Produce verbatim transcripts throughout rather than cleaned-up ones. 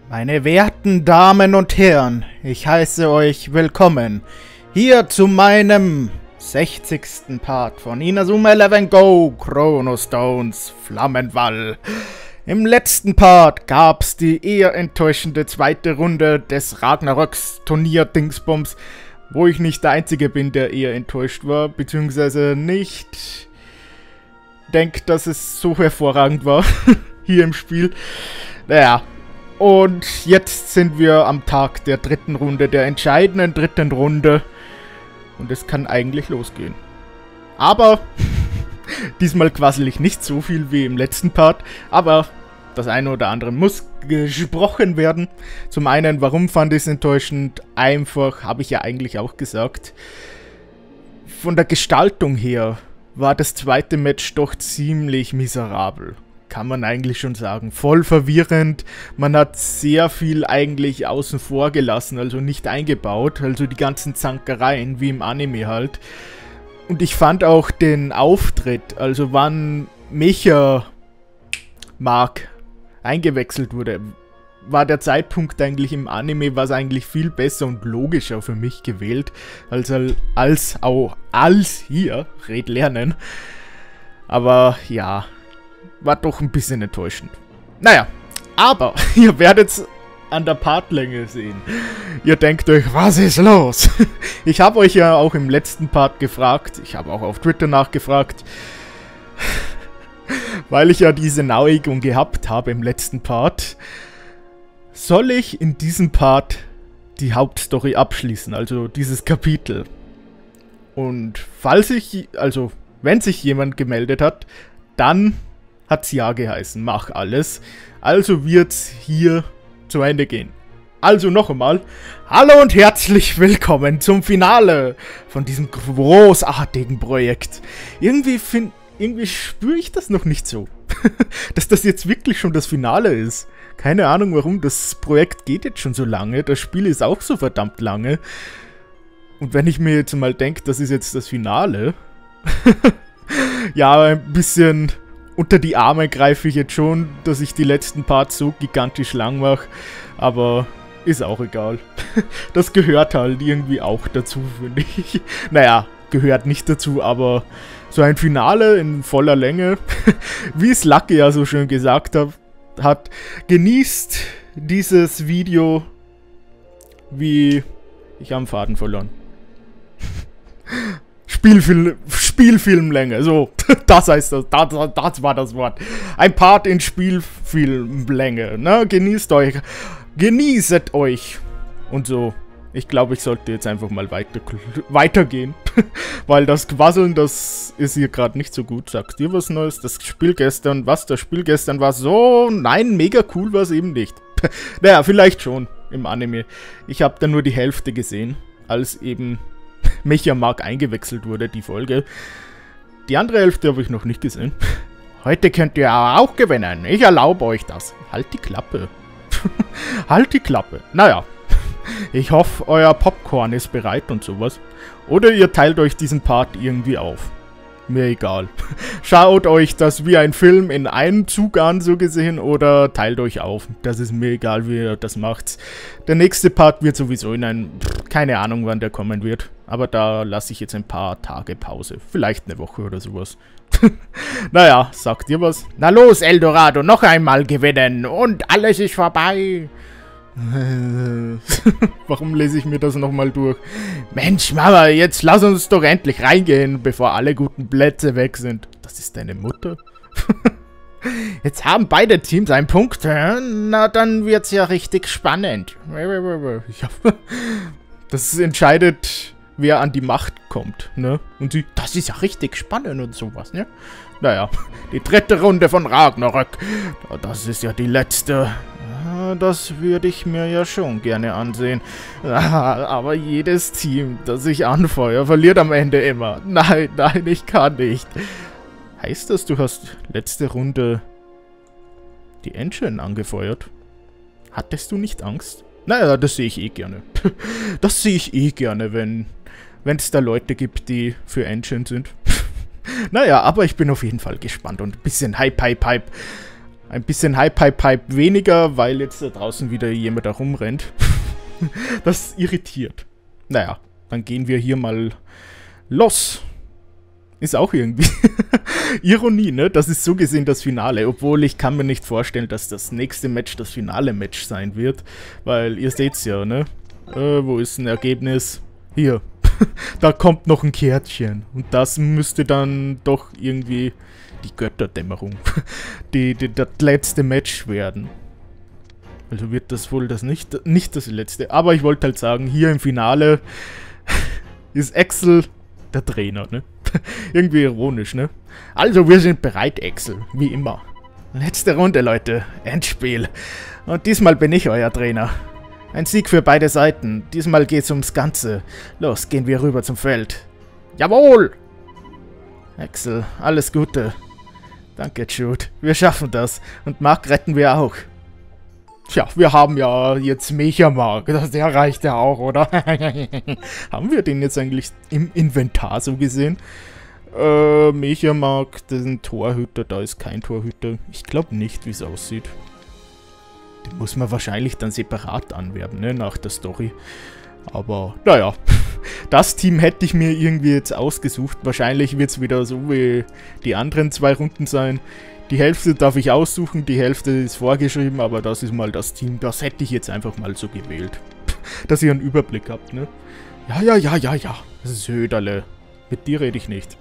Meine werten Damen und Herren, ich heiße euch willkommen hier zu meinem sechzigsten Part von Inazuma Eleven Go Chronostones Flammenwall. Im letzten Part gab's die eher enttäuschende zweite Runde des Ragnaröks Turnier-Dingsbums, wo ich nicht der Einzige bin, der eher enttäuscht war, beziehungsweise nicht denkt, dass es so hervorragend war hier im Spiel. Naja. Und jetzt sind wir am Tag der dritten Runde, der entscheidenden dritten Runde. Und es kann eigentlich losgehen. Aber diesmal quassel ich nicht so viel wie im letzten Part. Aber das eine oder andere muss gesprochen werden. Zum einen, warum fand ich es enttäuschend? Einfach, habe ich ja eigentlich auch gesagt. Von der Gestaltung her war das zweite Match doch ziemlich miserabel. Kann man eigentlich schon sagen. Voll verwirrend. Man hat sehr viel eigentlich außen vor gelassen, also nicht eingebaut. Also die ganzen Zankereien, wie im Anime halt. Und ich fand auch den Auftritt, also wann Mecha Mark eingewechselt wurde, war der Zeitpunkt eigentlich im Anime, was eigentlich viel besser und logischer für mich gewählt, als, als auch als hier, red lernen. Aber ja, war doch ein bisschen enttäuschend. Naja, aber ihr werdet es an der Partlänge sehen. Ihr denkt euch, was ist los? Ich habe euch ja auch im letzten Part gefragt, ich habe auch auf Twitter nachgefragt, weil ich ja diese Neigung gehabt habe im letzten Part. Soll ich in diesem Part die Hauptstory abschließen, also dieses Kapitel? Und falls ich, also wenn sich jemand gemeldet hat, dann hat's ja geheißen, mach alles. Also wird's hier zu Ende gehen. Also noch einmal, hallo und herzlich willkommen zum Finale von diesem großartigen Projekt. Irgendwie find, irgendwie spüre ich das noch nicht so, dass das jetzt wirklich schon das Finale ist. Keine Ahnung warum, das Projekt geht jetzt schon so lange, das Spiel ist auch so verdammt lange. Und wenn ich mir jetzt mal denke, das ist jetzt das Finale, ja, ein bisschen unter die Arme greife ich jetzt schon, dass ich die letzten Parts so gigantisch lang mache, aber ist auch egal. Das gehört halt irgendwie auch dazu, finde ich. Naja, gehört nicht dazu, aber so ein Finale in voller Länge, wie es Lucky ja so schön gesagt hat, hat, genießt dieses Video wie... Ich habe einen Faden verloren. Spielfilm, Spielfilmlänge, so, das heißt das, das, das war das Wort. Ein Part in Spielfilmlänge, ne, genießt euch, genießet euch und so. Ich glaube, ich sollte jetzt einfach mal weiter, weitergehen, weil das Quasseln, das ist hier gerade nicht so gut. Sagt ihr was Neues? Das Spiel gestern, was, das Spiel gestern war so, nein, mega cool war es eben nicht. Naja, vielleicht schon im Anime. Ich habe da nur die Hälfte gesehen, als eben Mecha Mark eingewechselt wurde, die Folge. Die andere Hälfte habe ich noch nicht gesehen. Heute könnt ihr auch gewinnen. Ich erlaube euch das. Halt die Klappe. Halt die Klappe. Naja. Ich hoffe, euer Popcorn ist bereit und sowas. Oder ihr teilt euch diesen Part irgendwie auf. Mir egal. Schaut euch das wie ein Film in einem Zug an, so gesehen, oder teilt euch auf. Das ist mir egal, wie ihr das macht. Der nächste Part wird sowieso in ein... Keine Ahnung, wann der kommen wird. Aber da lasse ich jetzt ein paar Tage Pause. Vielleicht eine Woche oder sowas. Naja, sagt ihr was? Na los, Eldorado, noch einmal gewinnen und alles ist vorbei. Warum lese ich mir das nochmal durch? Mensch, Mama, jetzt lass uns doch endlich reingehen, bevor alle guten Plätze weg sind. Das ist deine Mutter? Jetzt haben beide Teams einen Punkt. Na, dann wird's ja richtig spannend. Das entscheidet, wer an die Macht kommt, ne? Und sie, das ist ja richtig spannend und sowas, ne? Naja, die dritte Runde von Ragnarök. Das ist ja die letzte. Das würde ich mir ja schon gerne ansehen. Aber jedes Team, das ich anfeuere, verliert am Ende immer. Nein, nein, ich kann nicht. Heißt das, du hast letzte Runde die Engine angefeuert? Hattest du nicht Angst? Naja, das sehe ich eh gerne. Das sehe ich eh gerne, wenn es da Leute gibt, die für Engine sind. Naja, aber ich bin auf jeden Fall gespannt und ein bisschen Hype, Hype, Hype. Ein bisschen Hype, Hype, Hype weniger, weil jetzt da draußen wieder jemand da rumrennt. Das irritiert. Naja, dann gehen wir hier mal los. Ist auch irgendwie Ironie, ne? Das ist so gesehen das Finale. Obwohl ich kann mir nicht vorstellen, dass das nächste Match das Finale-Match sein wird. Weil ihr seht's ja, ne? Äh, wo ist ein Ergebnis? Hier. Da kommt noch ein Kärtchen. Und das müsste dann doch irgendwie die Götterdämmerung. die, die, das letzte Match werden. Also wird das wohl das nicht, nicht das letzte. Aber ich wollte halt sagen, hier im Finale ist Axel der Trainer, ne? Irgendwie ironisch, ne? Also, wir sind bereit, Axel. Wie immer. Letzte Runde, Leute. Endspiel. Und diesmal bin ich euer Trainer. Ein Sieg für beide Seiten. Diesmal geht's ums Ganze. Los, gehen wir rüber zum Feld. Jawohl! Axel, alles Gute. Danke, Jude. Wir schaffen das. Und Mark retten wir auch. Tja, wir haben ja jetzt Mecha-Mark. Der reicht ja auch, oder? Haben wir den jetzt eigentlich im Inventar so gesehen? Äh, Mecha-Mark, das ist ein Torhüter, da ist kein Torhüter. Ich glaube nicht, wie es aussieht. Den muss man wahrscheinlich dann separat anwerben, ne, nach der Story. Aber, naja, das Team hätte ich mir irgendwie jetzt ausgesucht. Wahrscheinlich wird es wieder so wie die anderen zwei Runden sein. Die Hälfte darf ich aussuchen, die Hälfte ist vorgeschrieben, aber das ist mal das Team. Das hätte ich jetzt einfach mal so gewählt. Dass ihr einen Überblick habt, ne? Ja, ja, ja, ja, ja. Das ist Söderle. Mit dir rede ich nicht.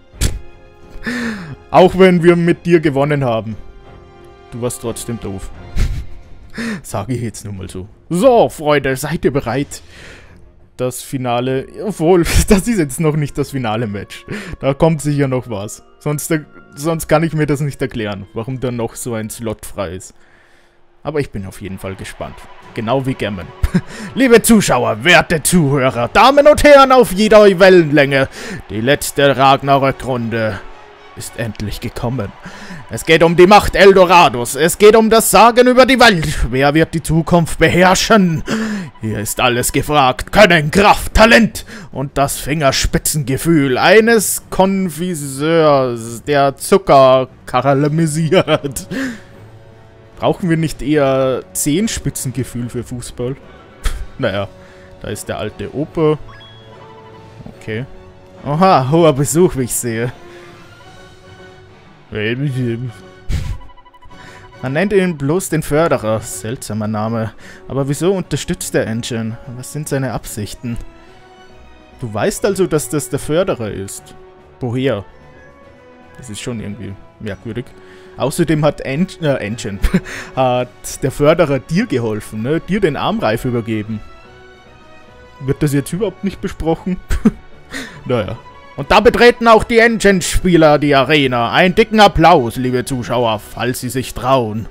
Auch wenn wir mit dir gewonnen haben. Du warst trotzdem doof. Sage ich jetzt nur mal so. So, Freunde, seid ihr bereit? Das Finale, obwohl, das ist jetzt noch nicht das Finale-Match. Da kommt sicher noch was. Sonst, sonst kann ich mir das nicht erklären, warum da noch so ein Slot frei ist. Aber ich bin auf jeden Fall gespannt. Genau wie Gammon. Liebe Zuschauer, werte Zuhörer, Damen und Herren auf jeder Wellenlänge, die letzte Ragnarök-Runde ist endlich gekommen. Es geht um die Macht Eldorados. Es geht um das Sagen über die Welt. Wer wird die Zukunft beherrschen? Hier ist alles gefragt. Können, Kraft, Talent und das Fingerspitzengefühl eines Konfiseurs, der Zucker karamellisiert. Brauchen wir nicht eher Zehenspitzengefühl für Fußball? Naja, da ist der alte Opa. Okay. Oha, hoher Besuch, wie ich sehe. Man nennt ihn bloß den Förderer. Seltsamer Name. Aber wieso unterstützt der Engine? Was sind seine Absichten? Du weißt also, dass das der Förderer ist. Woher? Das ist schon irgendwie merkwürdig. Außerdem hat En äh, Engine hat der Förderer dir geholfen, ne? Dir den Armreif übergeben. Wird das jetzt überhaupt nicht besprochen? Naja. Und da betreten auch die Engine-Spieler die Arena. Einen dicken Applaus, liebe Zuschauer, falls sie sich trauen.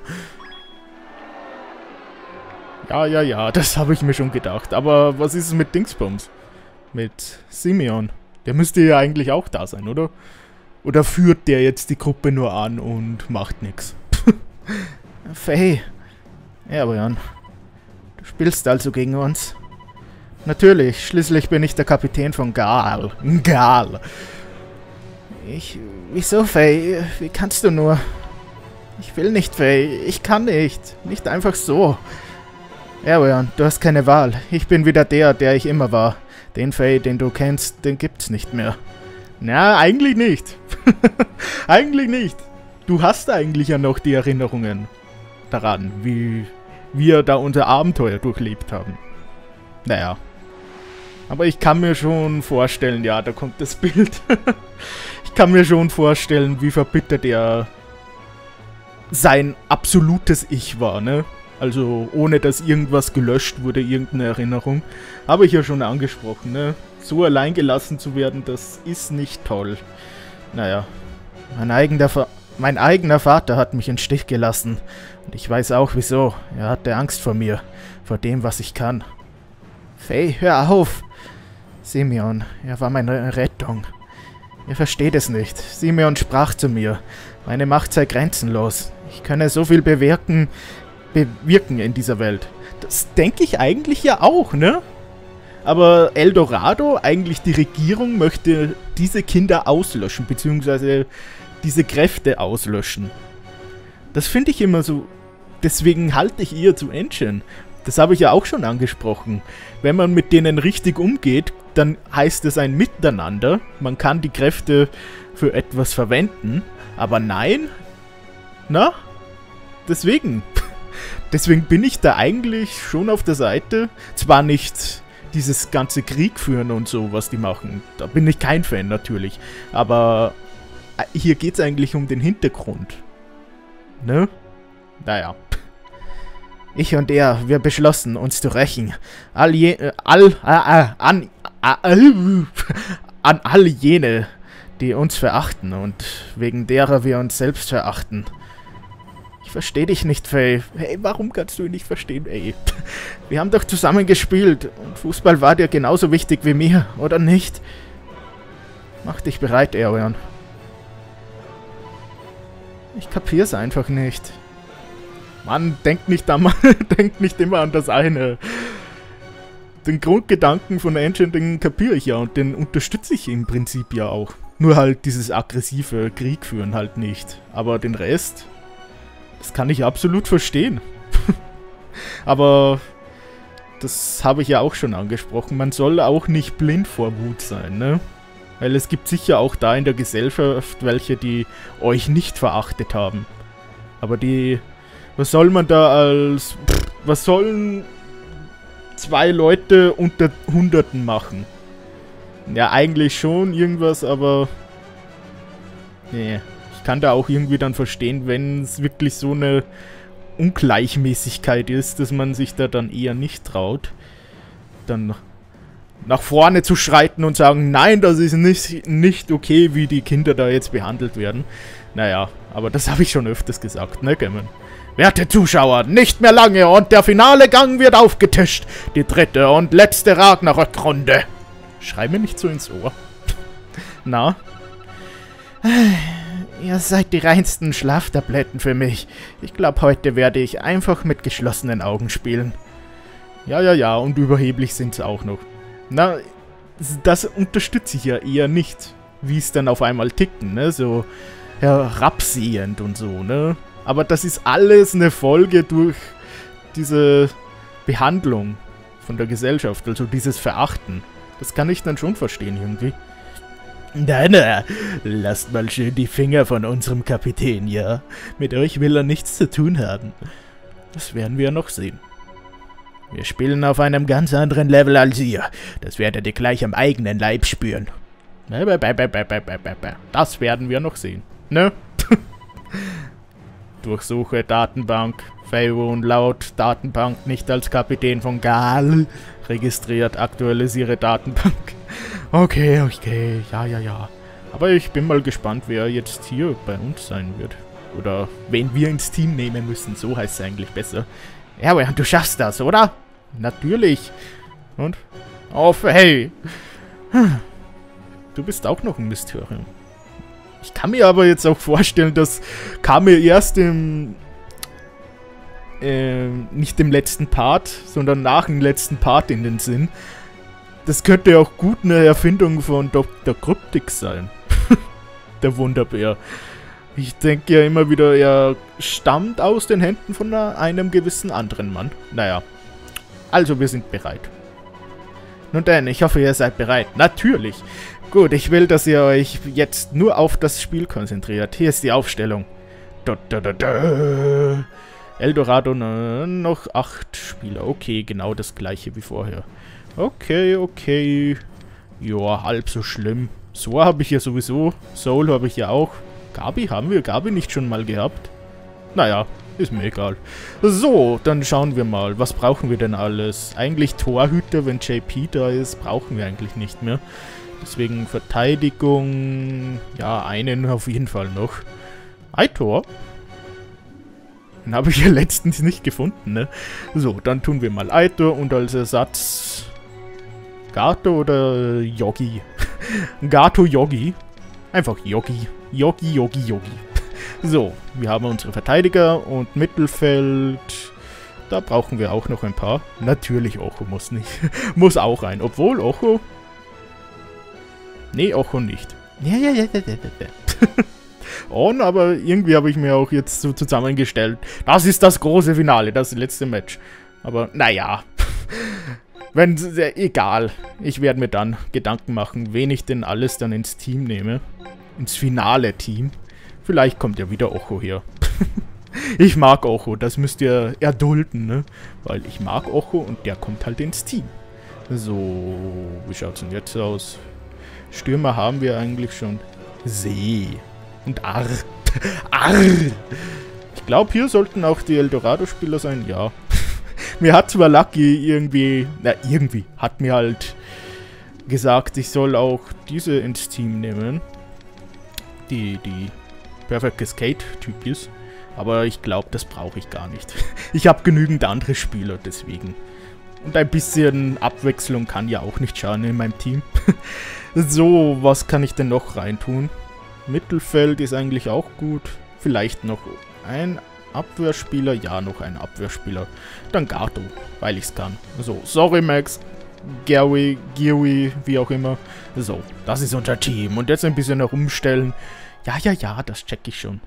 Ja, ja, ja, das habe ich mir schon gedacht. Aber was ist es mit Dingsbums? Mit Simeon? Der müsste ja eigentlich auch da sein, oder? Oder führt der jetzt die Gruppe nur an und macht nichts? Faye. Ja, Brian. Du spielst also gegen uns? Natürlich, schließlich bin ich der Kapitän von Gal. Gal. Ich... Wieso, Faye? Wie kannst du nur? Ich will nicht, Faye. Ich kann nicht. Nicht einfach so. Erwan, du hast keine Wahl. Ich bin wieder der, der ich immer war. Den Faye, den du kennst, den gibt's nicht mehr. Na, eigentlich nicht. Eigentlich nicht. Du hast eigentlich ja noch die Erinnerungen daran, wie wir da unser Abenteuer durchlebt haben. Naja. Aber ich kann mir schon vorstellen, ja, da kommt das Bild. Ich kann mir schon vorstellen, wie verbittert er sein absolutes Ich war, ne? Also ohne, dass irgendwas gelöscht wurde, irgendeine Erinnerung. Habe ich ja schon angesprochen, ne? So allein gelassen zu werden, das ist nicht toll. Naja. Mein eigener, Fa mein eigener Vater hat mich im Stich gelassen. Und ich weiß auch wieso. Er hatte Angst vor mir. Vor dem, was ich kann. Faye, hör auf! Simeon, er war meine Rettung. Ihr versteht es nicht. Simeon sprach zu mir. Meine Macht sei grenzenlos. Ich könne so viel bewirken, bewirken in dieser Welt. Das denke ich eigentlich ja auch, ne? Aber Eldorado, eigentlich die Regierung, möchte diese Kinder auslöschen, beziehungsweise diese Kräfte auslöschen. Das finde ich immer so, deswegen halte ich eher zu Ancient. Das habe ich ja auch schon angesprochen. Wenn man mit denen richtig umgeht, dann heißt es ein Miteinander. Man kann die Kräfte für etwas verwenden. Aber nein. Na? Deswegen. Deswegen bin ich da eigentlich schon auf der Seite. Zwar nicht dieses ganze Krieg führen und so, was die machen. Da bin ich kein Fan natürlich. Aber hier geht es eigentlich um den Hintergrund. Ne? Naja. Ich und er, wir beschlossen, uns zu rächen. All je, äh, all, äh, äh, an, äh, äh, an all jene, die uns verachten und wegen derer wir uns selbst verachten. Ich verstehe dich nicht, Faye. Hey, warum kannst du ihn nicht verstehen, ey? Wir haben doch zusammen gespielt und Fußball war dir genauso wichtig wie mir, oder nicht? Mach dich bereit, Erwan. Ich kapier's einfach nicht. Mann, denkt nicht, an, denkt nicht immer an das eine. Den Grundgedanken von Ancient, den kapiere ich ja und den unterstütze ich im Prinzip ja auch. Nur halt dieses aggressive Krieg führen halt nicht. Aber den Rest, das kann ich absolut verstehen. Aber das habe ich ja auch schon angesprochen. Man soll auch nicht blind vor Wut sein, ne? Weil es gibt sicher auch da in der Gesellschaft welche, die euch nicht verachtet haben. Aber die... Was soll man da als... Was sollen zwei Leute unter Hunderten machen? Ja, eigentlich schon irgendwas, aber... Nee, ich kann da auch irgendwie dann verstehen, wenn es wirklich so eine Ungleichmäßigkeit ist, dass man sich da dann eher nicht traut, dann nach vorne zu schreiten und sagen, nein, das ist nicht, nicht okay, wie die Kinder da jetzt behandelt werden. Naja, aber das habe ich schon öfters gesagt, ne, Gammon? Werte Zuschauer, nicht mehr lange und der finale Gang wird aufgetischt. Die dritte und letzte Ragnarök-Runde. Schrei mir nicht so ins Ohr. Na? Ihr seid die reinsten Schlaftabletten für mich. Ich glaube, heute werde ich einfach mit geschlossenen Augen spielen. Ja, ja, ja, und überheblich sind sie auch noch. Na, das unterstütze ich ja eher nicht. Wie es dann auf einmal ticken, ne? So herabsehend und so, ne? Aber das ist alles eine Folge durch diese Behandlung von der Gesellschaft, also dieses Verachten. Das kann ich dann schon verstehen irgendwie. Na, na, lasst mal schön die Finger von unserem Kapitän, ja? Mit euch will er nichts zu tun haben. Das werden wir noch sehen. Wir spielen auf einem ganz anderen Level als ihr. Das werdet ihr gleich am eigenen Leib spüren. Das werden wir noch sehen, ne? Durchsuche Datenbank. Faerun laut Datenbank nicht als Kapitän von Gal registriert. Aktualisiere Datenbank. Okay, okay, ja, ja, ja. Aber ich bin mal gespannt, wer jetzt hier bei uns sein wird. Oder wen wir ins Team nehmen müssen. So heißt es eigentlich besser. Ja, du schaffst das, oder? Natürlich. Und? Auf, hey. Du bist auch noch ein Mysterium. Ich kann mir aber jetzt auch vorstellen, das kam mir erst im... Äh, nicht im letzten Part, sondern nach dem letzten Part in den Sinn. Das könnte auch gut eine Erfindung von Doktor Kryptix sein. Der Wunderbär. Ich denke ja immer wieder, er stammt aus den Händen von einem gewissen anderen Mann. Naja. Also, wir sind bereit. Nun denn, ich hoffe, ihr seid bereit. Natürlich. Gut, ich will, dass ihr euch jetzt nur auf das Spiel konzentriert. Hier ist die Aufstellung. Da, da, da, da. Eldorado, ne, noch acht Spieler. Okay, genau das gleiche wie vorher. Okay, okay. Ja, halb so schlimm. So habe ich ja sowieso. Soul habe ich ja auch. Gabi, haben wir Gabi nicht schon mal gehabt? Naja, ist mir egal. So, dann schauen wir mal. Was brauchen wir denn alles? Eigentlich Torhüter, wenn J P da ist, brauchen wir eigentlich nicht mehr. Deswegen Verteidigung. Ja, einen auf jeden Fall noch. Aitor. Den habe ich ja letztens nicht gefunden, ne? So, dann tun wir mal Aitor und als Ersatz Gato oder Yogi? Gato Yogi. Einfach Yogi. Yogi, Yogi, Yogi. So, wir haben unsere Verteidiger und Mittelfeld. Da brauchen wir auch noch ein paar. Natürlich Ocho muss nicht. Muss auch rein. Obwohl Ocho... Nee, Ocho nicht. Ja, ja, ja, ja, ja, ja. on, aber irgendwie habe ich mir auch jetzt so zusammengestellt. Das ist das große Finale, das letzte Match. Aber naja, wenn, äh, egal. Ich werde mir dann Gedanken machen, wen ich denn alles dann ins Team nehme. Ins Finale-Team. Vielleicht kommt ja wieder Ocho her. Ich mag Ocho, das müsst ihr erdulden, ne? Weil ich mag Ocho und der kommt halt ins Team. So, wie schaut's denn jetzt aus? Stürmer haben wir eigentlich schon. See. Und Arr. Arr. Ich glaube, hier sollten auch die Eldorado-Spieler sein. Ja. Mir hat zwar Lucky irgendwie, na irgendwie, hat mir halt gesagt, ich soll auch diese ins Team nehmen. Die, die Perfect Cascade-Typis. Aber ich glaube, das brauche ich gar nicht. Ich habe genügend andere Spieler, deswegen. Und ein bisschen Abwechslung kann ja auch nicht schaden in meinem Team. So, was kann ich denn noch reintun? Mittelfeld ist eigentlich auch gut. Vielleicht noch ein Abwehrspieler. Ja, noch ein Abwehrspieler. Dann Gato, weil ich es kann. So, sorry Max, Gary, Giri, wie auch immer. So, das ist unser Team. Und jetzt ein bisschen herumstellen. Ja, ja, ja, das check ich schon.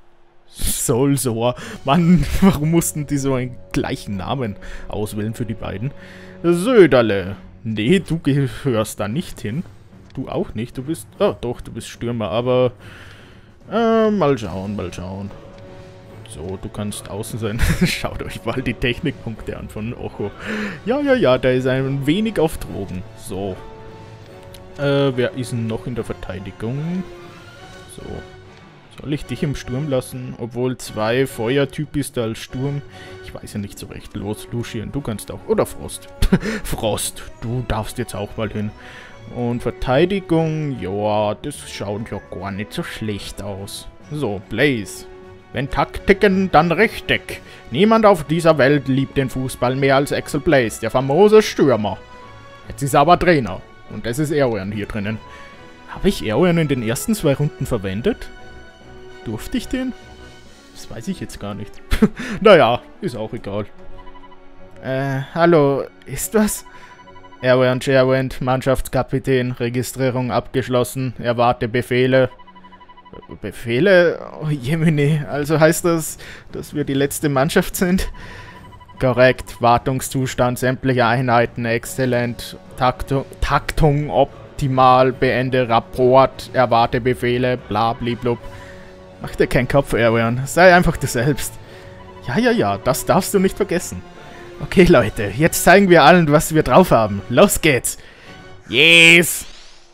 Solsor. Mann, warum mussten die so einen gleichen Namen auswählen für die beiden? Söderle. Nee, du gehörst da nicht hin. Du auch nicht. Du bist... Oh, doch, du bist Stürmer, aber... Äh, mal schauen, mal schauen. So, du kannst außen sein. Schaut euch mal die Technikpunkte an von Ocho. Ja, ja, ja, der ist ein wenig auf Drogen. So. Äh, wer ist denn noch in der Verteidigung? So. Soll ich dich im Sturm lassen? Obwohl zwei Feuertyp ist als Sturm. Ich weiß ja nicht so recht. Los, Lucien, du kannst auch. Oder Frost. Frost, du darfst jetzt auch mal hin. Und Verteidigung, ja, das schaut ja gar nicht so schlecht aus. So, Blaze. Wenn Taktiken, dann richtig. Niemand auf dieser Welt liebt den Fußball mehr als Axel Blaze, der famose Stürmer. Jetzt ist er aber Trainer. Und das ist Erwin hier drinnen. Habe ich Erwin in den ersten zwei Runden verwendet? Durfte ich den? Das weiß ich jetzt gar nicht. Naja, ist auch egal. Äh, hallo, ist was? Erwin Sherwind, Mannschaftskapitän, Registrierung abgeschlossen, erwarte Befehle. Befehle? Oh Jemine, also heißt das, dass wir die letzte Mannschaft sind? Korrekt, Wartungszustand sämtlicher Einheiten, exzellent, Taktung, Taktung optimal, beende Rapport, erwarte Befehle, bla bliblub. Mach dir keinen Kopf, Erwin, sei einfach du selbst. Ja, ja, ja, das darfst du nicht vergessen. Okay, Leute, jetzt zeigen wir allen, was wir drauf haben. Los geht's! Yes!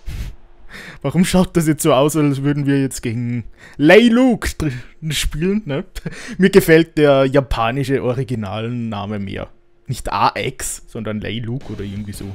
Warum schaut das jetzt so aus, als würden wir jetzt gegen Lei Luke spielen, ne? Mir gefällt der japanische Originalname mehr. Nicht A X, sondern Lei Luke oder irgendwie so.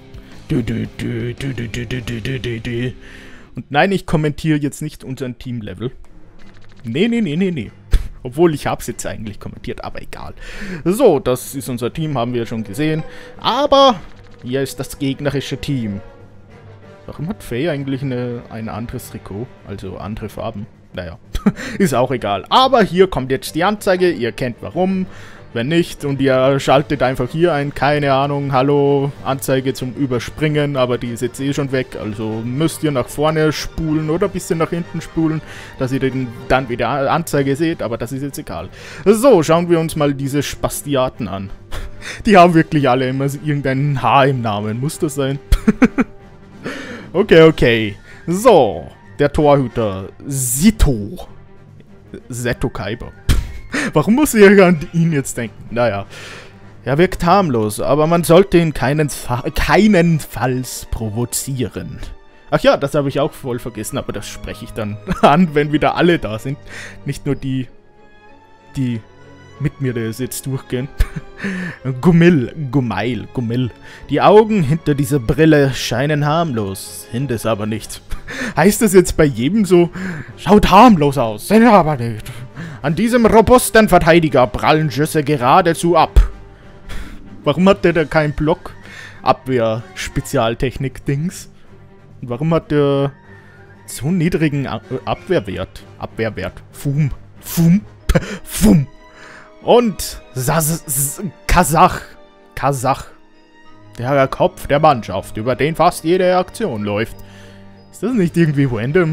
Und nein, ich kommentiere jetzt nicht unseren Teamlevel. Nee, nee, nee, nee, nee. Obwohl, ich habe es jetzt eigentlich kommentiert, aber egal. So, das ist unser Team, haben wir schon gesehen. Aber hier ist das gegnerische Team. Warum hat Faye eigentlich eine, ein anderes Trikot? Also andere Farben. Naja, ist auch egal. Aber hier kommt jetzt die Anzeige. Ihr kennt warum. Wenn nicht und ihr schaltet einfach hier ein, keine Ahnung, hallo, Anzeige zum Überspringen, aber die ist jetzt eh schon weg, also müsst ihr nach vorne spulen oder ein bisschen nach hinten spulen, dass ihr den dann wieder Anzeige seht, aber das ist jetzt egal. So, schauen wir uns mal diese Spastiaten an. Die haben wirklich alle immer irgendein H im Namen, muss das sein? Okay, okay. So, der Torhüter, Sito. Seto Kaiba. Warum muss ich an ihn jetzt denken? Naja, er wirkt harmlos, aber man sollte ihn keinen keinenfalls provozieren. Ach ja, das habe ich auch voll vergessen, aber das spreche ich dann an, wenn wieder alle da sind. Nicht nur die, die mit mir das jetzt durchgehen. Gummil, Gumail, Gummil. Die Augen hinter dieser Brille scheinen harmlos, sind es aber nicht. Heißt das jetzt bei jedem so, schaut harmlos aus, sind aber nicht. An diesem robusten Verteidiger prallen Schüsse geradezu ab. Warum hat der da keinen Block? Abwehr-Spezialtechnik-Dings. Und warum hat der so niedrigen Abwehrwert? Abwehrwert. Fum. Fum. Fum. Und Sas Kasach. Kasach. Der Kopf der Mannschaft, über den fast jede Aktion läuft. Ist das nicht irgendwie random?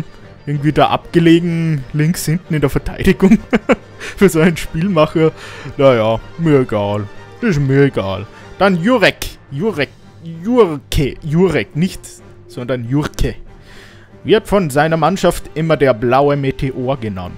Irgendwie da abgelegen, links hinten in der Verteidigung. Für so einen Spielmacher. Naja, mir egal. Das ist mir egal. Dann Jurek. Jurek. Jurke. Jurek. Nicht, sondern Jurke. Wird von seiner Mannschaft immer der blaue Meteor genannt.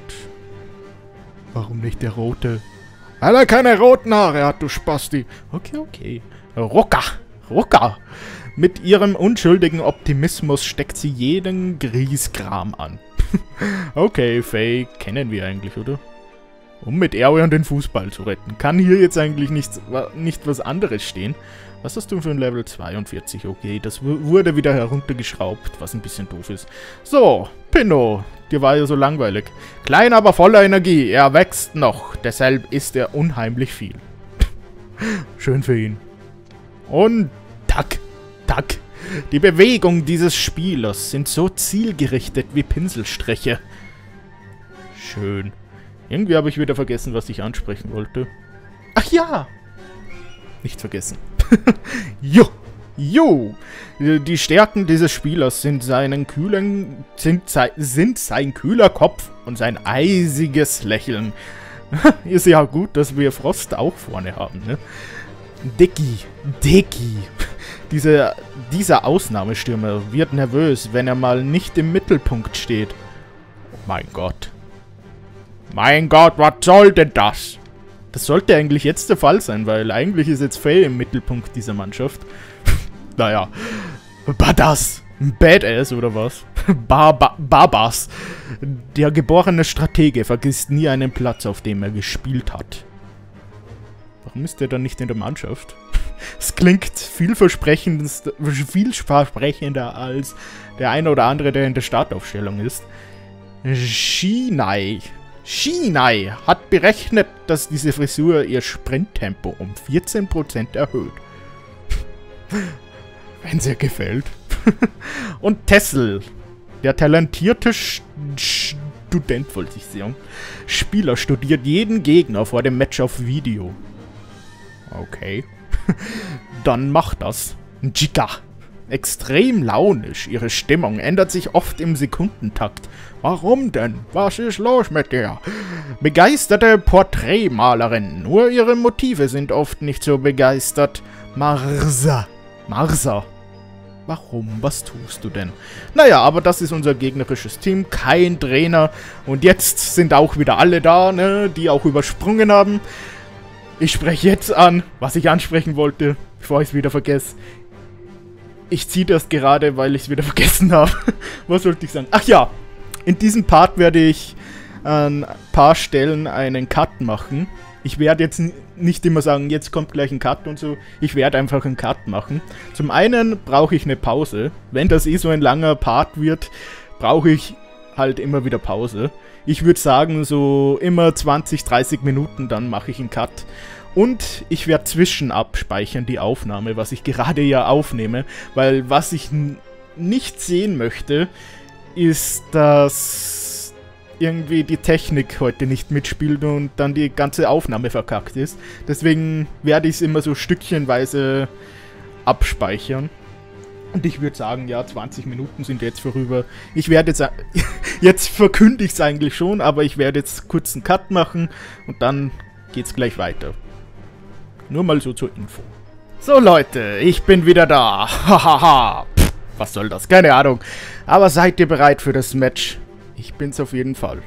Warum nicht der rote? Weil er keine roten Haare hat, du Spasti. Okay, okay. Rucker. Rucker. Mit ihrem unschuldigen Optimismus steckt sie jeden Grieskram an. Okay, Faye kennen wir eigentlich, oder? Um mit Erwin den Fußball zu retten. Kann hier jetzt eigentlich nicht, nicht was anderes stehen? Was hast du für ein Level zweiundvierzig? Okay, das wurde wieder heruntergeschraubt, was ein bisschen doof ist. So, Pinno, dir war ja so langweilig. Klein, aber voller Energie. Er wächst noch, deshalb ist er unheimlich viel. Schön für ihn. Und tack, tack. Die Bewegungen dieses Spielers sind so zielgerichtet wie Pinselstriche. Schön. Irgendwie habe ich wieder vergessen, was ich ansprechen wollte. Ach ja! Nicht vergessen. Jo! Jo! Die Stärken dieses Spielers sind seinen kühlen, sind, sei, sind sein kühler Kopf und sein eisiges Lächeln. Ist ja gut, dass wir Frost auch vorne haben, ne? Dicky, Dicky. Diese, dieser Ausnahmestürmer wird nervös, wenn er mal nicht im Mittelpunkt steht. Oh mein Gott. Mein Gott, was soll denn das? Das sollte eigentlich jetzt der Fall sein, weil eigentlich ist jetzt Faye im Mittelpunkt dieser Mannschaft. Naja. Badass. Badass, oder was? Baba Babas. Der geborene Stratege vergisst nie einen Platz, auf dem er gespielt hat. Warum ist der dann nicht in der Mannschaft? Es klingt vielversprechender, vielversprechender als der eine oder andere, der in der Startaufstellung ist. Shinai. Shinai hat berechnet, dass diese Frisur ihr Sprinttempo um vierzehn Prozent erhöht. Wenn es ihr gefällt. Und Tessel, der talentierte Sch Student, wollte ich sagen, Spieler studiert jeden Gegner vor dem Match auf Video. Okay. Dann macht das. Jika. Extrem launisch. Ihre Stimmung ändert sich oft im Sekundentakt. Warum denn? Was ist los mit dir? Begeisterte Porträtmalerin. Nur ihre Motive sind oft nicht so begeistert. Marsa. Marsa. Warum? Was tust du denn? Naja, aber das ist unser gegnerisches Team. Kein Trainer. Und jetzt sind auch wieder alle da, ne, die auch übersprungen haben. Ich spreche jetzt an, was ich ansprechen wollte, bevor ich es wieder vergesse. Ich ziehe das gerade, weil ich es wieder vergessen habe. Was wollte ich sagen? Ach ja, in diesem Part werde ich an ein paar Stellen einen Cut machen. Ich werde jetzt nicht immer sagen, jetzt kommt gleich ein Cut und so. Ich werde einfach einen Cut machen. Zum einen brauche ich eine Pause. Wenn das eh so ein langer Part wird, brauche ich halt immer wieder Pause. Ich würde sagen, so immer zwanzig, dreißig Minuten, dann mache ich einen Cut. Und ich werde zwischen abspeichern die Aufnahme, was ich gerade ja aufnehme. Weil was ich nicht sehen möchte, ist, dass irgendwie die Technik heute nicht mitspielt und dann die ganze Aufnahme verkackt ist. Deswegen werde ich es immer so stückchenweise abspeichern. Und ich würde sagen, ja, zwanzig Minuten sind jetzt vorüber. Ich werde jetzt, jetzt verkünde ich es eigentlich schon, aber ich werde jetzt kurz einen Cut machen und dann geht's gleich weiter. Nur mal so zur Info. So Leute, ich bin wieder da. Hahaha. Was soll das? Keine Ahnung. Aber seid ihr bereit für das Match? Ich bin's auf jeden Fall.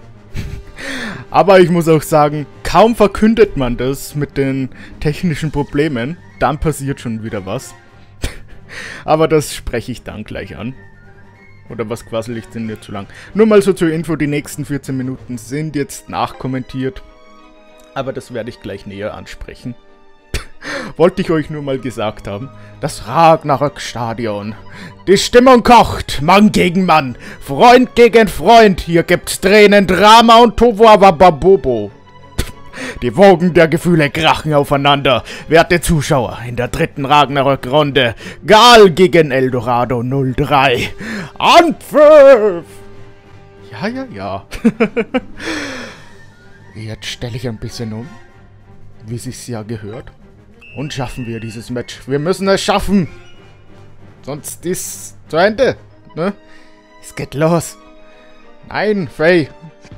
Aber ich muss auch sagen, kaum verkündet man das mit den technischen Problemen, dann passiert schon wieder was. Aber das spreche ich dann gleich an. Oder was quassel ich denn jetzt zu lang? Nur mal so zur Info, die nächsten vierzehn Minuten sind jetzt nachkommentiert. Aber das werde ich gleich näher ansprechen. Wollte ich euch nur mal gesagt haben. Das Ragnarök-Stadion. Die Stimmung kocht. Mann gegen Mann. Freund gegen Freund. Hier gibt's Tränen, Drama und Tohuwabobobo. Die Wogen der Gefühle krachen aufeinander. Werte Zuschauer, in der dritten Ragnarök-Runde. Gal gegen Eldorado null drei. Anpfiff! Ja, ja, ja. Jetzt stelle ich ein bisschen um, wie sich's ja gehört. Und schaffen wir dieses Match. Wir müssen es schaffen. Sonst ist es zu Ende. Ne? Es geht los. Nein, Faye!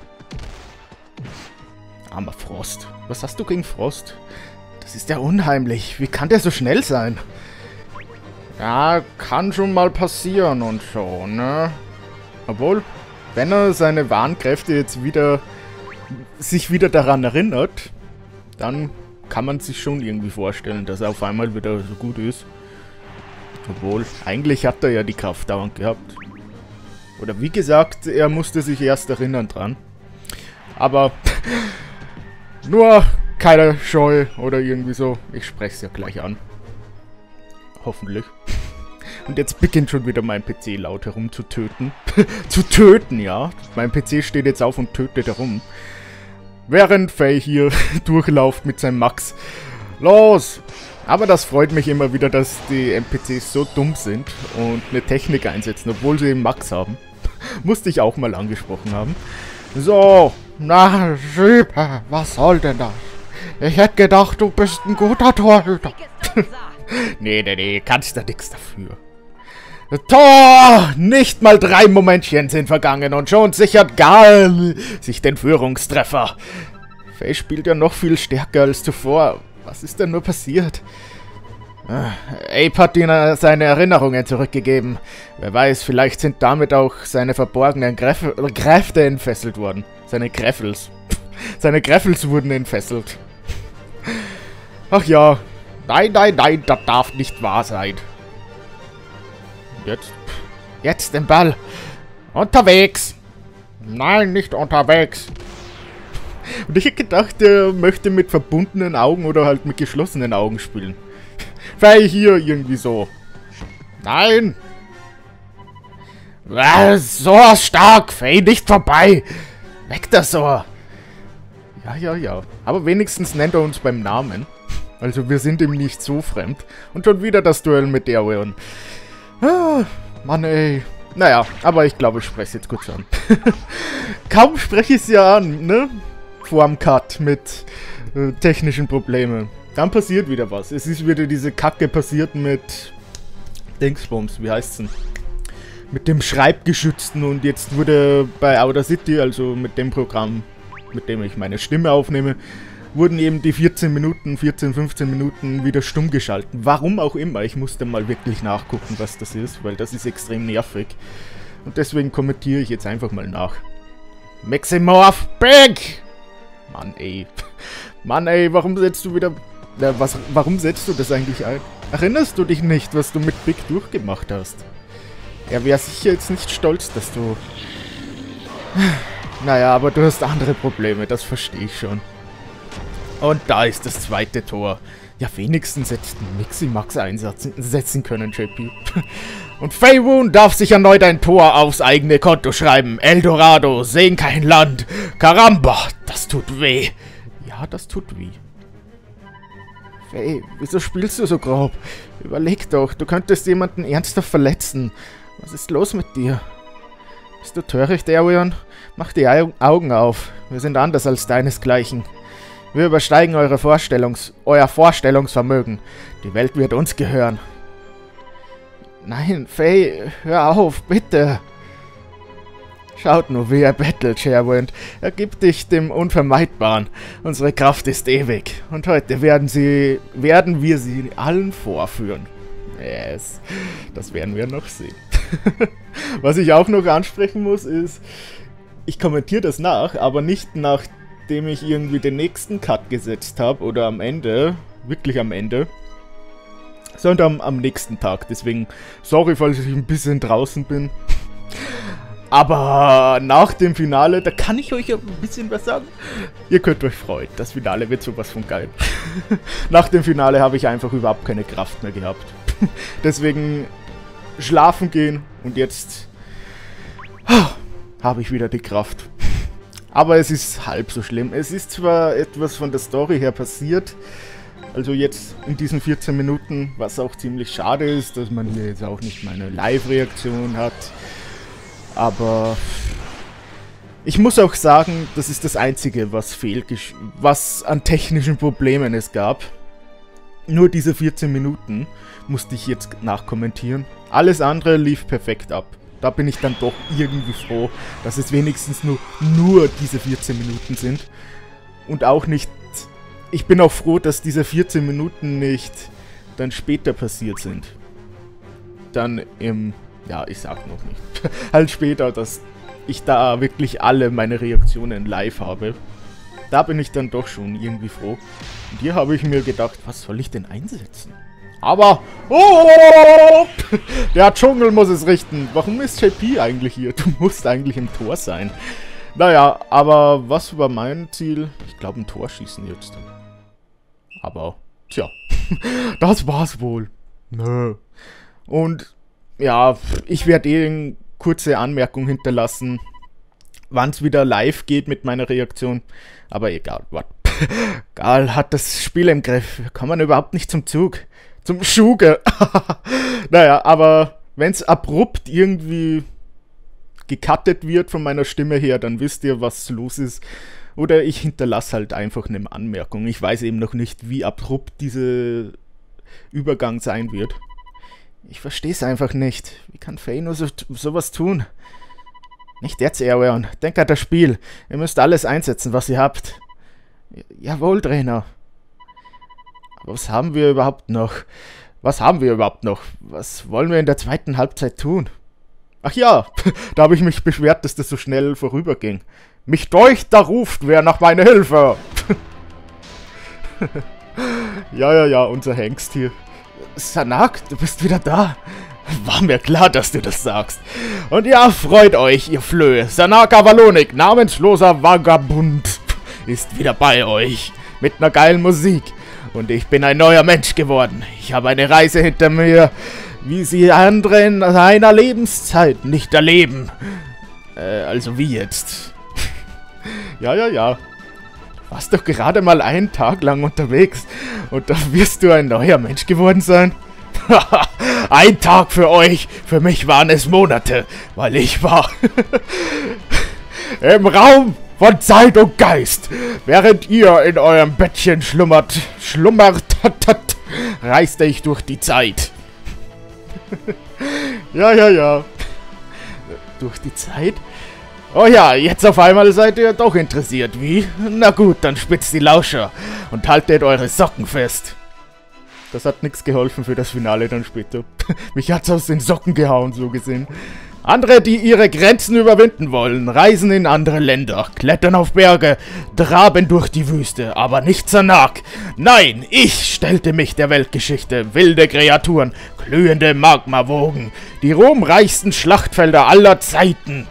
Armer Frost. Was hast du gegen Frost? Das ist ja unheimlich. Wie kann der so schnell sein? Ja, kann schon mal passieren und so, ne? Obwohl, wenn er seine wahren Kräfte jetzt wieder... sich wieder daran erinnert, dann kann man sich schon irgendwie vorstellen, dass er auf einmal wieder so gut ist. Obwohl, eigentlich hat er ja die Kraft dauernd gehabt. Oder wie gesagt, er musste sich erst erinnern dran. Aber... nur keine Scheu oder irgendwie so. Ich spreche es ja gleich an. Hoffentlich. Und jetzt beginnt schon wieder mein P C laut herum zu töten. Zu töten, ja. Mein P C steht jetzt auf und tötet herum. Während Faye hier durchlauft mit seinem Max. Los! Aber das freut mich immer wieder, dass die N P Cs so dumm sind und eine Technik einsetzen, obwohl sie eben Max haben. Musste ich auch mal angesprochen haben. So, na, Schieber, was soll denn das? Ich hätte gedacht, du bist ein guter Torhüter. nee, nee, nee, kannst da nichts dafür. Tor! Nicht mal drei Momentchen sind vergangen und schon sichert Gal sich den Führungstreffer. Faye spielt ja noch viel stärker als zuvor. Was ist denn nur passiert? Abe hat ihm seine Erinnerungen zurückgegeben. Wer weiß, vielleicht sind damit auch seine verborgenen Gräf Kräfte entfesselt worden. Seine Gräffels. Seine Gräffels wurden entfesselt. Ach ja. Nein, nein, nein, das darf nicht wahr sein. Jetzt? Jetzt den Ball. Unterwegs. Nein, nicht unterwegs. Und ich hätte gedacht, er möchte mit verbundenen Augen oder halt mit geschlossenen Augen spielen. Faye hier irgendwie so. Nein. Was? So stark, Faye, nicht vorbei. Weg das so. Ja, ja, ja. Aber wenigstens nennt er uns beim Namen. Also wir sind ihm nicht so fremd. Und schon wieder das Duell mit Darwin. Ah, Mann ey. Naja, aber ich glaube, ich spreche es jetzt kurz an. Kaum spreche ich es ja an, ne? Vor dem Cut mit äh, technischen Problemen. Dann passiert wieder was. Es ist wieder diese Kacke passiert mit Dingsbums, wie heißt's denn? Mit dem Schreibgeschützten und jetzt wurde bei Audacity, also mit dem Programm, mit dem ich meine Stimme aufnehme, wurden eben die vierzehn Minuten, vierzehn, fünfzehn Minuten wieder stumm geschalten. Warum auch immer, ich musste mal wirklich nachgucken, was das ist, weil das ist extrem nervig. Und deswegen kommentiere ich jetzt einfach mal nach. Maximorph Big! Mann ey. Mann ey, warum setzt du wieder... Ja, was, warum setzt du das eigentlich ein? Erinnerst du dich nicht, was du mit Big durchgemacht hast? Er wäre sicher jetzt nicht stolz, dass du... Naja, aber du hast andere Probleme, das verstehe ich schon. Und da ist das zweite Tor. Ja, wenigstens hättest du Miximax einsetzen können, J P. Und Faye Woon darf sich erneut ein Tor aufs eigene Konto schreiben. Eldorado, sehen kein Land. Karamba, das tut weh. Ja, das tut weh. Faye, wieso spielst du so grob? Überleg doch, du könntest jemanden ernsthaft verletzen. Was ist los mit dir? Bist du töricht, Darwin? Mach die Augen auf. Wir sind anders als deinesgleichen. Wir übersteigen eure Vorstellungs... euer Vorstellungsvermögen. Die Welt wird uns gehören. Nein, Faye, hör auf, bitte. Schaut nur, wie er bettelt, Sherwind. Er gibt dich dem Unvermeidbaren. Unsere Kraft ist ewig. Und heute werden sie... werden wir sie allen vorführen. Yes. Das werden wir noch sehen. Was ich auch noch ansprechen muss, ist... Ich kommentiere das nach, aber nicht nach... dem ich irgendwie den nächsten Cut gesetzt habe, oder am Ende, wirklich am Ende, sondern am, am nächsten Tag. Deswegen, sorry, falls ich ein bisschen draußen bin. Aber nach dem Finale, da kann ich euch ein bisschen was sagen. Ihr könnt euch freuen, das Finale wird sowas von geil. Nach dem Finale habe ich einfach überhaupt keine Kraft mehr gehabt. Deswegen schlafen gehen und jetzt habe ich wieder die Kraft. Aber es ist halb so schlimm. Es ist zwar etwas von der Story her passiert, also jetzt in diesen vierzehn Minuten, was auch ziemlich schade ist, dass man hier jetzt auch nicht meine Live-Reaktion hat. Aber ich muss auch sagen, das ist das Einzige, was fehlt, was an technischen Problemen es gab. Nur diese vierzehn Minuten musste ich jetzt nachkommentieren. Alles andere lief perfekt ab. Da bin ich dann doch irgendwie froh, dass es wenigstens nur, nur diese vierzehn Minuten sind. Und auch nicht... Ich bin auch froh, dass diese vierzehn Minuten nicht dann später passiert sind. Dann im... Ja, ich sag noch nicht. Halt später, dass ich da wirklich alle meine Reaktionen live habe. Da bin ich dann doch schon irgendwie froh. Und hier habe ich mir gedacht, was soll ich denn einsetzen? Aber... Oh! Der Dschungel muss es richten. Warum ist J P eigentlich hier? Du musst eigentlich im Tor sein. Naja, aber was war mein Ziel? Ich glaube, ein Tor schießen jetzt. Aber, tja. Das war's wohl. Nö. Und, ja, ich werde eh eine kurze Anmerkung hinterlassen, wann es wieder live geht mit meiner Reaktion. Aber egal, was. Gal hat das Spiel im Griff. Wir kommen überhaupt nicht zum Zug. Zum Schuge. Naja, aber wenn es abrupt irgendwie gecuttet wird von meiner Stimme her, dann wisst ihr, was los ist. Oder ich hinterlasse halt einfach eine Anmerkung. Ich weiß eben noch nicht, wie abrupt dieser Übergang sein wird. Ich verstehe es einfach nicht. Wie kann Faye nur so, sowas tun? Nicht jetzt, Arion. Denk an das Spiel. Ihr müsst alles einsetzen, was ihr habt. Jawohl, Trainer. Aber was haben wir überhaupt noch? Was haben wir überhaupt noch? Was wollen wir in der zweiten Halbzeit tun? Ach ja, da habe ich mich beschwert, dass das so schnell vorüberging. Mich deucht, da ruft wer nach meiner Hilfe. Ja, ja, ja, unser Hengst hier. Sanak, du bist wieder da. War mir klar, dass du das sagst. Und ja, freut euch, ihr Flöhe. Sanak Avalonik, namensloser Vagabund, ist wieder bei euch. Mit einer geilen Musik. Und ich bin ein neuer Mensch geworden. Ich habe eine Reise hinter mir, wie sie andere in seiner Lebenszeit nicht erleben. Äh, also wie jetzt. Ja, ja, ja. Du warst doch gerade mal einen Tag lang unterwegs. Und da wirst du ein neuer Mensch geworden sein. Ein Tag für euch. Für mich waren es Monate. Weil ich war im Raum von Zeit und Geist. Während ihr in eurem Bettchen schlummert, schlummert, reiste ich durch die Zeit. Ja, ja, ja. Durch die Zeit? Oh ja, jetzt auf einmal seid ihr doch interessiert, wie? Na gut, dann spitzt die Lauscher und haltet eure Socken fest. Das hat nichts geholfen für das Finale dann später. Mich hat's aus den Socken gehauen, so gesehen. Andere, die ihre Grenzen überwinden wollen, reisen in andere Länder, klettern auf Berge, traben durch die Wüste, aber nicht Sanak. Nein, ich stellte mich der Weltgeschichte, wilde Kreaturen, glühende Magmawogen, die ruhmreichsten Schlachtfelder aller Zeiten.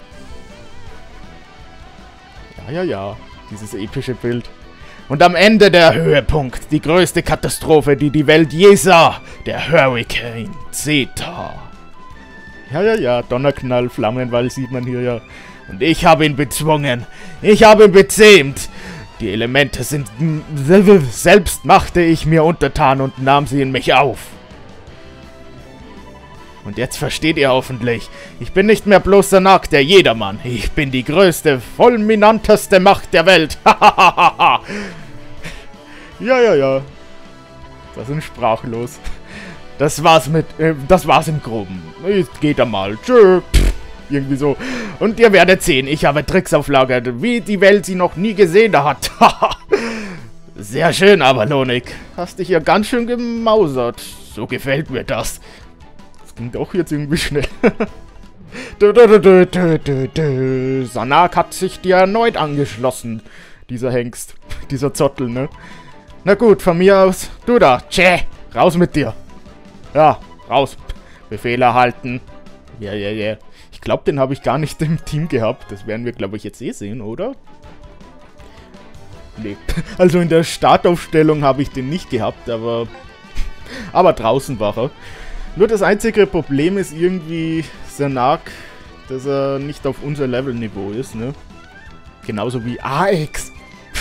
Ja, ja, ja, dieses epische Bild. Und am Ende der Höhepunkt, die größte Katastrophe, die die Welt je sah, der Hurricane Zeta. Ja, ja, ja, Donnerknall, Flammenwall sieht man hier ja. Und ich habe ihn bezwungen. Ich habe ihn bezähmt. Die Elemente sind... Selbst machte ich mir untertan und nahm sie in mich auf. Und jetzt versteht ihr hoffentlich. Ich bin nicht mehr bloß Sanak, der Jedermann. Ich bin die größte, fulminanteste Macht der Welt. Ja, ja, ja. Das sind sprachlos. Das war's mit, äh, das war's im Groben. Jetzt geht er mal. Tschö. Pff, irgendwie so. Und ihr werdet sehen, ich habe Tricks auf Lager, wie die Welt sie noch nie gesehen hat. Sehr schön, Avalonik. Hast dich ja ganz schön gemausert. So gefällt mir das. Das ging doch jetzt irgendwie schnell. dö, dö, dö, dö, dö, dö. Sanak hat sich dir erneut angeschlossen. Dieser Hengst. Dieser Zottel, ne? Na gut, von mir aus. Du da. Tschä. Raus mit dir. Ja, raus. Befehl erhalten. Ja, ja, ja. Ich glaube, den habe ich gar nicht im Team gehabt. Das werden wir, glaube ich, jetzt eh sehen, oder? Nee. Also in der Startaufstellung habe ich den nicht gehabt, aber... aber draußen war er. Nur das einzige Problem ist irgendwie Sanak, dass er nicht auf unser Levelniveau ist, ne? Genauso wie A X.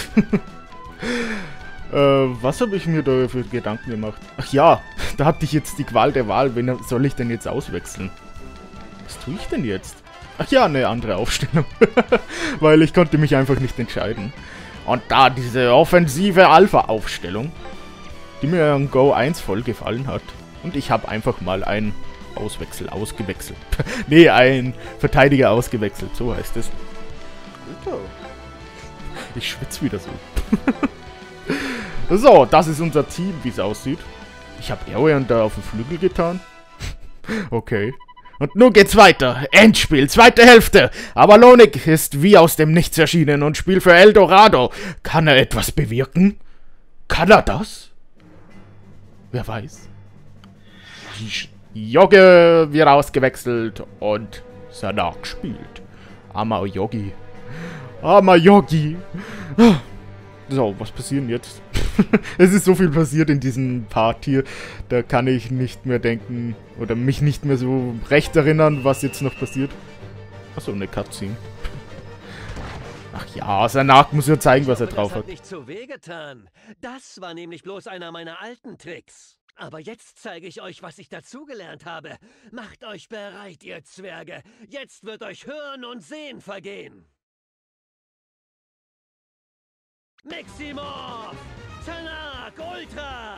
Äh, was habe ich mir da für Gedanken gemacht? Ach ja, da hatte ich jetzt die Qual der Wahl. Wen soll ich denn jetzt auswechseln? Was tue ich denn jetzt? Ach ja, eine andere Aufstellung. Weil ich konnte mich einfach nicht entscheiden. Und da diese offensive Alpha-Aufstellung, die mir in Go eins voll gefallen hat. Und ich habe einfach mal ein Auswechsel, ausgewechselt. Nee, ein Verteidiger ausgewechselt, so heißt es. Ich schwitze wieder so. So, das ist unser Team, wie es aussieht. Ich habe Erwin da auf den Flügel getan. Okay. Und nun geht's weiter. Endspiel, zweite Hälfte. Avalonik ist wie aus dem Nichts erschienen und spielt für Eldorado. Kann er etwas bewirken? Kann er das? Wer weiß. Jogge wird ausgewechselt und Sanak spielt. Armer Yogi. Armer Yogi. So, was passiert denn jetzt? Es ist so viel passiert in diesem Part hier. Da kann ich nicht mehr denken oder mich nicht mehr so recht erinnern, was jetzt noch passiert. Achso, eine Cutscene. Ach ja, Sanak muss ja zeigen, was er drauf hat. Das hat nicht zu weh getan. Das war nämlich bloß einer meiner alten Tricks. Aber jetzt zeige ich euch, was ich dazugelernt habe. Macht euch bereit, ihr Zwerge. Jetzt wird euch Hören und Sehen vergehen. Maximov! Sanak Ultra!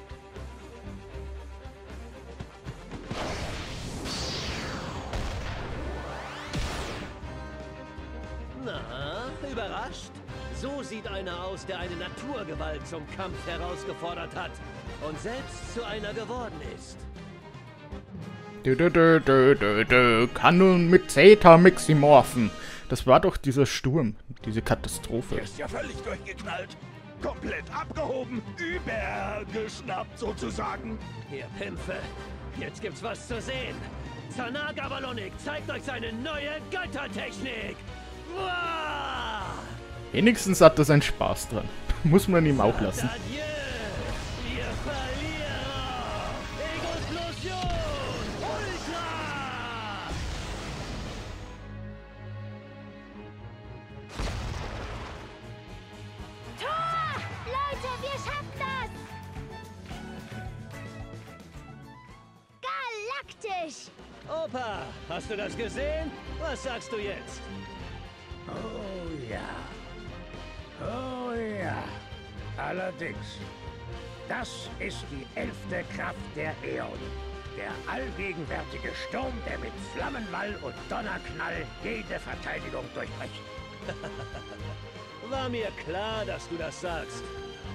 Na, überrascht? So sieht einer aus, der eine Naturgewalt zum Kampf herausgefordert hat und selbst zu einer geworden ist. Dö, dö, dö, dö, dö, dö. Kann nun mit Zeta Maximorphen. Das war doch dieser Sturm, diese Katastrophe. Er ist ja völlig durchgeknallt. Komplett abgehoben, übergeschnappt sozusagen. Ihr Pimpfe, jetzt gibt's was zu sehen. Sanak Avalonik zeigt euch seine neue Göttertechnik. Wow! Wenigstens hat er seinen Spaß dran. Muss man ihm auch lassen. Adieu, ihr Verlierer! Ego-Explosion! Ultra! Tor! Leute, wir schaffen das! Galaktisch! Opa, hast du das gesehen? Was sagst du jetzt? Oh ja. Oh ja. Allerdings. Das ist die elfte Kraft der Äon. Der allgegenwärtige Sturm, der mit Flammenwall und Donnerknall jede Verteidigung durchbricht. War mir klar, dass du das sagst.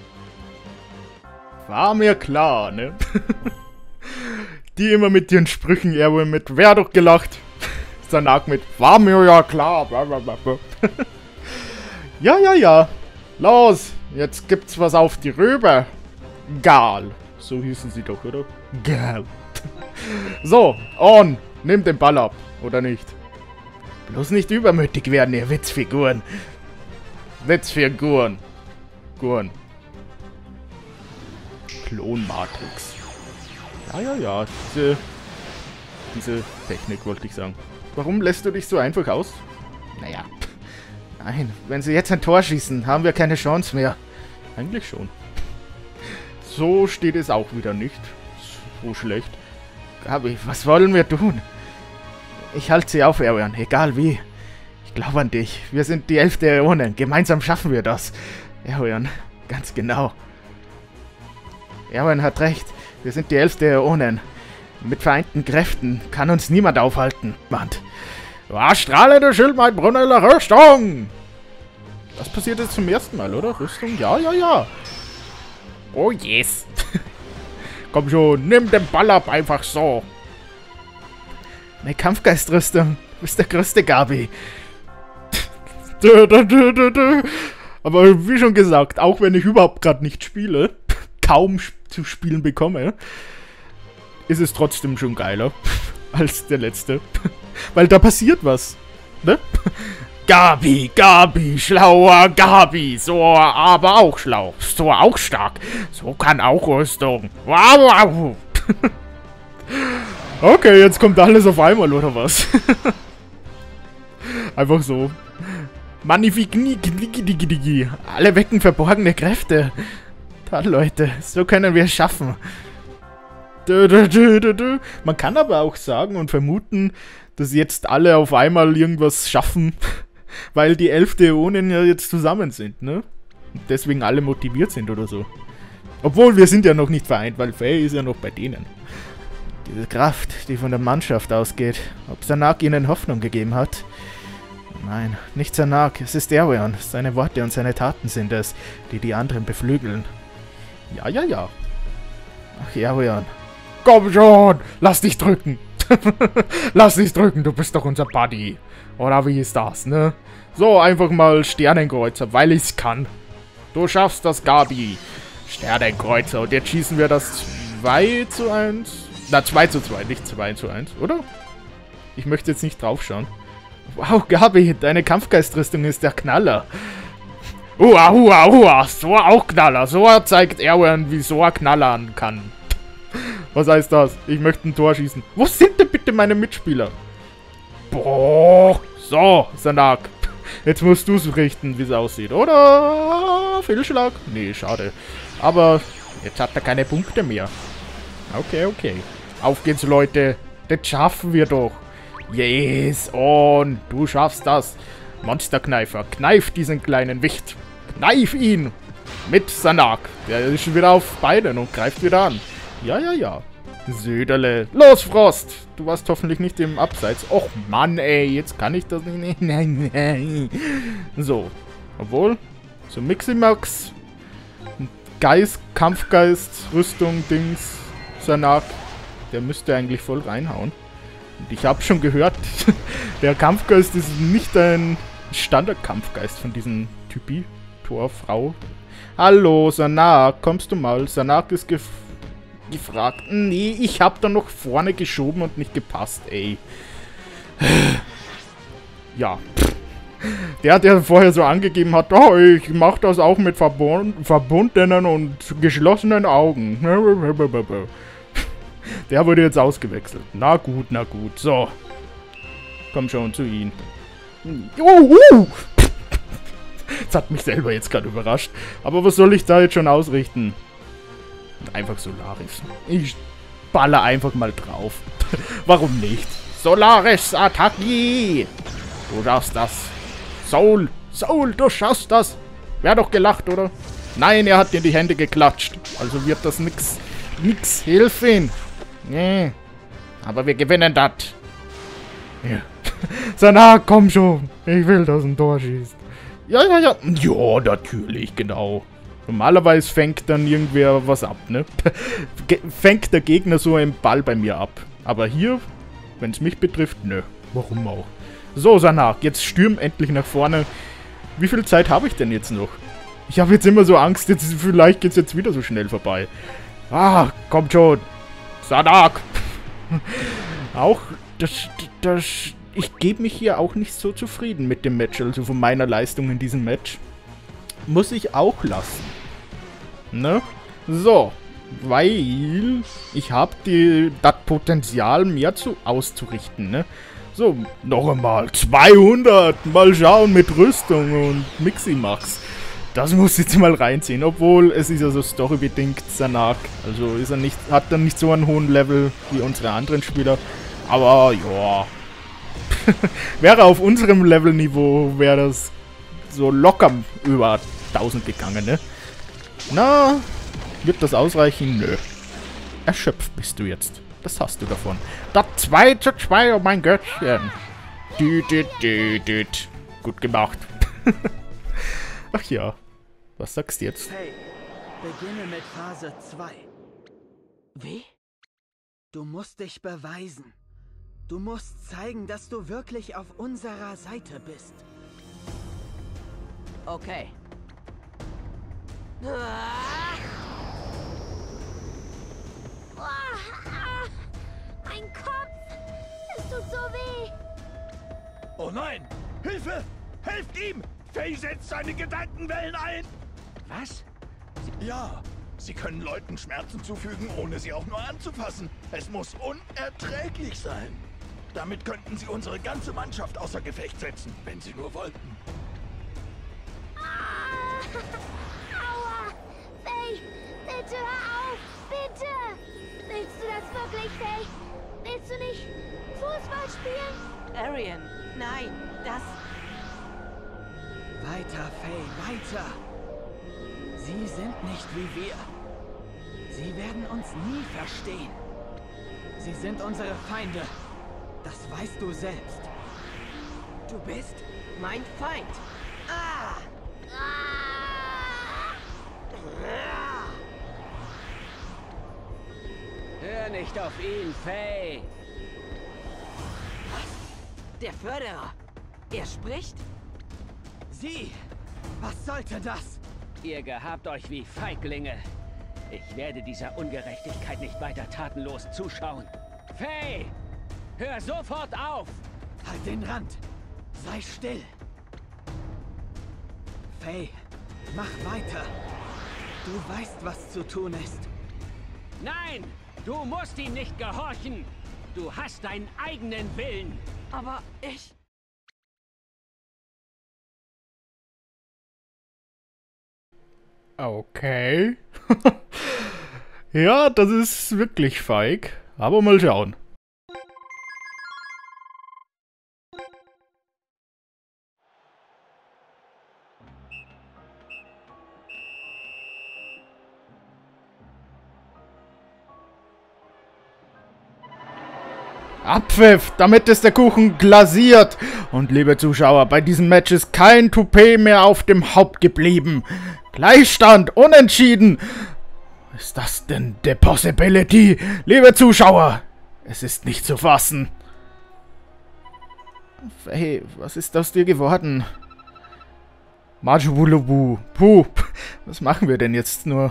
War mir klar, ne? Die immer mit ihren Sprüchen, er wohl mit wer doch gelacht. Sanak mit war mir ja klar. Ja, ja, ja. Los, jetzt gibt's was auf die Rübe. Gal. So hießen sie doch, oder? Gal. So, on. Nimm den Ball ab, oder nicht? Bloß nicht übermütig werden, ihr Witzfiguren. Witzfiguren. Guren. Klon-Matrix. Ja, ja, ja. Diese, diese Technik wollte ich sagen. Warum lässt du dich so einfach aus? Naja. Nein, wenn sie jetzt ein Tor schießen, haben wir keine Chance mehr. Eigentlich schon. So steht es auch wieder nicht. So schlecht. Gabi, was wollen wir tun? Ich halte sie auf, Erwin, egal wie. Ich glaube an dich. Wir sind die elfte Äonen. Gemeinsam schaffen wir das. Erwin, ganz genau. Erwin hat recht. Wir sind die elfte Äonen. Mit vereinten Kräften kann uns niemand aufhalten. Mann. Ah, strahlende Schildmaid Brunella Rüstung! Das passiert jetzt zum ersten Mal, oder? Rüstung? Ja, ja, ja. Oh yes. Komm schon, nimm den Ball ab, einfach so. Eine Kampfgeistrüstung. Du bist der größte Gabi. Aber wie schon gesagt, auch wenn ich überhaupt gerade nicht spiele, kaum zu spielen bekomme, ist es trotzdem schon geiler als der letzte. Weil da passiert was. Ne? Gabi, Gabi, schlauer Gabi. So, aber auch schlau. So auch stark. So kann auch Rüstung. Wow, wow. Okay, jetzt kommt alles auf einmal, oder was? Einfach so. Magnifique. Alle wecken verborgene Kräfte. Toll, Leute. So können wir es schaffen. Man kann aber auch sagen und vermuten, dass jetzt alle auf einmal irgendwas schaffen, weil die elfte Äonen ja jetzt zusammen sind, ne? Und deswegen alle motiviert sind oder so. Obwohl, wir sind ja noch nicht vereint, weil Faye ist ja noch bei denen. Diese Kraft, die von der Mannschaft ausgeht. Ob Sanak ihnen Hoffnung gegeben hat? Nein, nicht Sanak, es ist Erwan. Seine Worte und seine Taten sind es, die die anderen beflügeln. Ja, ja, ja. Ach, Erwan. Komm schon, lass dich drücken. Lass dich drücken, du bist doch unser Buddy. Oder wie ist das, ne? So, einfach mal Sternenkreuzer, weil ich's kann. Du schaffst das, Gabi. Sternenkreuzer. Und jetzt schießen wir das zwei zu eins. Na, zwei zu zwei, nicht zwei zu eins, oder? Ich möchte jetzt nicht draufschauen. Wow, Gabi, deine Kampfgeistrüstung ist der Knaller. Hua, hua, hua, so auch Knaller. So zeigt Erwan, wie so ein Knaller kann. Was heißt das? Ich möchte ein Tor schießen. Wo sind denn bitte meine Mitspieler? Boah. So, Sanak. Jetzt musst du es richten, wie es aussieht. Oder? Fehlschlag? Nee, schade. Aber jetzt hat er keine Punkte mehr. Okay, okay. Auf geht's, Leute. Das schaffen wir doch. Yes. Und du schaffst das. Monsterkneifer. Kneif diesen kleinen Wicht. Kneif ihn. Mit Sanak. Der ist schon wieder auf Beinen und greift wieder an. Ja, ja, ja. Söderle. Los, Frost. Du warst hoffentlich nicht im Abseits. Och, Mann, ey. Jetzt kann ich das nicht. Nein, nein. So. Obwohl. So Miximax. Geist, Kampfgeist, Rüstung, Dings. Sanak. Der müsste eigentlich voll reinhauen. Und ich habe schon gehört, der Kampfgeist ist nicht ein Standard-Kampfgeist von diesen Typi. Tor, Frau. Hallo, Sanak. Kommst du mal? Sanak ist gef gefragt. Nee, ich hab da noch vorne geschoben und nicht gepasst, ey. Ja. Der, der vorher so angegeben hat, oh, ich mach das auch mit verbund verbundenen und geschlossenen Augen. Der wurde jetzt ausgewechselt. Na gut, na gut. So. Komm schon zu ihm. Uh, uh. Das hat mich selber jetzt gerade überrascht. Aber was soll ich da jetzt schon ausrichten? Einfach Solaris. Ich baller einfach mal drauf. Warum nicht? Solaris Attacki! Du schaffst das. Soul, Soul, du schaffst das. Wär doch gelacht, oder? Nein, er hat dir in die Hände geklatscht. Also wird das nix. Nix. Hilf ihn. Nee. Aber wir gewinnen das. Ja. Sanak, komm schon. Ich will, dass ein Tor schießt. Ja, ja, ja. Ja, natürlich, genau. Normalerweise fängt dann irgendwer was ab, ne? Fängt der Gegner so einen Ball bei mir ab. Aber hier, wenn es mich betrifft, nö. Warum auch? So, Sanak, jetzt stürm endlich nach vorne. Wie viel Zeit habe ich denn jetzt noch? Ich habe jetzt immer so Angst, jetzt vielleicht geht es jetzt wieder so schnell vorbei. Ah, kommt schon. Sanak. Auch, das, das, ich gebe mich hier auch nicht so zufrieden mit dem Match, also von meiner Leistung in diesem Match. Muss ich auch lassen. Ne? So. Weil ich habe das Potenzial, mehr zu auszurichten, ne? So, noch einmal. zweihundert. Mal schauen mit Rüstung und Miximax. Das muss ich jetzt mal reinziehen. Obwohl, es ist ja so storybedingt Sanak. Also ist er nicht, hat er nicht so einen hohen Level wie unsere anderen Spieler. Aber, ja. Wäre auf unserem Levelniveau, wäre das so locker über tausend gegangen, ne? Na, wird das ausreichen? Nö. Erschöpft bist du jetzt. Das hast du davon. Das zwei zu zwei, oh mein Göttchen. Dü, dü, dü, dü. Gut gemacht. Ach ja. Was sagst du jetzt? Hey, beginne mit Phase zwei. Wie? Du musst dich beweisen. Du musst zeigen, dass du wirklich auf unserer Seite bist. Okay. Mein Kopf! Es tut so weh! Oh nein! Hilfe! Helft ihm! Faye setzt seine Gedankenwellen ein! Was? Ja, sie können Leuten Schmerzen zufügen, ohne sie auch nur anzufassen. Es muss unerträglich sein. Damit könnten sie unsere ganze Mannschaft außer Gefecht setzen, wenn sie nur wollten. Ah, aua! Faye, bitte hör auf! Bitte! Willst du das wirklich, Faye? Willst du nicht Fußball spielen? Arian, nein, das... Weiter, Faye, weiter! Sie sind nicht wie wir. Sie werden uns nie verstehen. Sie sind unsere Feinde. Das weißt du selbst. Du bist mein Feind. Ah! Hör nicht auf ihn, Faye. Was? Der Förderer. Er spricht? Sie! Was sollte das? Ihr gehabt euch wie Feiglinge. Ich werde dieser Ungerechtigkeit nicht weiter tatenlos zuschauen. Faye! Hör sofort auf! Halt den Rand! Sei still! Faye, mach weiter! Du weißt, was zu tun ist. Nein! Du musst ihm nicht gehorchen! Du hast deinen eigenen Willen! Aber ich... Okay. Ja, das ist wirklich feig. Aber mal schauen. Abpfiff, damit ist der Kuchen glasiert. Und liebe Zuschauer, bei diesem Match ist kein Toupet mehr auf dem Haupt geblieben. Gleichstand, unentschieden. Ist das denn the possibility? Liebe Zuschauer, es ist nicht zu fassen. Hey, was ist aus dir geworden? Majubulubu. Puh, was machen wir denn jetzt nur?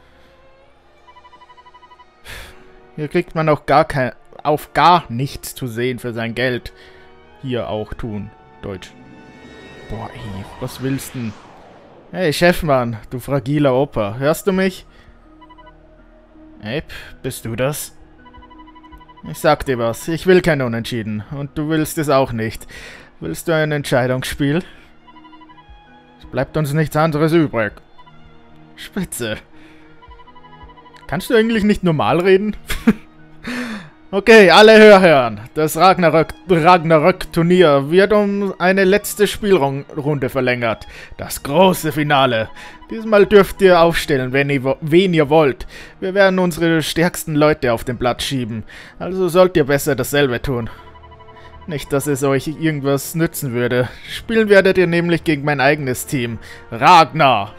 Hier kriegt man auch gar kein... auf gar nichts zu sehen für sein Geld. Hier auch tun. Deutsch. Boah, ey, was willst denn? Hey, Chefmann, du fragiler Opa. Hörst du mich? Abe, bist du das? Ich sag dir was, ich will kein Unentschieden. Und du willst es auch nicht. Willst du ein Entscheidungsspiel? Es bleibt uns nichts anderes übrig. Spitze. Kannst du eigentlich nicht normal reden? Okay, alle Hörherren. Das Ragnarök, Ragnarök-Turnier wird um eine letzte Spielrunde verlängert. Das große Finale. Diesmal dürft ihr aufstellen, wenn ihr, wen ihr wollt. Wir werden unsere stärksten Leute auf den Platz schieben. Also sollt ihr besser dasselbe tun. Nicht, dass es euch irgendwas nützen würde. Spielen werdet ihr nämlich gegen mein eigenes Team. Ragnarök.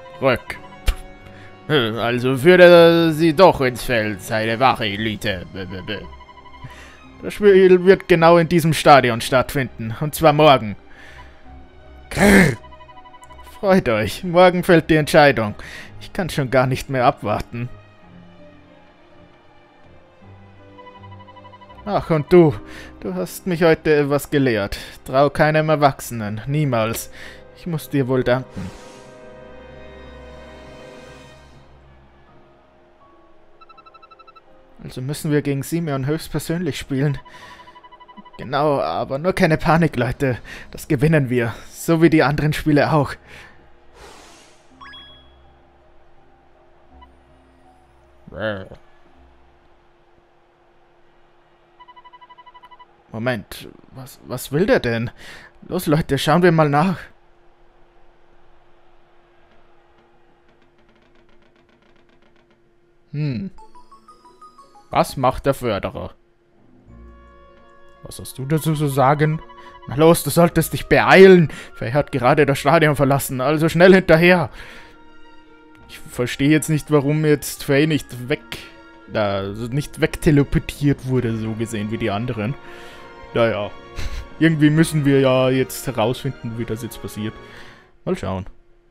Also führte sie doch ins Feld, seine wahre Elite. Das Spiel wird genau in diesem Stadion stattfinden, und zwar morgen. Grrr. Freut euch, morgen fällt die Entscheidung. Ich kann schon gar nicht mehr abwarten. Ach, und du, du hast mich heute etwas gelehrt. Trau keinem Erwachsenen, niemals. Ich muss dir wohl danken. Also müssen wir gegen Simeon höchstpersönlich spielen. Genau, aber nur keine Panik, Leute. Das gewinnen wir. So wie die anderen Spiele auch. Moment, was, was will der denn? Los, Leute, schauen wir mal nach. Hm. Was macht der Förderer? Was hast du dazu zu sagen? Na los, du solltest dich beeilen. Faye hat gerade das Stadion verlassen, also schnell hinterher. Ich verstehe jetzt nicht, warum jetzt Faye nicht weg... Also nicht wegteleportiert wurde, so gesehen, wie die anderen. Naja, irgendwie müssen wir ja jetzt herausfinden, wie das jetzt passiert. Mal schauen.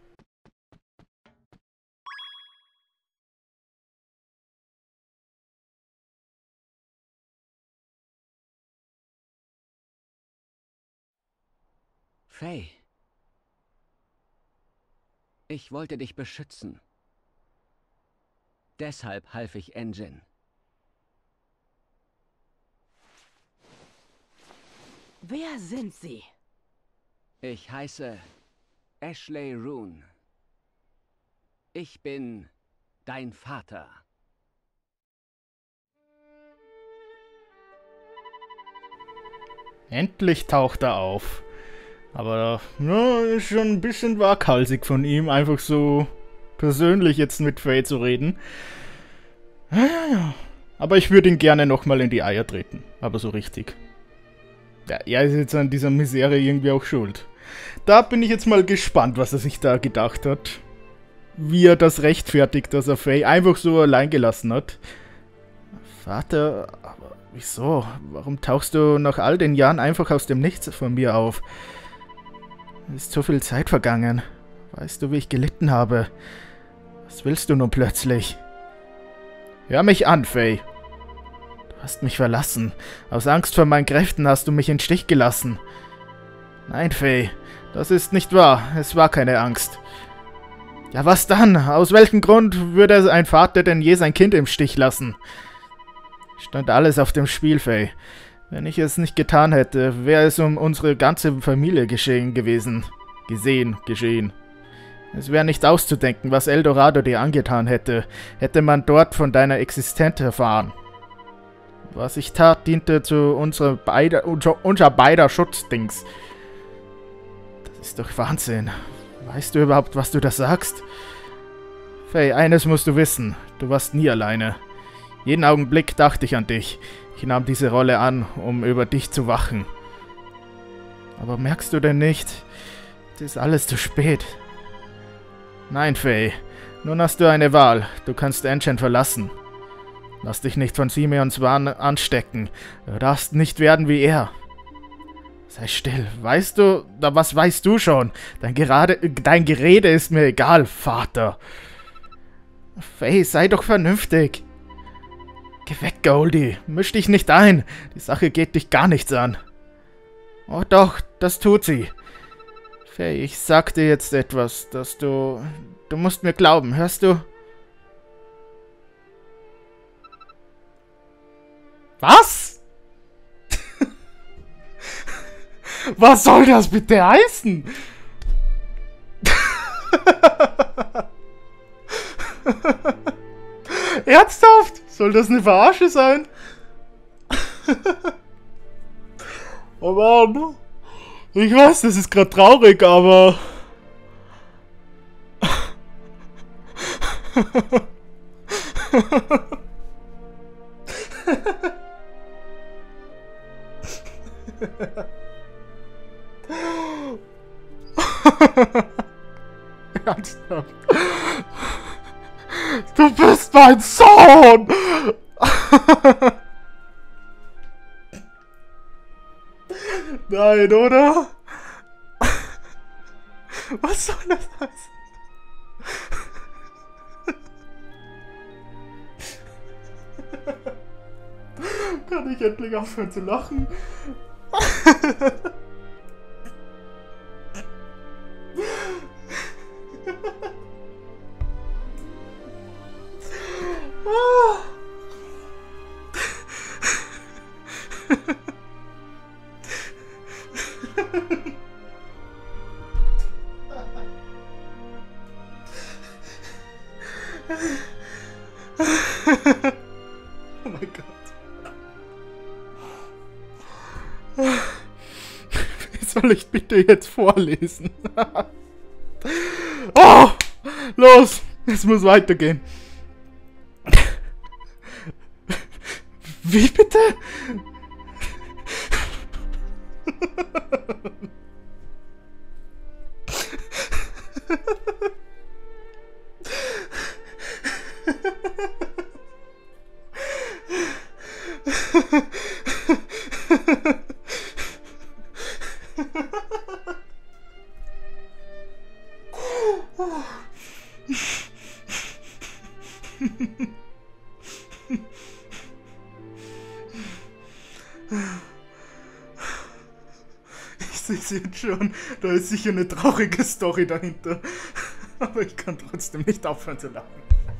Faye. Ich wollte dich beschützen. Deshalb half ich Engine. Wer sind Sie? Ich heiße Ashley Rune. Ich bin dein Vater. Endlich taucht er auf. Aber ja, ist schon ein bisschen waghalsig von ihm, einfach so persönlich jetzt mit Faye zu reden. Ja, ja, ja. Aber ich würde ihn gerne nochmal in die Eier treten. Aber so richtig. Ja, er ist jetzt an dieser Misere irgendwie auch schuld. Da bin ich jetzt mal gespannt, was er sich da gedacht hat. Wie er das rechtfertigt, dass er Faye einfach so allein gelassen hat. Vater, aber wieso? Warum tauchst du nach all den Jahren einfach aus dem Nichts von mir auf? Es ist so viel Zeit vergangen. Weißt du, wie ich gelitten habe? Was willst du nun plötzlich? Hör mich an, Faye. Du hast mich verlassen. Aus Angst vor meinen Kräften hast du mich in den Stich gelassen. Nein, Faye, das ist nicht wahr. Es war keine Angst. Ja, was dann? Aus welchem Grund würde ein Vater denn je sein Kind im Stich lassen? Stand alles auf dem Spiel, Faye. Wenn ich es nicht getan hätte, wäre es um unsere ganze Familie geschehen gewesen. Gesehen, geschehen. Es wäre nicht auszudenken, was Eldorado dir angetan hätte, hätte man dort von deiner Existenz erfahren. Was ich tat, diente zu unserer beider, unser, unser beider Schutzdings. Das ist doch Wahnsinn. Weißt du überhaupt, was du da sagst? Faye, eines musst du wissen. Du warst nie alleine. Jeden Augenblick dachte ich an dich. Ich nahm diese Rolle an, um über dich zu wachen. Aber merkst du denn nicht? Es ist alles zu spät. Nein, Faye. Nun hast du eine Wahl. Du kannst Anshan verlassen. Lass dich nicht von Simeons Wahn anstecken. Du darfst nicht werden wie er. Sei still. Weißt du, was weißt du schon? Dein, Gerade, dein Gerede ist mir egal, Vater. Faye, sei doch vernünftig. Geh weg, Goldie. Misch dich nicht ein. Die Sache geht dich gar nichts an. Oh doch, das tut sie. Faye, ich sag dir jetzt etwas, dass du... Du musst mir glauben, hörst du? Was? Was soll das bitte heißen? Ernsthaft? Soll das eine Verarsche sein? Oh Mann. Ich weiß, das ist gerade traurig, aber... Ernsthaft? Du bist mein Sohn! Nein, oder? Was soll das heißen? Kann ich endlich aufhören zu lachen? Oh mein Gott. Wie soll ich bitte jetzt vorlesen? Oh! Los! Es muss weitergehen. Wie bitte? Ich sehe es jetzt schon, da ist sicher eine traurige Story dahinter. Aber ich kann trotzdem nicht aufhören zu lachen.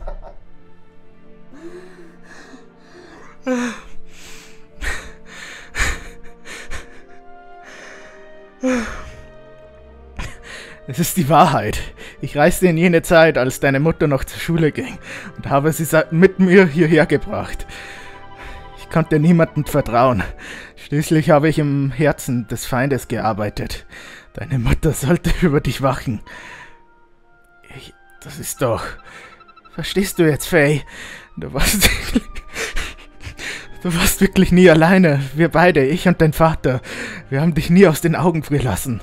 Es ist die Wahrheit. Ich reiste in jene Zeit, als deine Mutter noch zur Schule ging und habe sie mit mir hierher gebracht. Ich konnte niemandem vertrauen. Schließlich habe ich im Herzen des Feindes gearbeitet. Deine Mutter sollte über dich wachen. Ich, das ist doch... Verstehst du jetzt, Faye? Du warst... Du warst wirklich nie alleine. Wir beide, ich und dein Vater. Wir haben dich nie aus den Augen gelassen.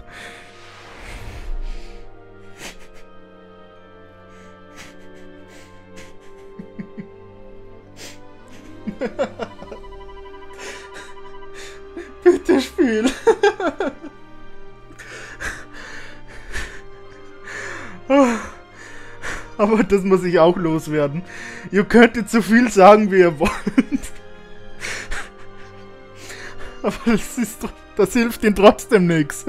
Bitte spiel. Aber das muss ich auch loswerden. Ihr könntet so viel sagen, wie ihr wollt. Aber das, ist, das hilft ihnen trotzdem nichts.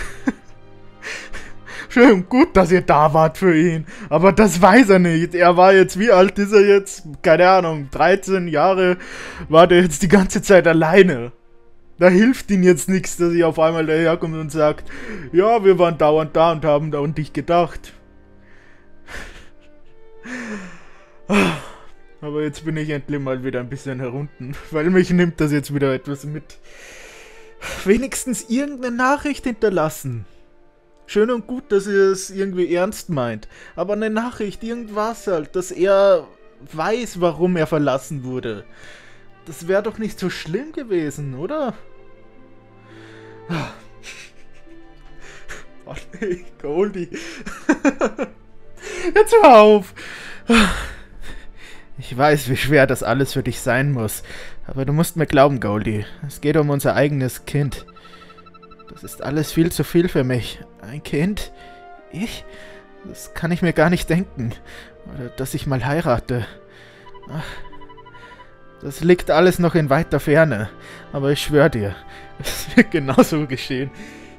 Schön, gut, dass ihr da wart für ihn. Aber das weiß er nicht. Er war jetzt, wie alt ist er jetzt? Keine Ahnung, dreizehn Jahre war der jetzt die ganze Zeit alleine. Da hilft ihm jetzt nichts, dass ihr auf einmal daherkommt und sagt, ja, wir waren dauernd da und haben da an dich gedacht. Aber jetzt bin ich endlich mal wieder ein bisschen herunten, weil mich nimmt das jetzt wieder etwas mit. Wenigstens irgendeine Nachricht hinterlassen. Schön und gut, dass ihr es irgendwie ernst meint, aber eine Nachricht, irgendwas halt, dass er weiß, warum er verlassen wurde. Das wäre doch nicht so schlimm gewesen, oder? Oh nee, Goldie. Jetzt hör auf. Ich weiß, wie schwer das alles für dich sein muss, aber du musst mir glauben, Goldie. Es geht um unser eigenes Kind. Das ist alles viel zu viel für mich. Ein Kind? Ich? Das kann ich mir gar nicht denken. Oder dass ich mal heirate. Ach, das liegt alles noch in weiter Ferne. Aber ich schwöre dir, es wird genauso geschehen.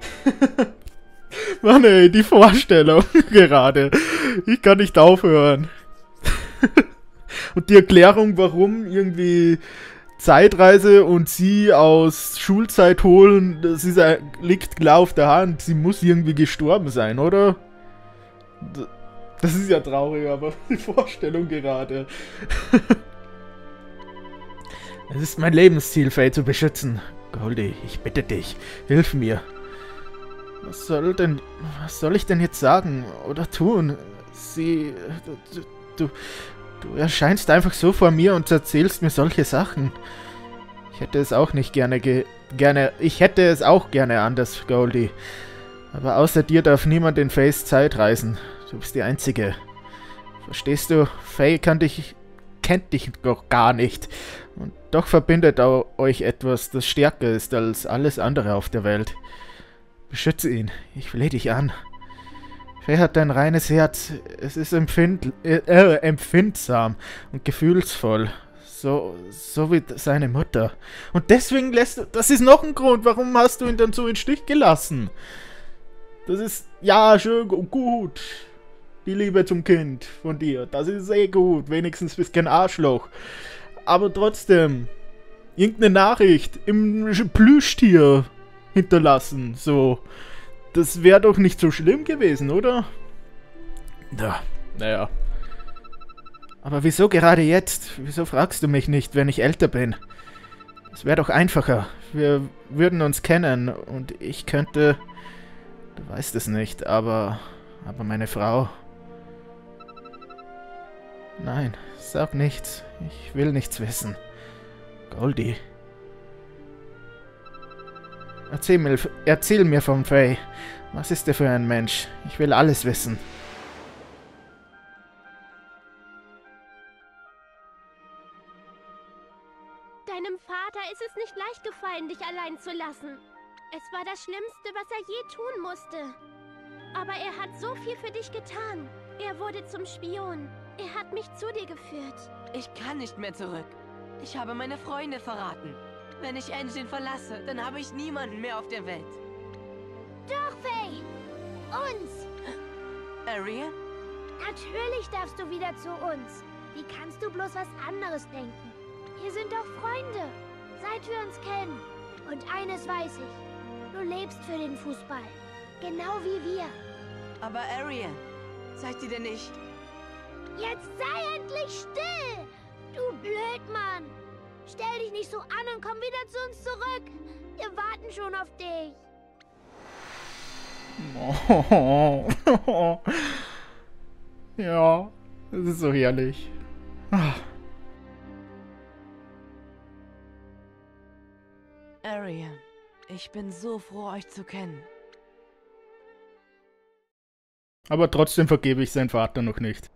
Mann ey, die Vorstellung gerade. Ich kann nicht aufhören. Und die Erklärung, warum irgendwie Zeitreise und sie aus Schulzeit holen, das ist, liegt klar auf der Hand. Sie muss irgendwie gestorben sein, oder? Das ist ja traurig, aber die Vorstellung gerade. Es ist mein Lebensziel, Faye zu beschützen. Goldie, ich bitte dich, hilf mir. Was soll denn, was soll ich denn jetzt sagen oder tun? Sie, du, du, du erscheinst einfach so vor mir und erzählst mir solche Sachen. Ich hätte es auch nicht gerne, ge gerne, ich hätte es auch gerne anders, Goldie. Aber außer dir darf niemand in Fays Zeit reisen. Du bist die Einzige. Verstehst du? Faye kann dich, kennt dich doch gar nicht. Und doch verbindet euch etwas, das stärker ist als alles andere auf der Welt. Beschütze ihn. Ich flehe dich an. Faye hat ein reines Herz. Es ist empfind äh, äh, empfindsam und gefühlsvoll. So, so wie seine Mutter. Und deswegen lässt du... Das ist noch ein Grund, warum hast du ihn dann so in den Stich gelassen? Das ist... Ja, schön und gut. Die Liebe zum Kind von dir. Das ist eh gut. Wenigstens bist kein Arschloch. Aber trotzdem... Irgendeine Nachricht im Plüschtier hinterlassen. So... Das wäre doch nicht so schlimm gewesen, oder? Ja, naja. Aber wieso gerade jetzt? Wieso fragst du mich nicht, wenn ich älter bin? Es wäre doch einfacher. Wir würden uns kennen und ich könnte... Du weißt es nicht, aber... Aber meine Frau... Nein, sag nichts. Ich will nichts wissen. Goldie. Erzähl mir, erzähl mir von Faye. Was ist er für ein Mensch? Ich will alles wissen. Deinem Vater ist es nicht leicht gefallen, dich allein zu lassen. Es war das Schlimmste, was er je tun musste. Aber er hat so viel für dich getan. Er wurde zum Spion. Er hat mich zu dir geführt. Ich kann nicht mehr zurück. Ich habe meine Freunde verraten. Wenn ich Engine verlasse, dann habe ich niemanden mehr auf der Welt. Doch, Faye! Uns! Ariel? Natürlich darfst du wieder zu uns. Wie kannst du bloß was anderes denken? Wir sind doch Freunde, seit wir uns kennen. Und eines weiß ich, du lebst für den Fußball. Genau wie wir. Aber Ariel, seid ihr denn nicht? Jetzt sei endlich still! Du Blödmann! Stell dich nicht so an und komm wieder zu uns zurück. Wir warten schon auf dich. Oh. Ja, das ist so herrlich. Arian, ich bin so froh, euch zu kennen. Aber trotzdem vergebe ich seinen Vater noch nicht.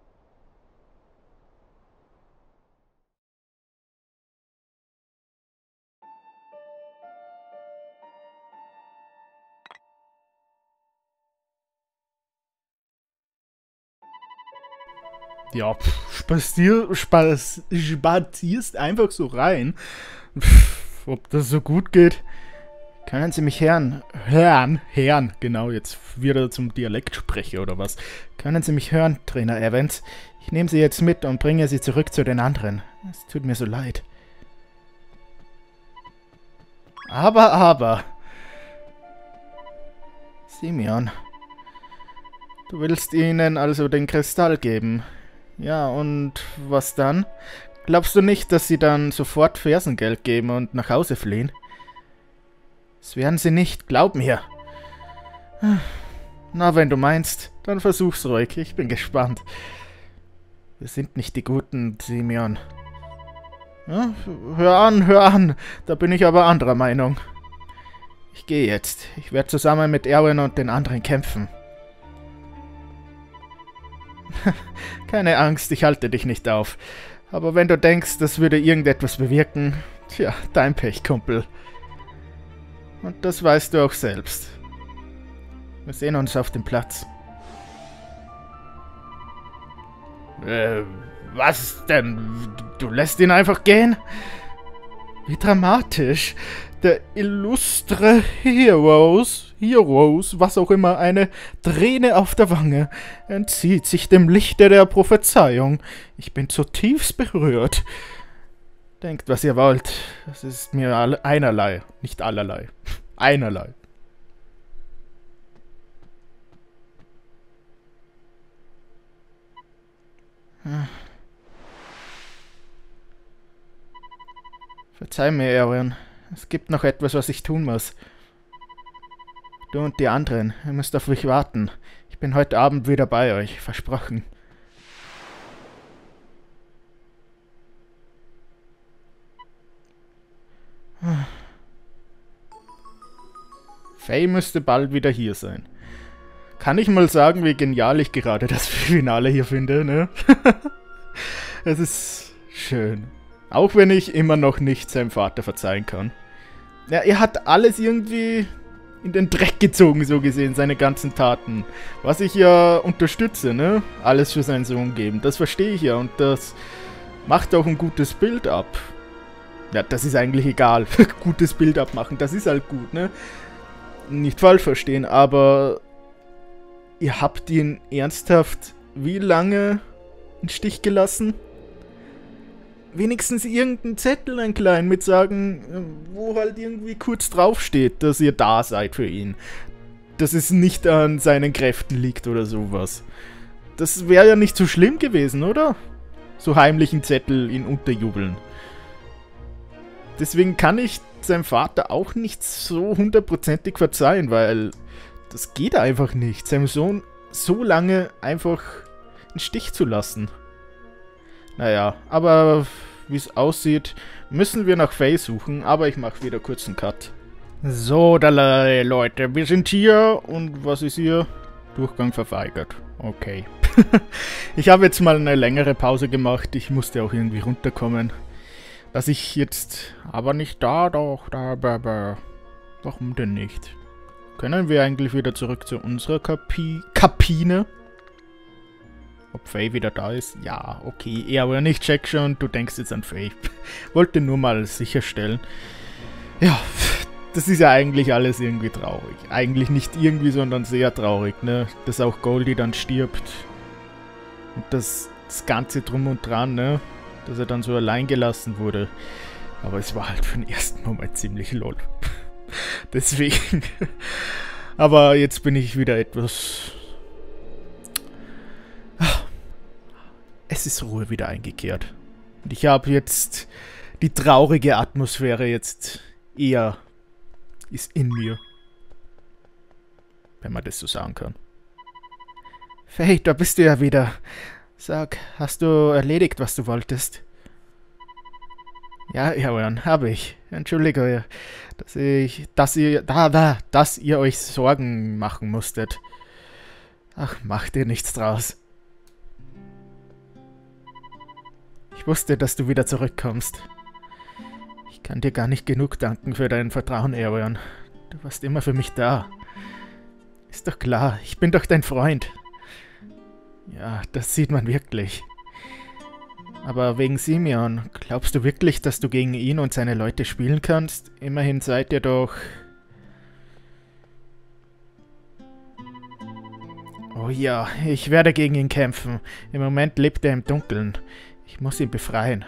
Ja, pff, spazier, spaz, spazierst einfach so rein. Pff, ob das so gut geht? Können Sie mich hören? Hören? Hören, genau, jetzt wieder zum Dialektsprecher oder was? Können Sie mich hören, Trainer Evans? Ich nehme Sie jetzt mit und bringe Sie zurück zu den anderen. Es tut mir so leid. Aber, aber... Simeon, du willst ihnen also den Kristall geben. Ja, und was dann? Glaubst du nicht, dass sie dann sofort Fersengeld geben und nach Hause fliehen? Das werden sie nicht, glaub mir. Na, wenn du meinst, dann versuch's ruhig. Ich bin gespannt. Wir sind nicht die Guten, Simeon. Ja, hör an, hör an. Da bin ich aber anderer Meinung. Ich gehe jetzt. Ich werde zusammen mit Erwin und den anderen kämpfen. Keine Angst, ich halte dich nicht auf. Aber wenn du denkst, das würde irgendetwas bewirken, tja, dein Pech, Kumpel. Und das weißt du auch selbst. Wir sehen uns auf dem Platz. Äh, was denn? Du lässt ihn einfach gehen? Wie dramatisch. Der illustre Heroes, Heroes, was auch immer, eine Träne auf der Wange, entzieht sich dem Lichte der Prophezeiung. Ich bin zutiefst berührt. Denkt, was ihr wollt. Es ist mir alle, einerlei, nicht allerlei. Einerlei. Hm. Verzeih mir, Erwin. Es gibt noch etwas, was ich tun muss. Du und die anderen, ihr müsst auf mich warten. Ich bin heute Abend wieder bei euch, versprochen. Faye müsste bald wieder hier sein. Kann ich mal sagen, wie genial ich gerade das Finale hier finde, ne? Es ist schön. Auch wenn ich immer noch nicht seinem Vater verzeihen kann. Ja, er hat alles irgendwie in den Dreck gezogen, so gesehen, seine ganzen Taten. Was ich ja unterstütze, ne? Alles für seinen Sohn geben. Das verstehe ich ja und das macht auch ein gutes Bild ab. Ja, das ist eigentlich egal. Gutes Bild abmachen, das ist halt gut, ne? Nicht falsch verstehen, aber ihr habt ihn ernsthaft wie lange im Stich gelassen? Wenigstens irgendeinen Zettel, ein kleinen, mit sagen, wo halt irgendwie kurz draufsteht, dass ihr da seid für ihn. Dass es nicht an seinen Kräften liegt oder sowas. Das wäre ja nicht so schlimm gewesen, oder? So heimlich einen Zettel ihn unterjubeln. Deswegen kann ich seinem Vater auch nicht so hundertprozentig verzeihen, weil das geht einfach nicht, seinem Sohn so lange einfach im Stich zu lassen. Naja, aber wie es aussieht, müssen wir nach Faye suchen, aber ich mache wieder kurz einen Cut. So, dalai, Leute, wir sind hier und was ist hier? Durchgang verweigert. Okay. Ich habe jetzt mal eine längere Pause gemacht, ich musste auch irgendwie runterkommen. Dass ich jetzt aber nicht da, doch, da, aber warum denn nicht? Können wir eigentlich wieder zurück zu unserer Kapi Kapine? Ob Faye wieder da ist? Ja, okay. Er aber nicht, check schon. Du denkst jetzt an Faye. Wollte nur mal sicherstellen. Ja, das ist ja eigentlich alles irgendwie traurig. Eigentlich nicht irgendwie, sondern sehr traurig, ne? Dass auch Goldie dann stirbt. Und das, das Ganze drum und dran, ne? Dass er dann so allein gelassen wurde. Aber es war halt für den ersten Moment ziemlich lol. Deswegen. Aber jetzt bin ich wieder etwas... Es ist Ruhe wieder eingekehrt. Und ich habe jetzt die traurige Atmosphäre jetzt eher ist in mir. Wenn man das so sagen kann. Faye, da bist du ja wieder. Sag, hast du erledigt, was du wolltest? Ja, Erwan, habe ich. Entschuldige, dass ich, dass ihr, da, da, dass ihr euch Sorgen machen musstet. Ach, macht dir nichts draus. Ich wusste, dass du wieder zurückkommst. Ich kann dir gar nicht genug danken für dein Vertrauen, Erwan. Du warst immer für mich da. Ist doch klar, ich bin doch dein Freund. Ja, das sieht man wirklich. Aber wegen Simeon, glaubst du wirklich, dass du gegen ihn und seine Leute spielen kannst? Immerhin seid ihr doch... Oh ja, ich werde gegen ihn kämpfen. Im Moment lebt er im Dunkeln. Ich muss ihn befreien.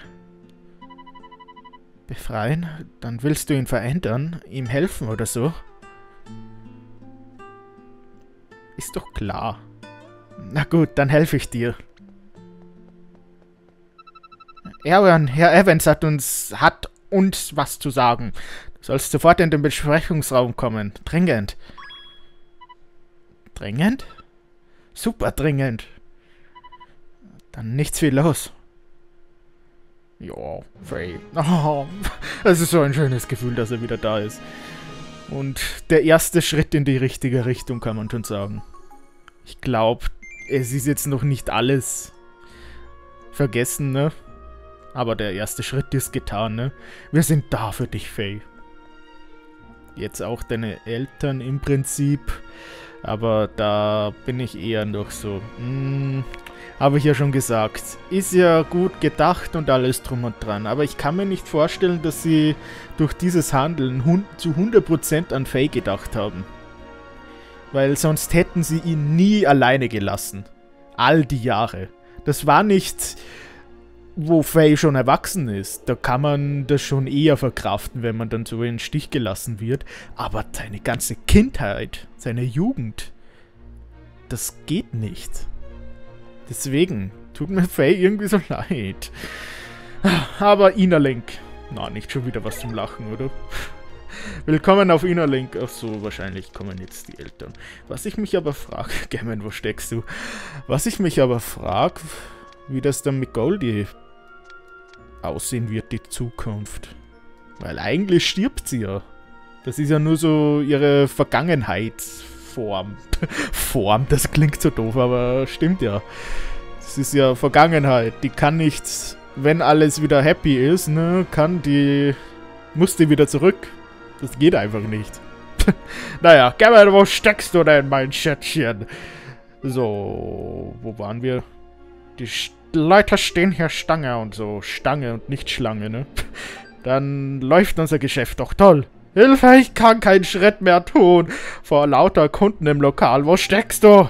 Befreien? Dann willst du ihn verändern? Ihm helfen oder so? Ist doch klar. Na gut, dann helfe ich dir. Erwan, Herr Evans hat uns, hat uns was zu sagen. Du sollst sofort in den Besprechungsraum kommen. Dringend. Dringend? Super dringend. Dann nichts viel los. Ja, Faye. Oh, es ist so ein schönes Gefühl, dass er wieder da ist. Und der erste Schritt in die richtige Richtung, kann man schon sagen. Ich glaube, es ist jetzt noch nicht alles vergessen, ne? Aber der erste Schritt ist getan, ne? Wir sind da für dich, Faye. Jetzt auch deine Eltern im Prinzip. Aber da bin ich eher noch so. Hm, habe ich ja schon gesagt. Ist ja gut gedacht und alles drum und dran. Aber ich kann mir nicht vorstellen, dass sie durch dieses Handeln zu hundert Prozent an Faye gedacht haben. Weil sonst hätten sie ihn nie alleine gelassen. All die Jahre. Das war nicht... wo Faye schon erwachsen ist, da kann man das schon eher verkraften, wenn man dann so in den Stich gelassen wird. Aber seine ganze Kindheit, seine Jugend, das geht nicht. Deswegen tut mir Faye irgendwie so leid. Aber Innerlink, na, nicht schon wieder was zum Lachen, oder? Willkommen auf Innerlink. Ach so, wahrscheinlich kommen jetzt die Eltern. Was ich mich aber frage, Gammon, wo steckst du? Was ich mich aber frage, wie das dann mit Goldie aussehen wird, die Zukunft. Weil eigentlich stirbt sie ja. Das ist ja nur so ihre Vergangenheitsform. Form, das klingt so doof, aber stimmt ja. Das ist ja Vergangenheit. Die kann nicht, wenn alles wieder happy ist, ne, kann die, muss die wieder zurück. Das geht einfach nicht. Naja, Gammon, wo steckst du denn, mein Schätzchen? So, wo waren wir? Die Leute stehen hier Stange und so. Stange und nicht Schlange, ne? Dann läuft unser Geschäft doch toll. Hilfe, ich kann keinen Schritt mehr tun. Vor lauter Kunden im Lokal. Wo steckst du?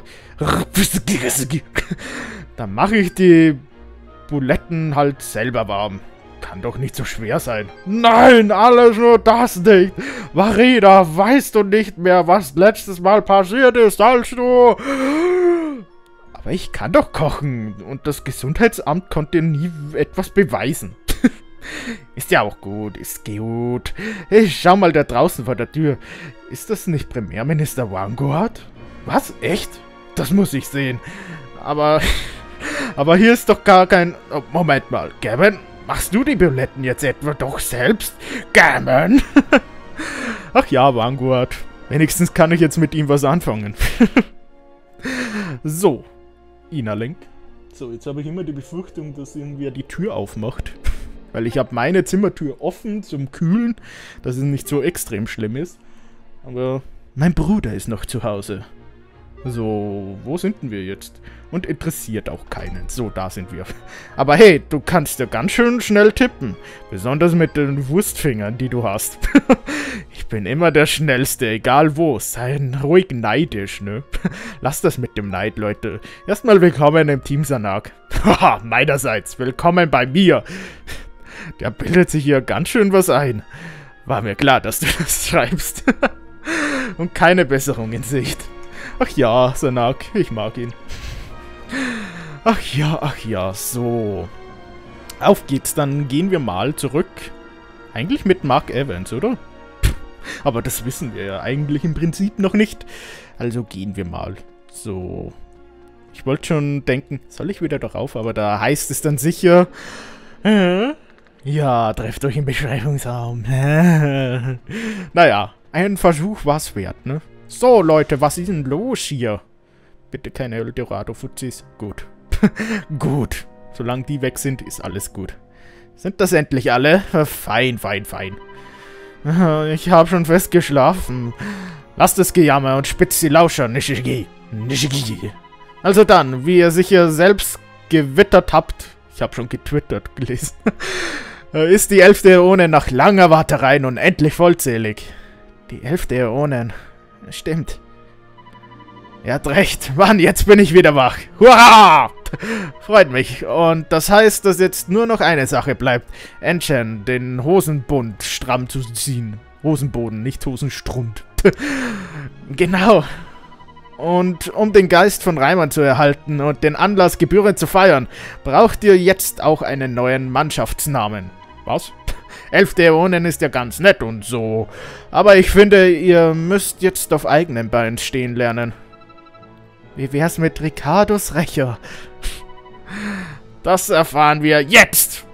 Dann mache ich die Buletten halt selber warm. Kann doch nicht so schwer sein. Nein, alles nur das nicht. Marina, weißt du nicht mehr, was letztes Mal passiert ist, als du... Aber ich kann doch kochen und das Gesundheitsamt konnte nie etwas beweisen. Ist ja auch gut, ist gut. Ich schau mal da draußen vor der Tür. Ist das nicht Premierminister Vanguard? Was? Echt? Das muss ich sehen. Aber... Aber hier ist doch gar kein... Oh, Moment mal, Gammon, machst du die Buletten jetzt etwa doch selbst? Gammon? Ach ja, Vanguard. Wenigstens kann ich jetzt mit ihm was anfangen. So. Innerlink. So, jetzt habe ich immer die Befürchtung, dass irgendwer die Tür aufmacht. Weil ich habe meine Zimmertür offen zum Kühlen, dass es nicht so extrem schlimm ist. Aber mein Bruder ist noch zu Hause. So, wo sind denn wir jetzt? Und interessiert auch keinen. So, da sind wir. Aber hey, du kannst ja ganz schön schnell tippen. Besonders mit den Wurstfingern, die du hast. Ich bin immer der Schnellste, egal wo. Sei ruhig neidisch, ne? Lass das mit dem Neid, Leute. Erstmal willkommen im Team Sanak. Haha, meinerseits. Willkommen bei mir. Der bildet sich hier ganz schön was ein. War mir klar, dass du das schreibst. Und keine Besserung in Sicht. Ach ja, Sanak, ich mag ihn. Ach ja, ach ja, so. Auf geht's, dann gehen wir mal zurück. Eigentlich mit Mark Evans, oder? Aber das wissen wir ja eigentlich im Prinzip noch nicht. Also gehen wir mal. So. Ich wollte schon denken, soll ich wieder darauf? Aber da heißt es dann sicher... Äh, Ja, trefft euch im Beschreibungsraum. Naja, ein Versuch war's wert, ne? So, Leute, was ist denn los hier? Bitte keine Eldorado-Fuzis. Gut. Gut. Solange die weg sind, ist alles gut. Sind das endlich alle? Fein, fein, fein. Ich habe schon fest geschlafen. Lasst das Gejammer und spitzt die Lauscher, Nishigi. Nishigi. Also dann, wie ihr sicher selbst gewittert habt, ich habe schon getwittert gelesen, ist die elfte Äone nach langer Warterei nun endlich vollzählig. Die elfte Äonen. Stimmt. Er hat recht. Mann, jetzt bin ich wieder wach. Hurra! Freut mich. Und das heißt, dass jetzt nur noch eine Sache bleibt. Enchen, den Hosenbund stramm zu ziehen. Hosenboden, nicht Hosenstrund. Genau. Und um den Geist von Reimann zu erhalten und den Anlass gebührend zu feiern, braucht ihr jetzt auch einen neuen Mannschaftsnamen. Was? Elfte Äonen ist ja ganz nett und so. Aber ich finde, ihr müsst jetzt auf eigenen Beinen stehen lernen. Wie wär's mit Ricardos Rächer? Das erfahren wir jetzt!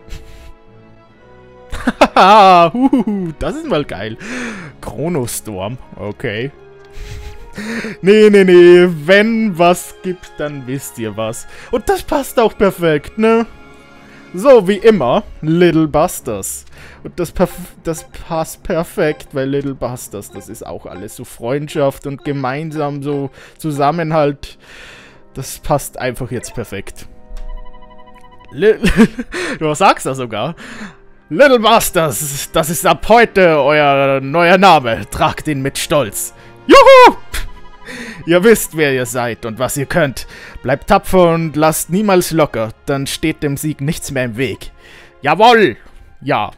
Haha, das ist mal geil. Chronostorm, okay. Nee, nee, nee, wenn was gibt, dann wisst ihr was. Und das passt auch perfekt, ne? So, wie immer, Little Busters. Und das, das passt perfekt, weil Little Busters, das ist auch alles so Freundschaft und gemeinsam so Zusammenhalt. Das passt einfach jetzt perfekt. Li du sagst das sogar. Little Busters, das ist ab heute euer neuer Name. Tragt ihn mit Stolz. Juhu! Ihr wisst, wer ihr seid und was ihr könnt. Bleibt tapfer und lasst niemals locker, dann steht dem Sieg nichts mehr im Weg. Jawohl! Ja.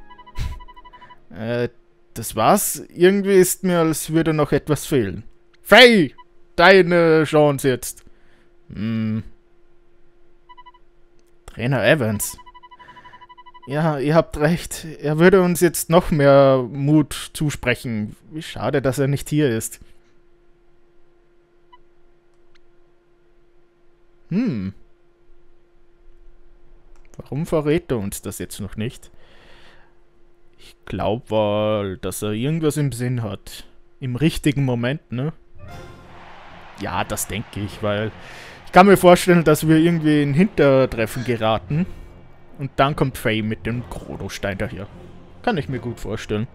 äh, das war's? Irgendwie ist mir, als würde noch etwas fehlen. Faye! Deine Chance jetzt. Hm. Trainer Evans. Ja, ihr habt recht. Er würde uns jetzt noch mehr Mut zusprechen. Wie schade, dass er nicht hier ist. Hm. Warum verrät er uns das jetzt noch nicht? Ich glaube wohl, dass er irgendwas im Sinn hat. Im richtigen Moment, ne? Ja, das denke ich, weil ich kann mir vorstellen, dass wir irgendwie in Hintertreffen geraten. Und dann kommt Faye mit dem Chronostein daher. Kann ich mir gut vorstellen.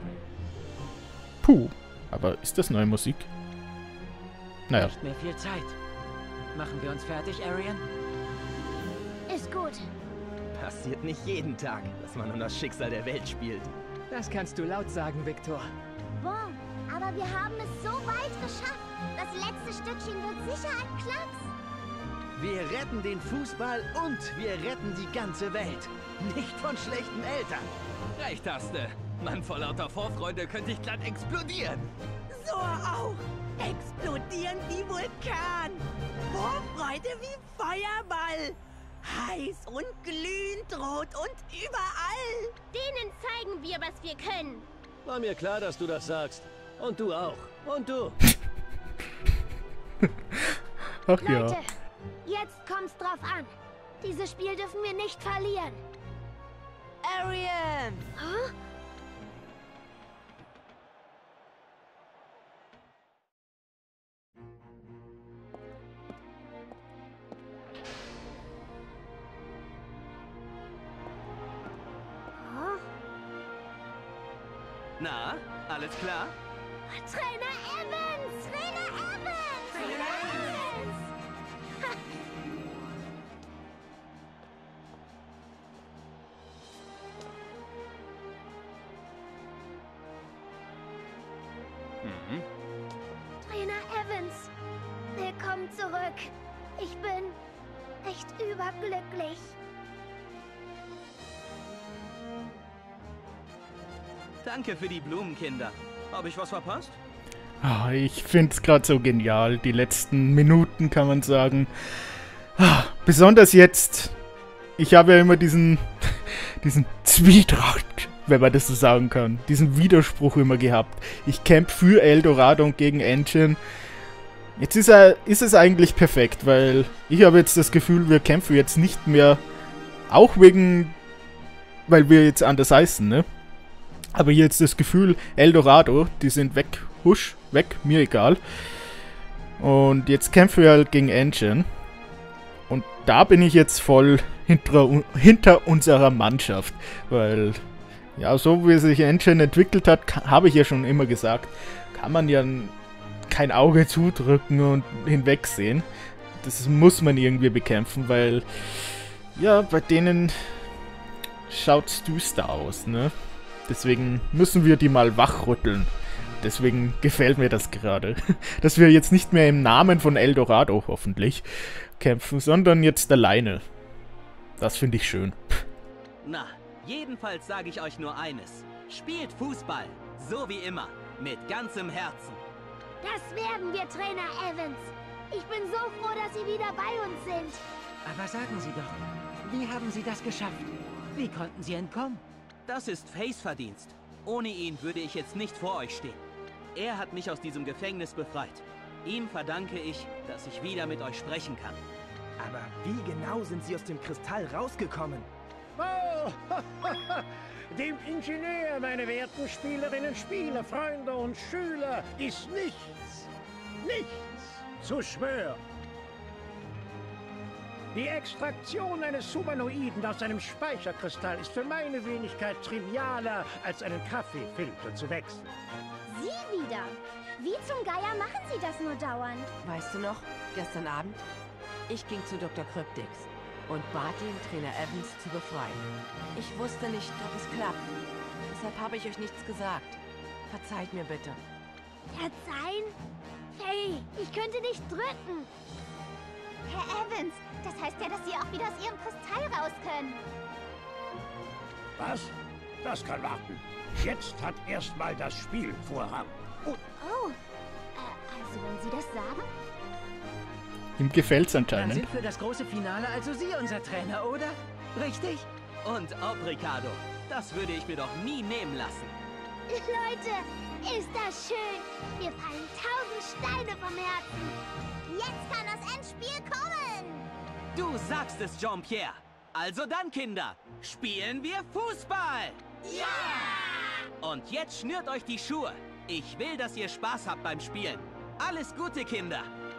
Puh, aber ist das neue Musik? Naja. Nicht mehr viel Zeit. Machen wir uns fertig, Arian? Ist gut. Passiert nicht jeden Tag, dass man um das Schicksal der Welt spielt. Das kannst du laut sagen, Victor. Boah, aber wir haben es so weit geschafft. Das letzte Stückchen wird sicher ein Klacks. Wir retten den Fußball und wir retten die ganze Welt. Nicht von schlechten Eltern. Recht hast du. Mann, vor lauter Vorfreude könnte ich glatt explodieren. So auch. Explodieren wie Vulkan. Vorfreude wie Feuerball. Heiß und glühend rot und überall. Denen zeigen wir, was wir können. War mir klar, dass du das sagst. Und du auch. Und du. Ach ja. Leute, jetzt kommt's drauf an. Dieses Spiel dürfen wir nicht verlieren. Arian! Huh? Na, alles klar? Trainer Evans! Trainer Evans! Trainer Evans! Mhm. Trainer Evans, willkommen zurück. Ich bin echt überglücklich. Danke für die Blumen, Kinder. Habe ich was verpasst? Ah, ich finde es gerade so genial. Die letzten Minuten, kann man sagen. Ah, besonders jetzt. Ich habe ja immer diesen, diesen Zwietracht, wenn man das so sagen kann. Diesen Widerspruch immer gehabt. Ich kämpfe für Eldorado und gegen Enchen. Jetzt ist, er, ist es eigentlich perfekt, weil ich habe jetzt das Gefühl, wir kämpfen jetzt nicht mehr, auch wegen weil wir jetzt anders heißen, ne? Aber jetzt das Gefühl, Eldorado, die sind weg, husch, weg, mir egal. Und jetzt kämpfen wir halt gegen Engine. Und da bin ich jetzt voll hinter, hinter unserer Mannschaft. Weil, ja, so wie sich Engine entwickelt hat, habe ich ja schon immer gesagt, kann man ja kein Auge zudrücken und hinwegsehen. Das muss man irgendwie bekämpfen, weil, ja, bei denen schaut's düster aus, ne? Deswegen müssen wir die mal wachrütteln. Deswegen gefällt mir das gerade. Dass wir jetzt nicht mehr im Namen von Eldorado hoffentlich kämpfen, sondern jetzt alleine. Das finde ich schön. Na, jedenfalls sage ich euch nur eines. Spielt Fußball, so wie immer, mit ganzem Herzen. Das werden wir, Trainer Evans. Ich bin so froh, dass Sie wieder bei uns sind. Aber sagen Sie doch, wie haben Sie das geschafft? Wie konnten Sie entkommen? Das ist Fays Verdienst. Ohne ihn würde ich jetzt nicht vor euch stehen. Er hat mich aus diesem Gefängnis befreit. Ihm verdanke ich, dass ich wieder mit euch sprechen kann. Aber wie genau sind Sie aus dem Kristall rausgekommen? Oh, dem Ingenieur, meine werten Spielerinnen, Spieler, Freunde und Schüler, ist nichts, nichts zu schwören. Die Extraktion eines Humanoiden aus einem Speicherkristall ist für meine Wenigkeit trivialer, als einen Kaffeefilter zu wechseln. Sie wieder? Wie zum Geier machen Sie das nur dauernd? Weißt du noch, gestern Abend? Ich ging zu Doktor Kryptix und bat ihn, Trainer Evans zu befreien. Ich wusste nicht, ob es klappt. Deshalb habe ich euch nichts gesagt. Verzeiht mir bitte. Verzeihen? Hey, ich könnte nicht drücken. Herr Evans, das heißt ja, dass Sie auch wieder aus Ihrem Kristall raus können. Was? Das kann warten. Jetzt hat erstmal das Spiel Vorrang. Oh, oh. Äh, also wenn Sie das sagen? Ihm gefällt's Dann anscheinend. sind für das große Finale also Sie unser Trainer, oder? Richtig? Und ob, Ricardo, das würde ich mir doch nie nehmen lassen. Leute, ist das schön. Mir fallen tausend Steine vom Herzen. Jetzt kann das Endspiel kommen. Du sagst es, Jean-Pierre. Also dann, Kinder, spielen wir Fußball. Ja! Und jetzt schnürt euch die Schuhe. Ich will, dass ihr Spaß habt beim Spielen. Alles Gute, Kinder.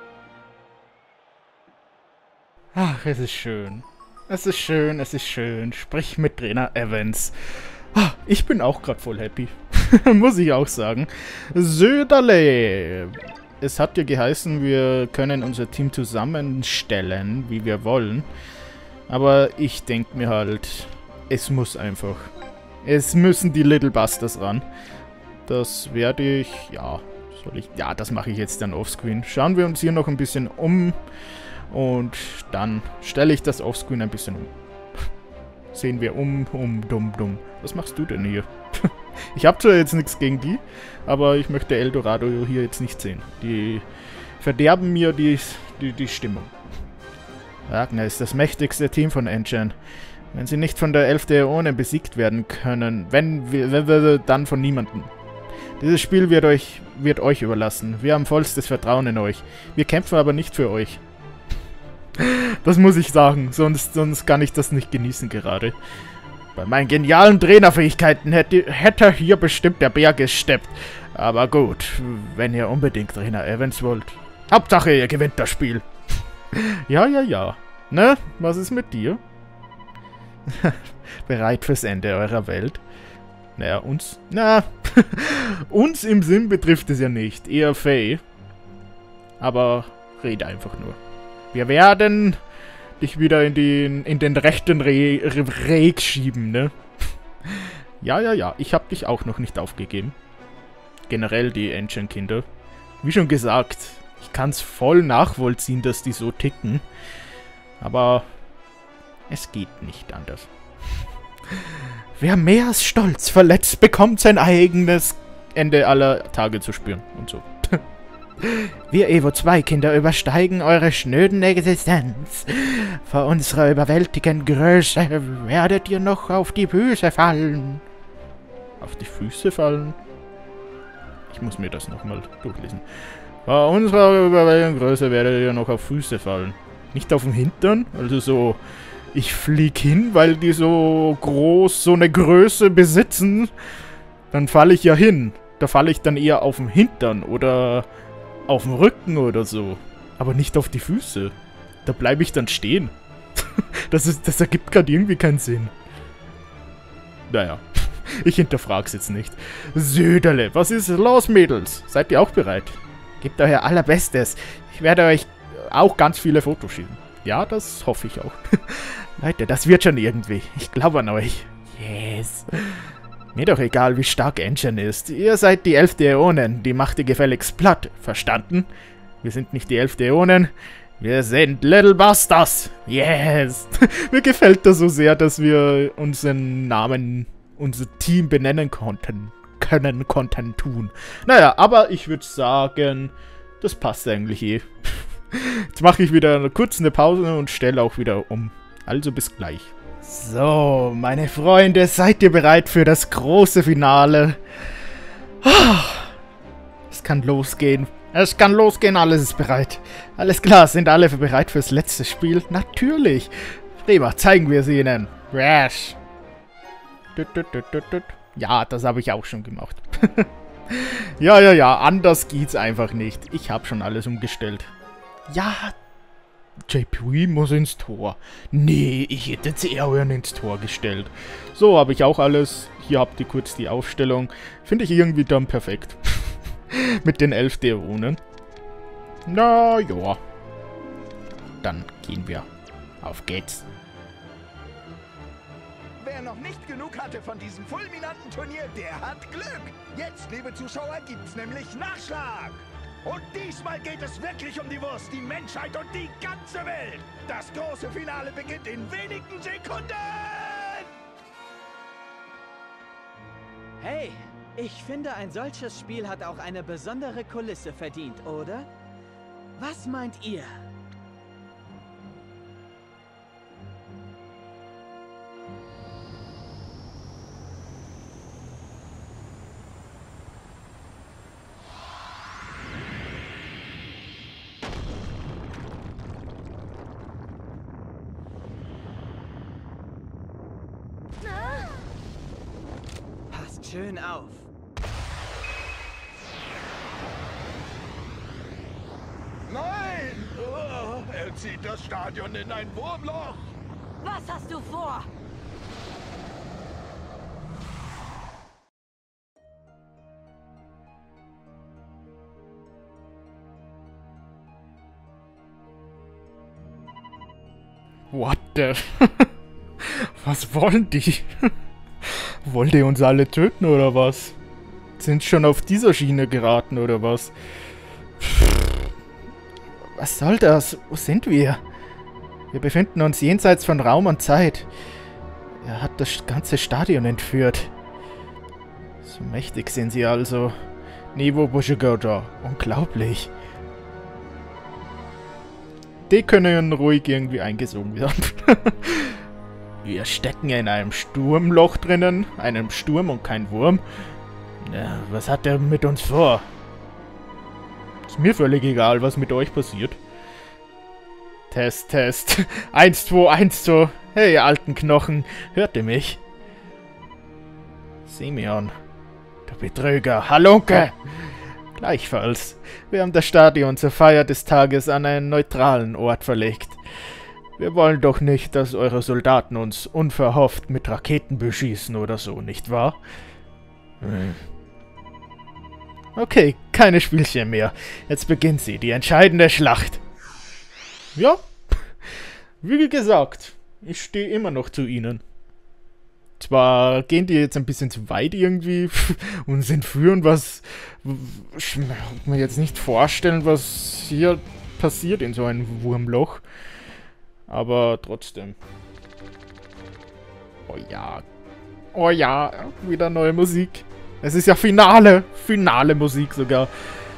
Ach, es ist schön. Es ist schön, es ist schön. Sprich mit Trainer Evans. Ah, ich bin auch gerade voll happy. Muss ich auch sagen. Söderle. Es hat ja geheißen, wir können unser Team zusammenstellen, wie wir wollen. Aber ich denke mir halt, es muss einfach. Es müssen die Little Busters ran. Das werde ich, ja, soll ich, ja, das mache ich jetzt dann offscreen. Schauen wir uns hier noch ein bisschen um. Und dann stelle ich das offscreen ein bisschen um. Sehen wir um, um, dumm, dumm. Was machst du denn hier? Ich habe zwar jetzt nichts gegen die, aber ich möchte Eldorado hier jetzt nicht sehen. Die verderben mir die, die, die Stimmung. Ragnar ist das mächtigste Team von Engine. Wenn sie nicht von der Elf der Äonen besiegt werden können, wenn wir, dann von niemandem. Dieses Spiel wird euch, wird euch überlassen. Wir haben vollstes Vertrauen in euch. Wir kämpfen aber nicht für euch. Das muss ich sagen, sonst, sonst kann ich das nicht genießen gerade. Bei meinen genialen Trainerfähigkeiten hätte, hätte hier bestimmt der Bär gesteppt. Aber gut, wenn ihr unbedingt Trainer Evans wollt. Hauptsache, ihr gewinnt das Spiel. Ja, ja, ja. Ne? Was ist mit dir? Bereit fürs Ende eurer Welt? Naja, uns? Na, uns im Sinn betrifft es ja nicht. Eher Faye. Aber rede einfach nur. Wir werden dich wieder in den, in den rechten Re Re Reg schieben, ne? Ja, ja, ja. Ich habe dich auch noch nicht aufgegeben. Generell die Engine-Kinder. Wie schon gesagt, ich kann es voll nachvollziehen, dass die so ticken. Aber es geht nicht anders. Wer mehr als Stolz verletzt, bekommt sein eigenes Ende aller Tage zu spüren. Und so. Wir Evo zwei Kinder übersteigen eure schnöden Existenz. Vor unserer überwältigenden Größe werdet ihr noch auf die Füße fallen. Auf die Füße fallen? Ich muss mir das nochmal durchlesen. Vor unserer überwältigenden Größe werdet ihr noch auf Füße fallen. Nicht auf den Hintern? Also so ich flieg hin, weil die so groß, so eine Größe besitzen, dann falle ich ja hin. Da falle ich dann eher auf dem Hintern oder auf dem Rücken oder so. Aber nicht auf die Füße. Da bleibe ich dann stehen. Das, ist, das ergibt gerade irgendwie keinen Sinn. Naja, ich hinterfrag's jetzt nicht. Söderle, was ist los, Mädels? Seid ihr auch bereit? Gebt euer Allerbestes. Ich werde euch auch ganz viele Fotos schicken. Ja, das hoffe ich auch. Leute, das wird schon irgendwie. Ich glaube an euch. Yes. Mir doch egal, wie stark Engine ist. Ihr seid die elf Däonen. Die macht ihr gefälligst platt. Verstanden? Wir sind nicht die elf Däonen. Wir sind Little Busters. Yes. Mir gefällt das so sehr, dass wir unseren Namen, unser Team benennen konnten. Können, konnten, tun. Naja, aber ich würde sagen, das passt eigentlich eh. Jetzt mache ich wieder kurz eine Pause und stelle auch wieder um. Also bis gleich. So, meine Freunde, seid ihr bereit für das große Finale? Es kann losgehen. Es kann losgehen, alles ist bereit. Alles klar, sind alle bereit fürs letzte Spiel? Natürlich. Prima, zeigen wir es ihnen. Rash. Ja, das habe ich auch schon gemacht. Ja, ja, ja, anders geht's einfach nicht. Ich habe schon alles umgestellt. Ja, J P muss ins Tor. Nee, ich hätte jetzt eher ins Tor gestellt. So habe ich auch alles. Hier habt ihr kurz die Aufstellung. Finde ich irgendwie dann perfekt. Mit den elf Däonen. Na ja. Dann gehen wir. Auf geht's. Wer noch nicht genug hatte von diesem fulminanten Turnier, der hat Glück. Jetzt, liebe Zuschauer, gibt's nämlich Nachschlag. Und diesmal geht es wirklich um die Wurst, die Menschheit und die ganze Welt. Das große Finale beginnt in wenigen Sekunden. Hey, ich finde, ein solches Spiel hat auch eine besondere Kulisse verdient, oder? Was meint ihr? Schön auf. Nein! Oh, er zieht das Stadion in ein Wurmloch. Was hast du vor? What the... Was wollen die? Wollt ihr uns alle töten, oder was? Sind schon auf dieser Schiene geraten, oder was? Was soll das? Wo sind wir? Wir befinden uns jenseits von Raum und Zeit. Er hat das ganze Stadion entführt. So mächtig sind sie also. Niveau Bushigoda. Unglaublich. Die können ruhig irgendwie eingesogen werden. Wir stecken in einem Sturmloch drinnen. Einem Sturm und kein Wurm. Ja, was hat er mit uns vor? Ist mir völlig egal, was mit euch passiert. Test, Test. Eins, zwei, eins, zwei. Hey, ihr alten Knochen. Hört ihr mich? Simeon. Du Betrüger. Halunke! Gleichfalls. Wir haben das Stadion zur Feier des Tages an einen neutralen Ort verlegt. Wir wollen doch nicht, dass eure Soldaten uns unverhofft mit Raketen beschießen oder so, nicht wahr? Hm. Okay, keine Spielchen mehr. Jetzt beginnt sie, die entscheidende Schlacht. Ja, wie gesagt, ich stehe immer noch zu ihnen. Zwar gehen die jetzt ein bisschen zu weit irgendwie und sind führen, was... Ich kann mir jetzt nicht vorstellen, was hier passiert in so einem Wurmloch. Aber trotzdem. Oh ja. Oh ja, wieder neue Musik. Es ist ja Finale. Finale Musik sogar.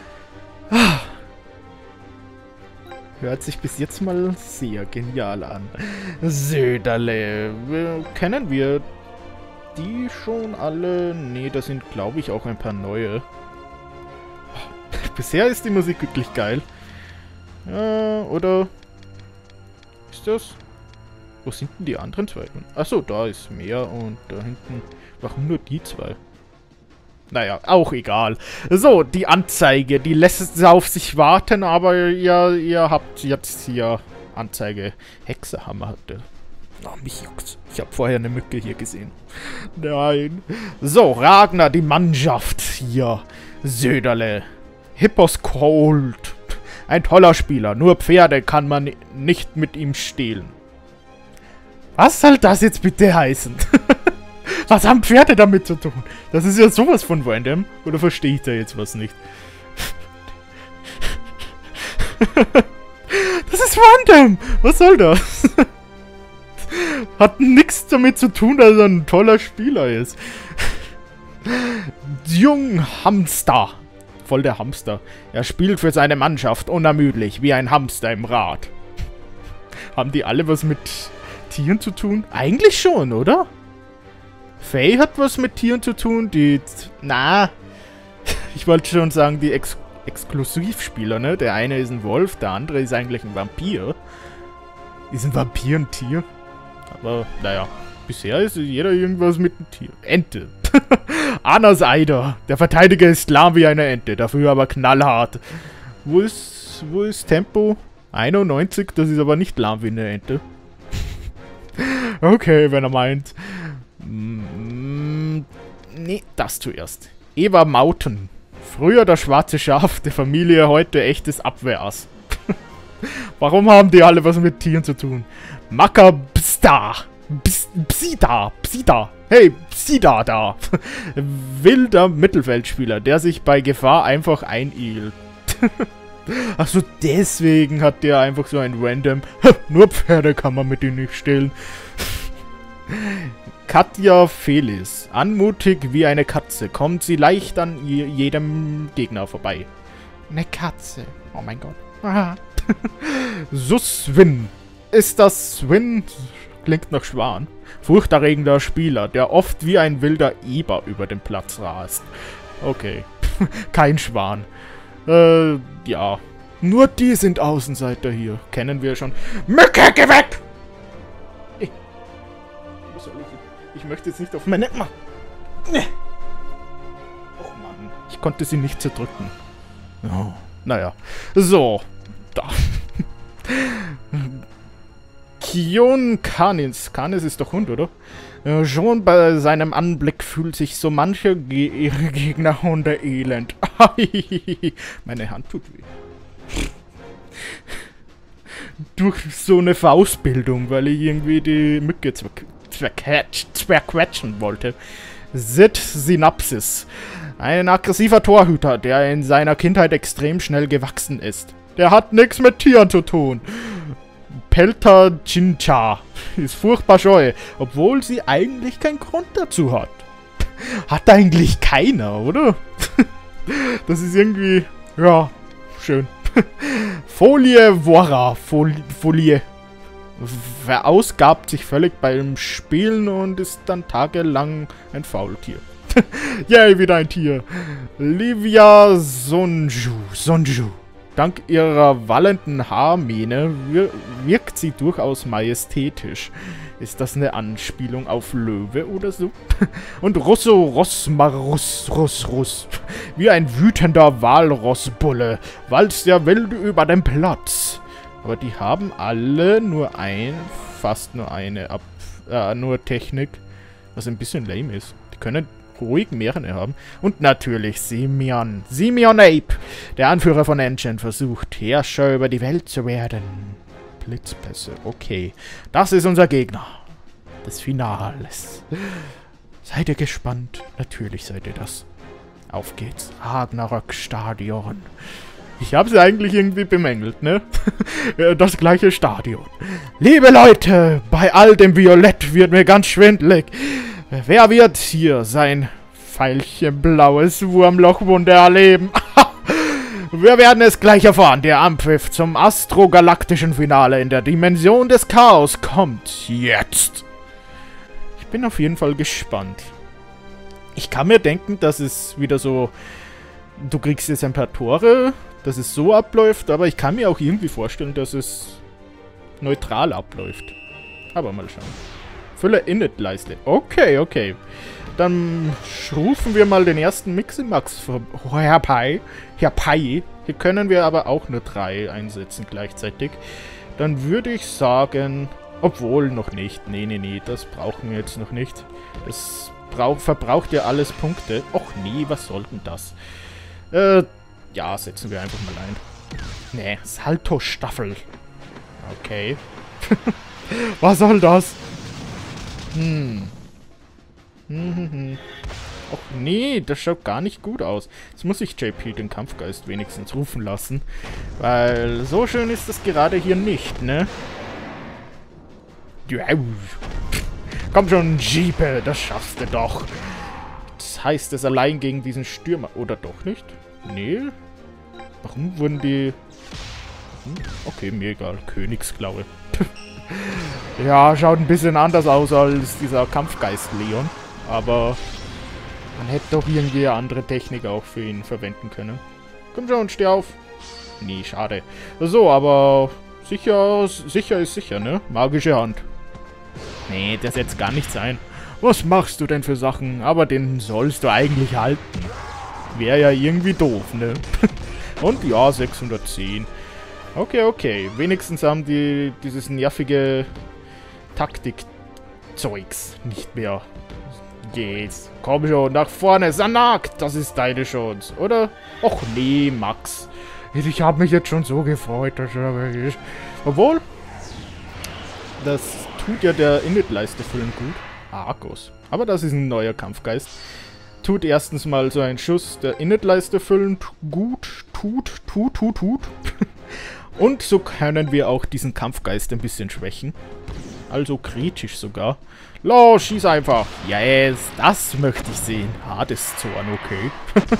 Hört sich bis jetzt mal sehr genial an. Söderle. Kennen wir die schon alle? Nee, da sind, glaube ich, auch ein paar neue. Bisher ist die Musik wirklich geil. Ja, oder... Ist das? Wo sind denn die anderen zwei? Achso, da ist mehr und da hinten. Warum nur die zwei? Naja, auch egal. So, die Anzeige, die lässt auf sich warten, aber ihr, ihr habt jetzt hier Anzeige. Hexehammer hatte. Oh, mich juckt's. Ich habe vorher eine Mücke hier gesehen. Nein. So, Ragnar, die Mannschaft hier. Söderle. Hippos Cold. Ein toller Spieler. Nur Pferde kann man nicht mit ihm stehlen. Was soll das jetzt bitte heißen? Was haben Pferde damit zu tun? Das ist ja sowas von random. Oder verstehe ich da jetzt was nicht? Das ist random. Was soll das? Hat nichts damit zu tun, dass er ein toller Spieler ist. Jung Hamster. Voll der Hamster. Er spielt für seine Mannschaft unermüdlich, wie ein Hamster im Rad. Haben die alle was mit Tieren zu tun? Eigentlich schon, oder? Faye hat was mit Tieren zu tun. Die... Na. Ich wollte schon sagen, die Ex Exklusivspieler, ne? Der eine ist ein Wolf, der andere ist eigentlich ein Vampir. Ist ein Vampir ein Tier? Aber, naja, bisher ist jeder irgendwas mit einem Tier. Ente. Anas Eider. Der Verteidiger ist lahm wie eine Ente, dafür aber knallhart. Wo ist, wo ist Tempo? einundneunzig, das ist aber nicht lahm wie eine Ente. Okay, wenn er meint. Mm, nee, das zuerst. Eva Mauten. Früher das schwarze Schaf der Familie, heute echtes Abwehrass. Warum haben die alle was mit Tieren zu tun? Makabsta. Psida. Psida. Hey, Psida da. Wilder Mittelfeldspieler, der sich bei Gefahr einfach einigelt. Achso, deswegen hat der einfach so ein random... Nur Pferde kann man mit ihm nicht stehlen. Katja Felis. Anmutig wie eine Katze. Kommt sie leicht an jedem Gegner vorbei. Eine Katze. Oh mein Gott. Aha. Suswin. Ist das Swin? Klingt nach Schwan. Furchterregender Spieler, der oft wie ein wilder Eber über den Platz rast. Okay. Kein Schwan. Äh, ja. Nur die sind Außenseiter hier. Kennen wir schon. Mücke, geh weg! Ich, ich möchte jetzt nicht auf meine... Oh Mann. Ich konnte sie nicht zerdrücken. Oh, naja. So. Da. Kion Kanis. Kanis ist doch Hund, oder? Äh, schon bei seinem Anblick fühlt sich so manche Ge ihre Gegner Hunde elend. Meine Hand tut weh. Durch so eine Faustbildung, weil ich irgendwie die Mücke zerquetschen wollte. Sid Synapsis. Ein aggressiver Torhüter, der in seiner Kindheit extrem schnell gewachsen ist. Der hat nichts mit Tieren zu tun. Pelta Chincha ist furchtbar scheu, obwohl sie eigentlich keinen Grund dazu hat. Hat eigentlich keiner, oder? Das ist irgendwie... Ja, schön. Folie Wora. Fol Folie. Verausgabt sich völlig beim Spielen und ist dann tagelang ein Faultier. Yay, wieder ein Tier. Livia Sonju. Sonju. Dank ihrer wallenden Haarmähne wir wirkt sie durchaus majestätisch. Ist das eine Anspielung auf Löwe oder so? Und Russo Rossmarus Russ Russ. Wie ein wütender Walrossbulle walzt er wild über den Platz. Aber die haben alle nur ein, fast nur eine, Ab äh, nur Technik, was ein bisschen lame ist. Die können ruhig mehrere haben. Und natürlich Simeon. Simeon Ape, der Anführer von Engine, versucht, Herrscher über die Welt zu werden. Blitzpässe, okay. Das ist unser Gegner. Des Finales. Seid ihr gespannt? Natürlich seid ihr das. Auf geht's. Ragnarök-Stadion. Ich habe sie eigentlich irgendwie bemängelt, ne? Das gleiche Stadion. Liebe Leute, bei all dem Violett wird mir ganz schwindelig. Wer wird hier sein veilchenblaues Wurmlochwunder erleben? Wir werden es gleich erfahren. Der Anpfiff zum astrogalaktischen Finale in der Dimension des Chaos kommt jetzt. Ich bin auf jeden Fall gespannt. Ich kann mir denken, dass es wieder so... Du kriegst jetzt ein paar Tore, dass es so abläuft, aber ich kann mir auch irgendwie vorstellen, dass es neutral abläuft. Aber mal schauen. Fülle Init-Leiste. Okay, okay. Dann rufen wir mal den ersten Miximax herbei. Herbei. Hier können wir aber auch nur drei einsetzen gleichzeitig. Dann würde ich sagen... Obwohl, noch nicht. Nee, nee, nee. Das brauchen wir jetzt noch nicht. Das brauch, verbraucht ja alles Punkte. Och nee, was soll denn das? Äh, ja, setzen wir einfach mal ein. Nee, Salto-Staffel. Okay. Was soll das? Hm. Hm, hm, hm. Och nee, das schaut gar nicht gut aus. Jetzt muss ich J P den Kampfgeist wenigstens rufen lassen. Weil so schön ist das gerade hier nicht, ne? Komm schon, Jeepe, das schaffst du doch. Das heißt es allein gegen diesen Stürmer. Oder doch nicht? Nee. Warum wurden die... Okay, mir egal. Königsklaue. Ja, schaut ein bisschen anders aus als dieser Kampfgeist Leon. Aber man hätte doch irgendwie eine andere Technik auch für ihn verwenden können. Komm schon, steh auf. Nee, schade. So, aber sicher, sicher ist sicher, ne? Magische Hand. Nee, das jetzt gar nicht sein. Was machst du denn für Sachen? Aber den sollst du eigentlich halten. Wäre ja irgendwie doof, ne? Und ja, sechshundertzehn. Okay, okay. Wenigstens haben die dieses nervige Taktik-Zeugs nicht mehr. Yes. Komm schon, nach vorne. Sanak, das ist deine Chance, oder? Och nee, Max. Ich habe mich jetzt schon so gefreut. Dass ich... Obwohl, das tut ja der Init-Leiste füllen gut. Argos. Aber das ist ein neuer Kampfgeist. Tut erstens mal so ein Schuss der Init-Leiste füllen gut. Tut, tut, tut, tut. Und so können wir auch diesen Kampfgeist ein bisschen schwächen. Also kritisch sogar. Los, schieß einfach. Yes, das möchte ich sehen. Hadeszorn, okay.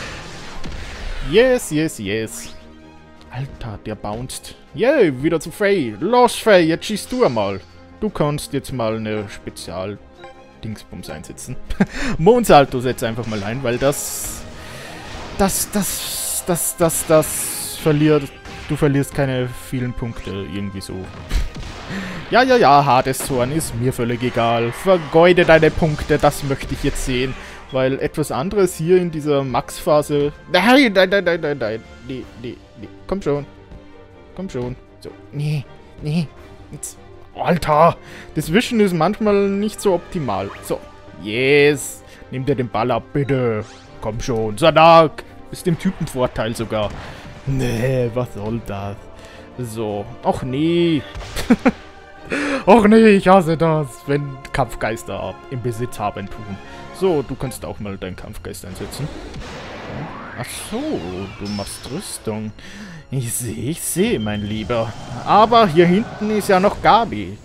Yes, yes, yes. Alter, der bounced. Yay, yeah, wieder zu Faye. Los, Faye, jetzt schießt du einmal. Du kannst jetzt mal eine Spezial-Dingsbums einsetzen. Mondsalto setz einfach mal ein, weil das... Das, das, das, das, das verliert... Du verlierst keine vielen Punkte irgendwie so. Ja, ja, ja, Hadeszorn ist mir völlig egal. Vergeude deine Punkte, das möchte ich jetzt sehen. Weil etwas anderes hier in dieser Max-Phase... Nein, nein, nein, nein, nein, nein. Nee, nee, nee. Komm schon. Komm schon. So, nee, nee. Jetzt. Alter, das Wischen ist manchmal nicht so optimal. So, yes. Nimm dir den Ball ab, bitte. Komm schon. Sanak. Ist dem Typen Vorteil sogar. Nee, was soll das? So. Och nee. Och nee, ich hasse das, wenn Kampfgeister im Besitz haben tun. So, du kannst auch mal deinen Kampfgeist einsetzen. Ach so, du machst Rüstung. Ich sehe, ich sehe, mein Lieber. Aber hier hinten ist ja noch Gabi.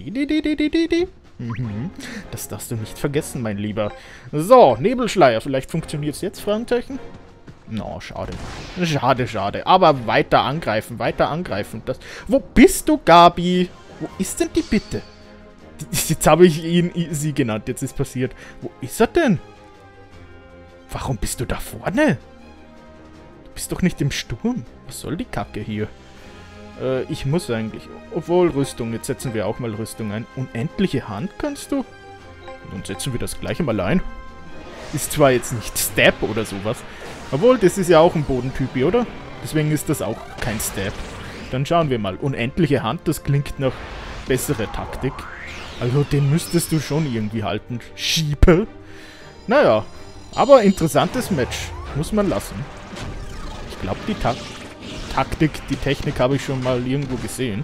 Mhm. Das darfst du nicht vergessen, mein Lieber. So, Nebelschleier. Vielleicht funktioniert es jetzt, Fragezeichen? No, schade. Schade, schade. Aber weiter angreifen, weiter angreifen. Das... Wo bist du, Gabi? Wo ist denn die bitte? Jetzt habe ich ihn, sie genannt. Jetzt ist passiert. Wo ist er denn? Warum bist du da vorne? Du bist doch nicht im Sturm. Was soll die Kacke hier? Äh, ich muss eigentlich... Obwohl, Rüstung. Jetzt setzen wir auch mal Rüstung ein. Unendliche Hand kannst du? Dann setzen wir das gleich mal ein. Ist zwar jetzt nicht Stab oder sowas. Obwohl, das ist ja auch ein Bodentypi, oder? Deswegen ist das auch kein Stab. Dann schauen wir mal. Unendliche Hand, das klingt nach bessere Taktik. Also den müsstest du schon irgendwie halten. Schiepe. Naja, aber interessantes Match. Muss man lassen. Ich glaube, die Ta Taktik, die Technik habe ich schon mal irgendwo gesehen.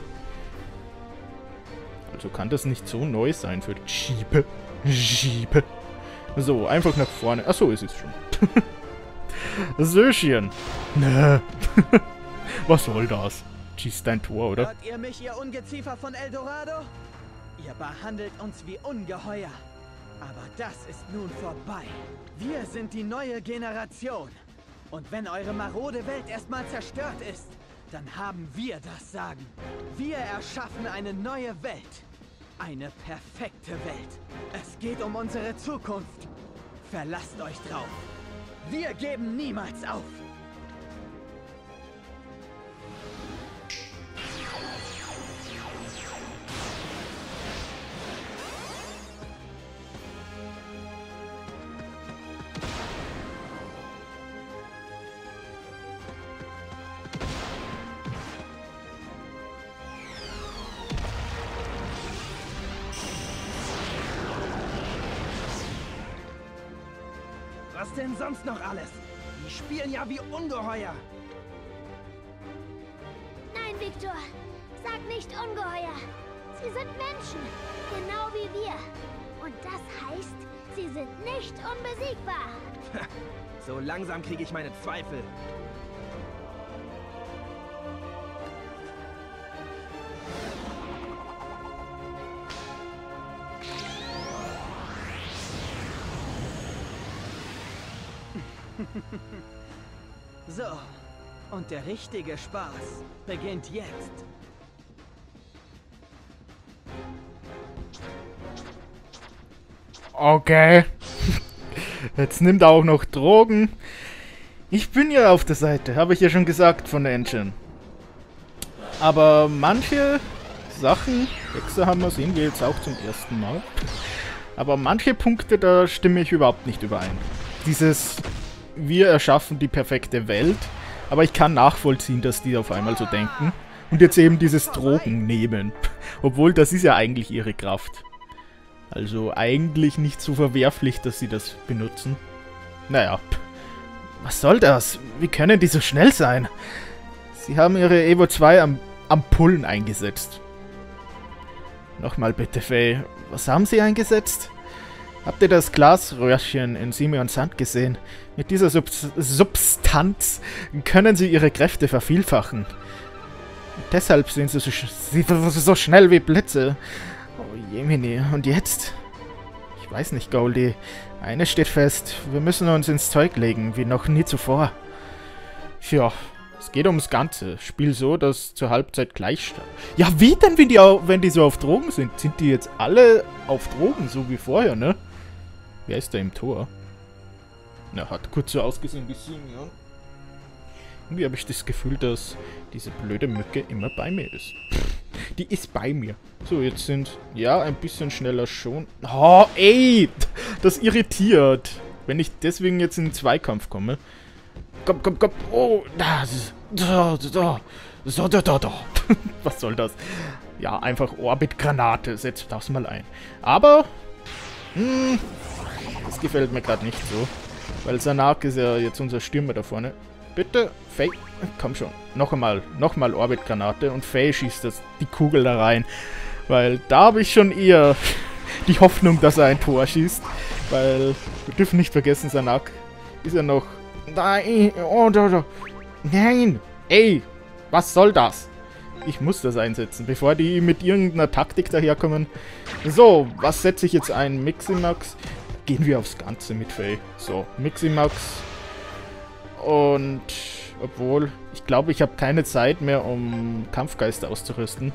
Also kann das nicht so neu sein für Schiepe. Schiepe. So, einfach nach vorne. Achso, ist es schon. Söschen. Nö. Was soll das? Schießt dein Tor, oder? Hört ihr mich, ihr Ungeziefer von Eldorado? Ihr behandelt uns wie Ungeheuer. Aber das ist nun vorbei. Wir sind die neue Generation. Und wenn eure marode Welt erstmal zerstört ist, dann haben wir das Sagen. Wir erschaffen eine neue Welt. Eine perfekte Welt. Es geht um unsere Zukunft. Verlasst euch drauf. Wir geben niemals auf. Was denn sonst noch alles? Die spielen ja wie Ungeheuer. Nein, Victor. Sag nicht Ungeheuer. Sie sind Menschen. Genau wie wir. Und das heißt, sie sind nicht unbesiegbar. So langsam kriege ich meine Zweifel. So, und der richtige Spaß beginnt jetzt. Okay. Jetzt nimmt er auch noch Drogen. Ich bin ja auf der Seite, habe ich ja schon gesagt von Engine. Aber manche Sachen, Hexerhammer sehen wir jetzt auch zum ersten Mal. Aber manche Punkte, da stimme ich überhaupt nicht überein. Dieses, wir erschaffen die perfekte Welt, aber ich kann nachvollziehen, dass die auf einmal so denken. Und jetzt eben dieses Drogen nehmen. Obwohl, das ist ja eigentlich ihre Kraft. Also eigentlich nicht so verwerflich, dass sie das benutzen. Naja, was soll das? Wie können die so schnell sein? Sie haben ihre Evo zwei am Ampullen eingesetzt. Nochmal bitte, Faye. Was haben sie eingesetzt? Habt ihr das Glasröhrchen in Simeons Hand gesehen? Mit dieser Sub Substanz können sie ihre Kräfte vervielfachen. Und deshalb sind sie so, sch sie so schnell wie Blitze. Oh Jemini, und jetzt? Ich weiß nicht, Goldie. Eines steht fest, wir müssen uns ins Zeug legen, wie noch nie zuvor. Tja, es geht ums Ganze. Spiel so, dass zur Halbzeit gleich statt. Ja, wie denn, wenn die, wenn die so auf Drogen sind? Sind die jetzt alle auf Drogen, so wie vorher, ne? Wer ist da im Tor? Na, hat kurz so ausgesehen wie Simeon. Irgendwie habe ich das Gefühl, dass diese blöde Mücke immer bei mir ist. Die ist bei mir. So, jetzt sind... Ja, ein bisschen schneller schon. Oh, ey! Das irritiert. Wenn ich deswegen jetzt in den Zweikampf komme. Komm, komm, komm. Oh, da, da, da, da, da, da, da. Was soll das? Ja, einfach Orbit-Granate. Setzt das mal ein. Aber... Hm, das gefällt mir gerade nicht so. Weil Sanak ist ja jetzt unser Stürmer da vorne. Bitte, Faye, komm schon. Noch einmal, noch mal Orbit-Granate und Faye schießt das, die Kugel da rein. Weil da habe ich schon eher die Hoffnung, dass er ein Tor schießt. Weil wir dürfen nicht vergessen, Sanak ist ja noch... Nein, oh, da, da. Nein, ey, was soll das? Ich muss das einsetzen, bevor die mit irgendeiner Taktik daherkommen. So, was setze ich jetzt ein? Miximax. Gehen wir aufs Ganze mit Faye. So, Miximax. Und obwohl, ich glaube, ich habe keine Zeit mehr, um Kampfgeist auszurüsten.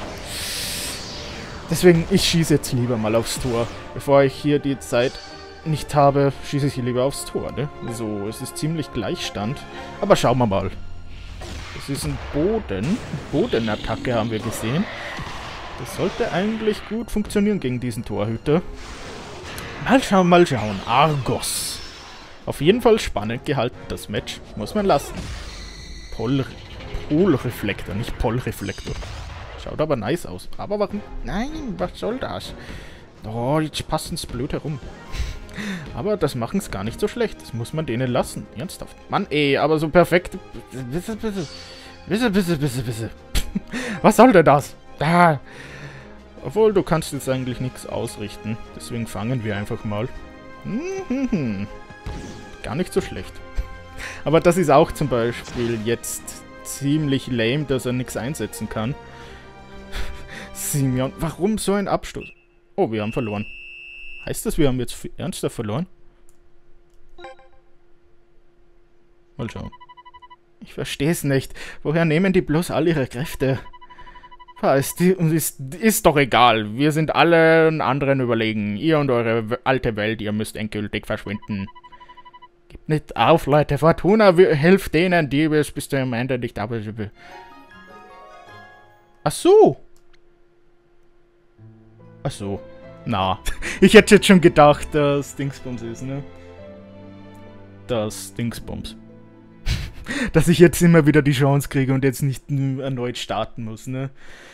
Deswegen, ich schieße jetzt lieber mal aufs Tor. Bevor ich hier die Zeit nicht habe, schieße ich lieber aufs Tor, ne? So, es ist ziemlich Gleichstand. Aber schauen wir mal. Das ist ein Boden. Bodenattacke haben wir gesehen. Das sollte eigentlich gut funktionieren gegen diesen Torhüter. Mal schauen, mal schauen. Argos. Auf jeden Fall spannend gehalten, das Match. Muss man lassen. Pol Polreflektor, nicht Polreflektor. Schaut aber nice aus. Aber warum? Nein, was soll das? Oh, jetzt passen sie blöd herum. Aber das machen es gar nicht so schlecht. Das muss man denen lassen. Ernsthaft. Mann, ey, aber so perfekt. Bisse, bisse. Bisse, bisse, bisse, bisse. Was soll denn das? Ah. Obwohl, du kannst jetzt eigentlich nichts ausrichten. Deswegen fangen wir einfach mal. Mhm. Gar nicht so schlecht. Aber das ist auch zum Beispiel jetzt ziemlich lame, dass er nichts einsetzen kann. Simeon, warum so ein Abstoß? Oh, wir haben verloren. Heißt das, wir haben jetzt ernsthaft verloren? Mal schauen. Ich verstehe es nicht. Woher nehmen die bloß all ihre Kräfte? Ist, ist, ist doch egal. Wir sind allen anderen überlegen. Ihr und eure alte Welt, ihr müsst endgültig verschwinden. Gebt nicht auf, Leute. Fortuna hilft denen, die es bis zum Ende nicht ab. Ach so. Ach so. Na. Ich hätte jetzt schon gedacht, dass Dingsbums ist, ne? Das Dingsbums. Dass ich jetzt immer wieder die Chance kriege und jetzt nicht erneut starten muss, ne?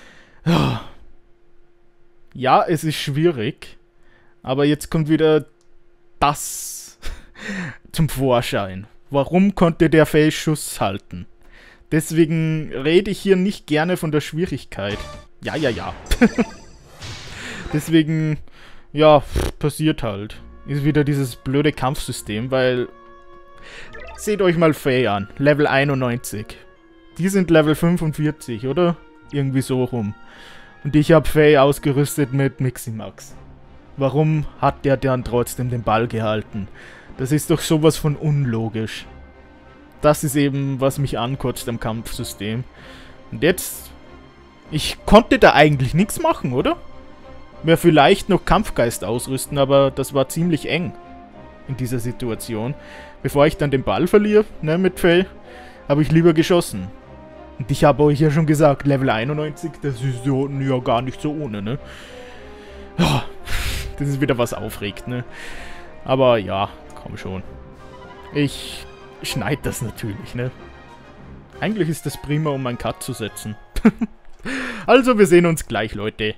Ja, es ist schwierig. Aber jetzt kommt wieder das zum Vorschein. Warum konnte der Faye Schuss halten? Deswegen rede ich hier nicht gerne von der Schwierigkeit. Ja, ja, ja. Deswegen, ja, passiert halt. Ist wieder dieses blöde Kampfsystem, weil... Seht euch mal Faye an. Level einundneunzig. Die sind Level fünfundvierzig, oder? Irgendwie so rum. Und ich habe Faye ausgerüstet mit Miximax. Warum hat der dann trotzdem den Ball gehalten? Das ist doch sowas von unlogisch. Das ist eben, was mich ankotzt am Kampfsystem. Und jetzt... Ich konnte da eigentlich nichts machen, oder? Wäre vielleicht noch Kampfgeist ausrüsten, aber das war ziemlich eng. In dieser Situation. Bevor ich dann den Ball verliere, ne, mit Faye, habe ich lieber geschossen. Und ich habe euch ja schon gesagt, Level einundneunzig, das ist so, ja, gar nicht so ohne, ne? Ja, das ist wieder was aufregt, ne? Aber ja, komm schon. Ich schneide das natürlich, ne? Eigentlich ist das prima, um einen Cut zu setzen. Also, wir sehen uns gleich, Leute.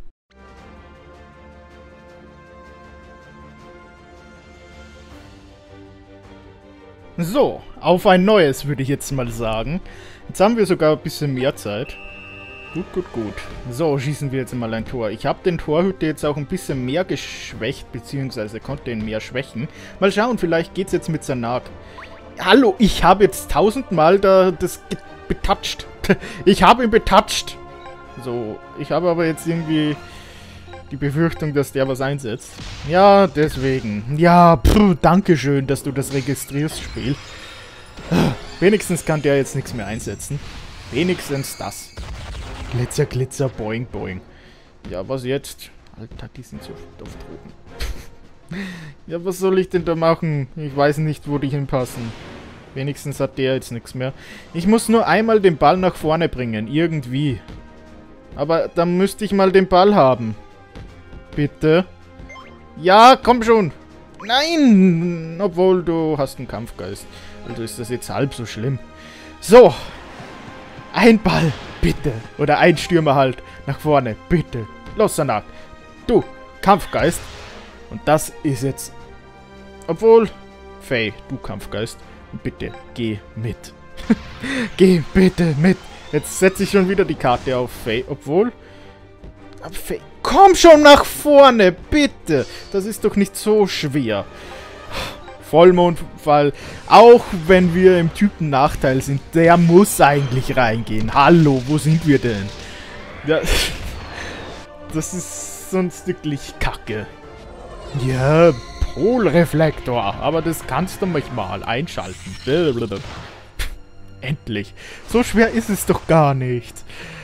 So, auf ein neues, würde ich jetzt mal sagen. Jetzt haben wir sogar ein bisschen mehr Zeit. Gut, gut, gut. So, schießen wir jetzt mal ein Tor. Ich habe den Torhüter jetzt auch ein bisschen mehr geschwächt, beziehungsweise konnte ihn mehr schwächen. Mal schauen, vielleicht geht es jetzt mit Sanak. Hallo, ich habe jetzt tausendmal da das betatscht. Ich habe ihn betatscht. So, ich habe aber jetzt irgendwie die Befürchtung, dass der was einsetzt. Ja, deswegen. Ja, pff, dankeschön, dass du das registrierst, Spiel. Wenigstens kann der jetzt nichts mehr einsetzen. Wenigstens das. Glitzer, Glitzer, boing, boing. Ja, was jetzt? Alter, die sind so auf Drogen. Ja, was soll ich denn da machen? Ich weiß nicht, wo die hinpassen. Wenigstens hat der jetzt nichts mehr. Ich muss nur einmal den Ball nach vorne bringen. Irgendwie. Aber dann müsste ich mal den Ball haben. Bitte. Ja, komm schon. Nein! Obwohl, du hast einen Kampfgeist. Also ist das jetzt halb so schlimm. So. Ein Ball, bitte. Oder ein Stürmer halt. Nach vorne, bitte. Los, Sanak. Du, Kampfgeist. Und das ist jetzt... Obwohl... Faye, du Kampfgeist. Bitte, geh mit. Geh bitte mit. Jetzt setze ich schon wieder die Karte auf Faye. Obwohl... Aber Faye... Komm schon nach vorne, bitte. Das ist doch nicht so schwer. Vollmondfall. Auch wenn wir im Typen Nachteil sind, der muss eigentlich reingehen. Hallo, wo sind wir denn? Ja, das ist sonst wirklich kacke. Ja, Polreflektor. Aber das kannst du mich mal einschalten. Endlich. So schwer ist es doch gar nicht.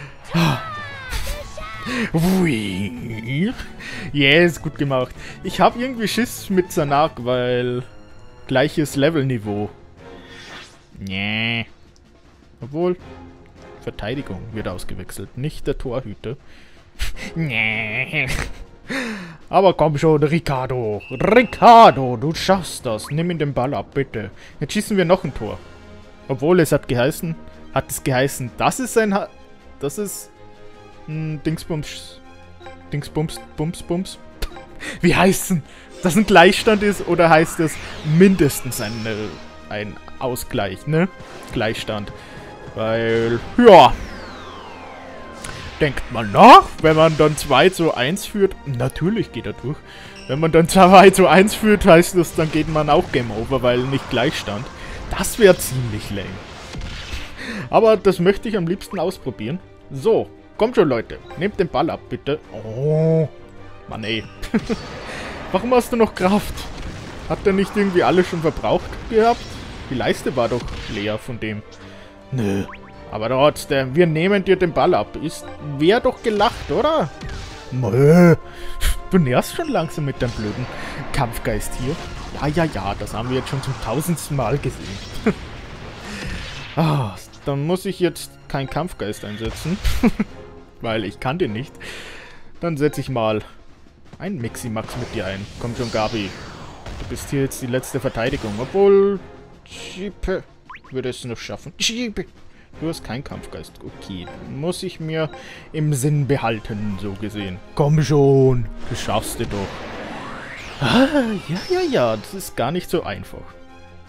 Yes, gut gemacht. Ich habe irgendwie Schiss mit Sanak, weil gleiches Levelniveau. Nee. Obwohl, Verteidigung wird ausgewechselt, nicht der Torhüter. Nee. Aber komm schon, Ricardo. Ricardo, du schaffst das. Nimm ihn den Ball ab, bitte. Jetzt schießen wir noch ein Tor. Obwohl, es hat geheißen, hat es geheißen, das ist ein... Ha das ist... Dingsbums, Dingsbums, Bums, Bums. Wie heißt denn? Dass ein Gleichstand ist oder heißt es mindestens ein, äh, ein Ausgleich, ne? Gleichstand. Weil, ja. Denkt man nach, wenn man dann zwei zu eins führt. Natürlich geht er durch. Wenn man dann zwei zu eins führt, heißt das, dann geht man auch Game Over, weil nicht Gleichstand. Das wäre ziemlich lame. Aber das möchte ich am liebsten ausprobieren. So. Kommt schon, Leute. Nehmt den Ball ab, bitte. Oh. Mann, ey. Warum hast du noch Kraft? Hat er nicht irgendwie alles schon verbraucht gehabt? Die Leiste war doch leer von dem. Nö. Aber trotzdem, wir nehmen dir den Ball ab. Ist, wär doch gelacht, oder? Nö. Du nervst schon langsam mit deinem blöden Kampfgeist hier. Ja, ja, ja. Das haben wir jetzt schon zum tausendsten Mal gesehen. Ah, dann muss ich jetzt keinen Kampfgeist einsetzen. Weil ich kann den nicht. Dann setze ich mal ein Miximax mit dir ein. Komm schon, Gabi. Du bist hier jetzt die letzte Verteidigung. Obwohl... Schiepe würde es noch schaffen. Schiepe. Du hast keinen Kampfgeist. Okay, dann muss ich mir im Sinn behalten, so gesehen. Komm schon. Das schaffst du doch. Ah, ja, ja, ja. Das ist gar nicht so einfach.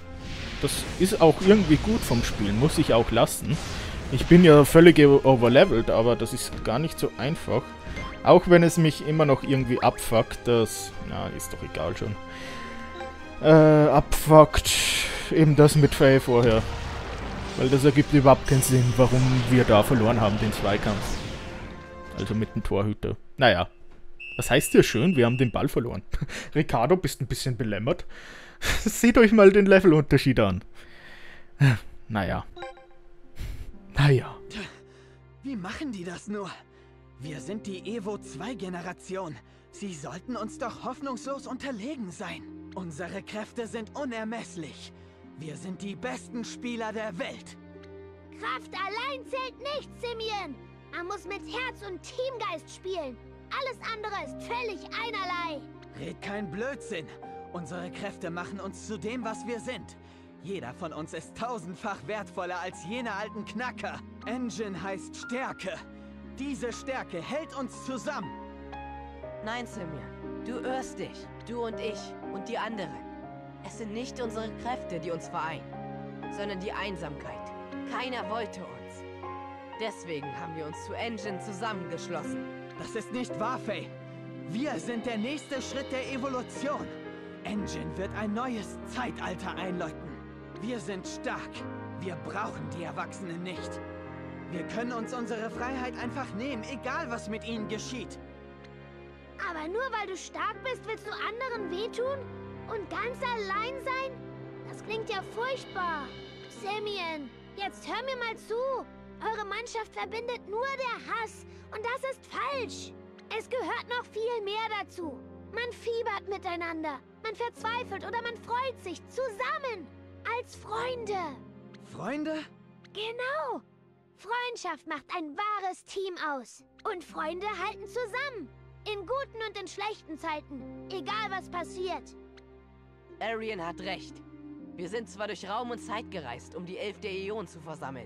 das ist auch irgendwie gut vom Spielen, muss ich auch lassen. Ich bin ja völlig overlevelt, aber das ist gar nicht so einfach. Auch wenn es mich immer noch irgendwie abfuckt, das... Na, ist doch egal schon. Äh, abfuckt eben das mit Faye vorher. Weil das ergibt überhaupt keinen Sinn, warum wir da verloren haben, den Zweikampf. Also mit dem Torhüter. Naja. Was heißt ja schön, wir haben den Ball verloren. Ricardo, bist ein bisschen belämmert. Seht euch mal den Levelunterschied an. Naja. Naja. Wie machen die das nur? Wir sind die Evo zwei Generation. Sie sollten uns doch hoffnungslos unterlegen sein. Unsere Kräfte sind unermesslich. Wir sind die besten Spieler der Welt. Kraft allein zählt nicht, Simeon. Man muss mit Herz und Teamgeist spielen. Alles andere ist völlig einerlei. Red kein Blödsinn. Unsere Kräfte machen uns zu dem, was wir sind. Jeder von uns ist tausendfach wertvoller als jene alten Knacker. Engine heißt Stärke. Diese Stärke hält uns zusammen. Nein, Simeon. Du irrst dich. Du und ich und die anderen. Es sind nicht unsere Kräfte, die uns vereinen, sondern die Einsamkeit. Keiner wollte uns. Deswegen haben wir uns zu Engine zusammengeschlossen. Das ist nicht wahr, Faye. Wir sind der nächste Schritt der Evolution. Engine wird ein neues Zeitalter einläuten. Wir sind stark. Wir brauchen die Erwachsenen nicht. Wir können uns unsere Freiheit einfach nehmen, egal was mit ihnen geschieht. Aber nur weil du stark bist, willst du anderen wehtun? Und ganz allein sein? Das klingt ja furchtbar. Simeon, jetzt hör mir mal zu. Eure Mannschaft verbindet nur der Hass. Und das ist falsch. Es gehört noch viel mehr dazu. Man fiebert miteinander. Man verzweifelt oder man freut sich zusammen. Als Freunde. Freunde? Genau. Freundschaft macht ein wahres Team aus. Und Freunde halten zusammen. In guten und in schlechten Zeiten. Egal was passiert. Arian hat recht. Wir sind zwar durch Raum und Zeit gereist, um die Elf der Äonen zu versammeln.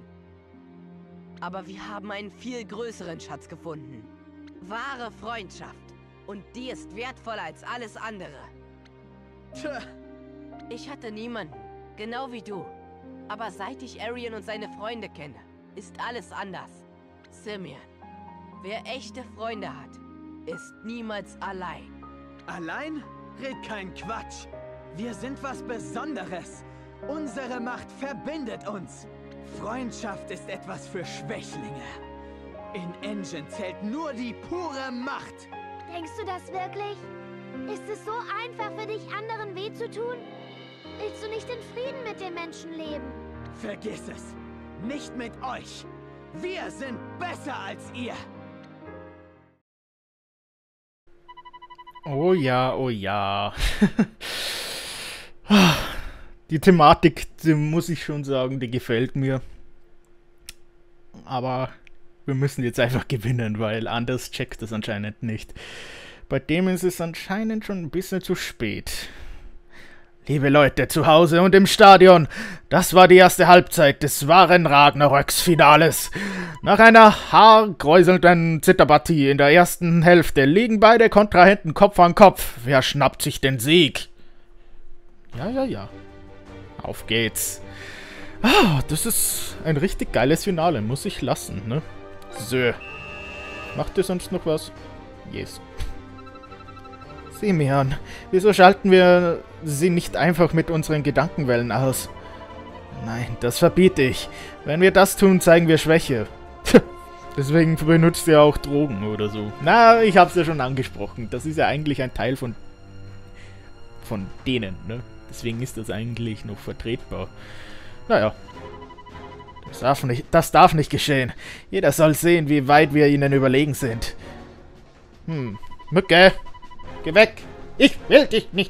Aber wir haben einen viel größeren Schatz gefunden. Wahre Freundschaft. Und die ist wertvoller als alles andere. Tja. Ich hatte niemanden. Genau wie du. Aber seit ich Arian und seine Freunde kenne, ist alles anders. Simeon, wer echte Freunde hat, ist niemals allein. Allein? Red kein Quatsch. Wir sind was Besonderes. Unsere Macht verbindet uns. Freundschaft ist etwas für Schwächlinge. In Engine zählt nur die pure Macht. Denkst du das wirklich? Ist es so einfach für dich, anderen weh zu tun? Willst du nicht in Frieden mit den Menschen leben? Vergiss es. Nicht mit euch. Wir sind besser als ihr. Oh ja, oh ja. Die Thematik, die muss ich schon sagen, die gefällt mir. Aber wir müssen jetzt einfach gewinnen, weil anders checkt das anscheinend nicht. Bei dem ist es anscheinend schon ein bisschen zu spät. Liebe Leute zu Hause und im Stadion, das war die erste Halbzeit des wahren Ragnaröks-Finales. Nach einer haarkräuselnden Zitterpartie in der ersten Hälfte liegen beide Kontrahenten Kopf an Kopf. Wer schnappt sich den Sieg? Ja, ja, ja. Auf geht's. Ah, das ist ein richtig geiles Finale, muss ich lassen, ne? So. Macht ihr sonst noch was? Yes. Simeon, wieso schalten wir sie nicht einfach mit unseren Gedankenwellen aus? Nein, das verbiete ich. Wenn wir das tun, zeigen wir Schwäche. Deswegen benutzt ihr auch Drogen oder so. Na, ich hab's ja schon angesprochen. Das ist ja eigentlich ein Teil von von denen, ne? Deswegen ist das eigentlich noch vertretbar. Naja. Das darf nicht, das darf nicht geschehen. Jeder soll sehen, wie weit wir ihnen überlegen sind. Hm. Mücke! Geh weg! Ich will dich nicht!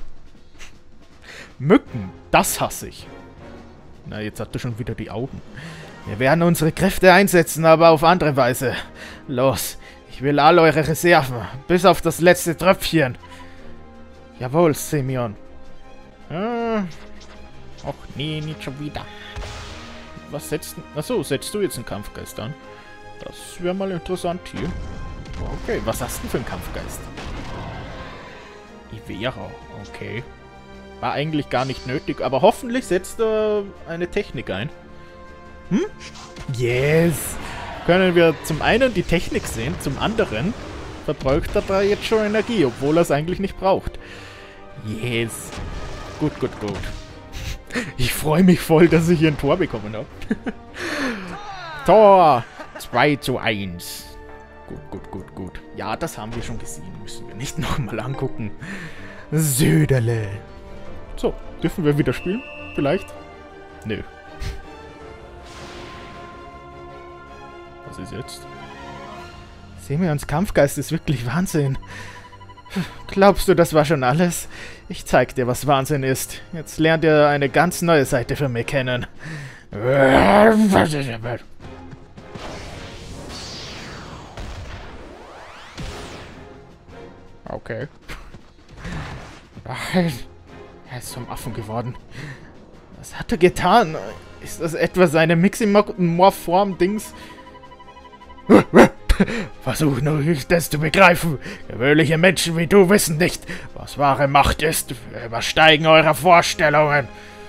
Mücken, das hasse ich. Na, jetzt hat er schon wieder die Augen. Wir werden unsere Kräfte einsetzen, aber auf andere Weise. Los, ich will all eure Reserven, bis auf das letzte Tröpfchen. Jawohl, Simeon. Hm. Och nee, nicht schon wieder. Was setzt... Achso, setzt du jetzt einen Kampfgeist an? Das wäre mal interessant hier. Okay, was hast du für einen Kampfgeist? Ivera, okay. War eigentlich gar nicht nötig, aber hoffentlich setzt er eine Technik ein. Hm? Yes! Können wir zum einen die Technik sehen, zum anderen verbraucht er da jetzt schon Energie, obwohl er es eigentlich nicht braucht. Yes! Gut, gut, gut. Ich freue mich voll, dass ich hier ein Tor bekommen habe. Tor! zwei zu eins. Gut, gut, gut, gut. Ja, das haben wir schon gesehen. Müssen wir nicht nochmal angucken. Söderle. So, dürfen wir wieder spielen? Vielleicht? Nö. Was ist jetzt? Semyons Kampfgeist ist wirklich Wahnsinn. Glaubst du, das war schon alles? Ich zeig dir, was Wahnsinn ist. Jetzt lernt ihr eine ganz neue Seite von mir kennen. Okay. Ach, er ist zum Affen geworden. Was hat er getan? Ist das etwa seine Miximorph-Form-Dings? Versuch nur nicht, das zu begreifen. Gewöhnliche Menschen wie du wissen nicht, was wahre Macht ist. Wir übersteigen eure Vorstellungen.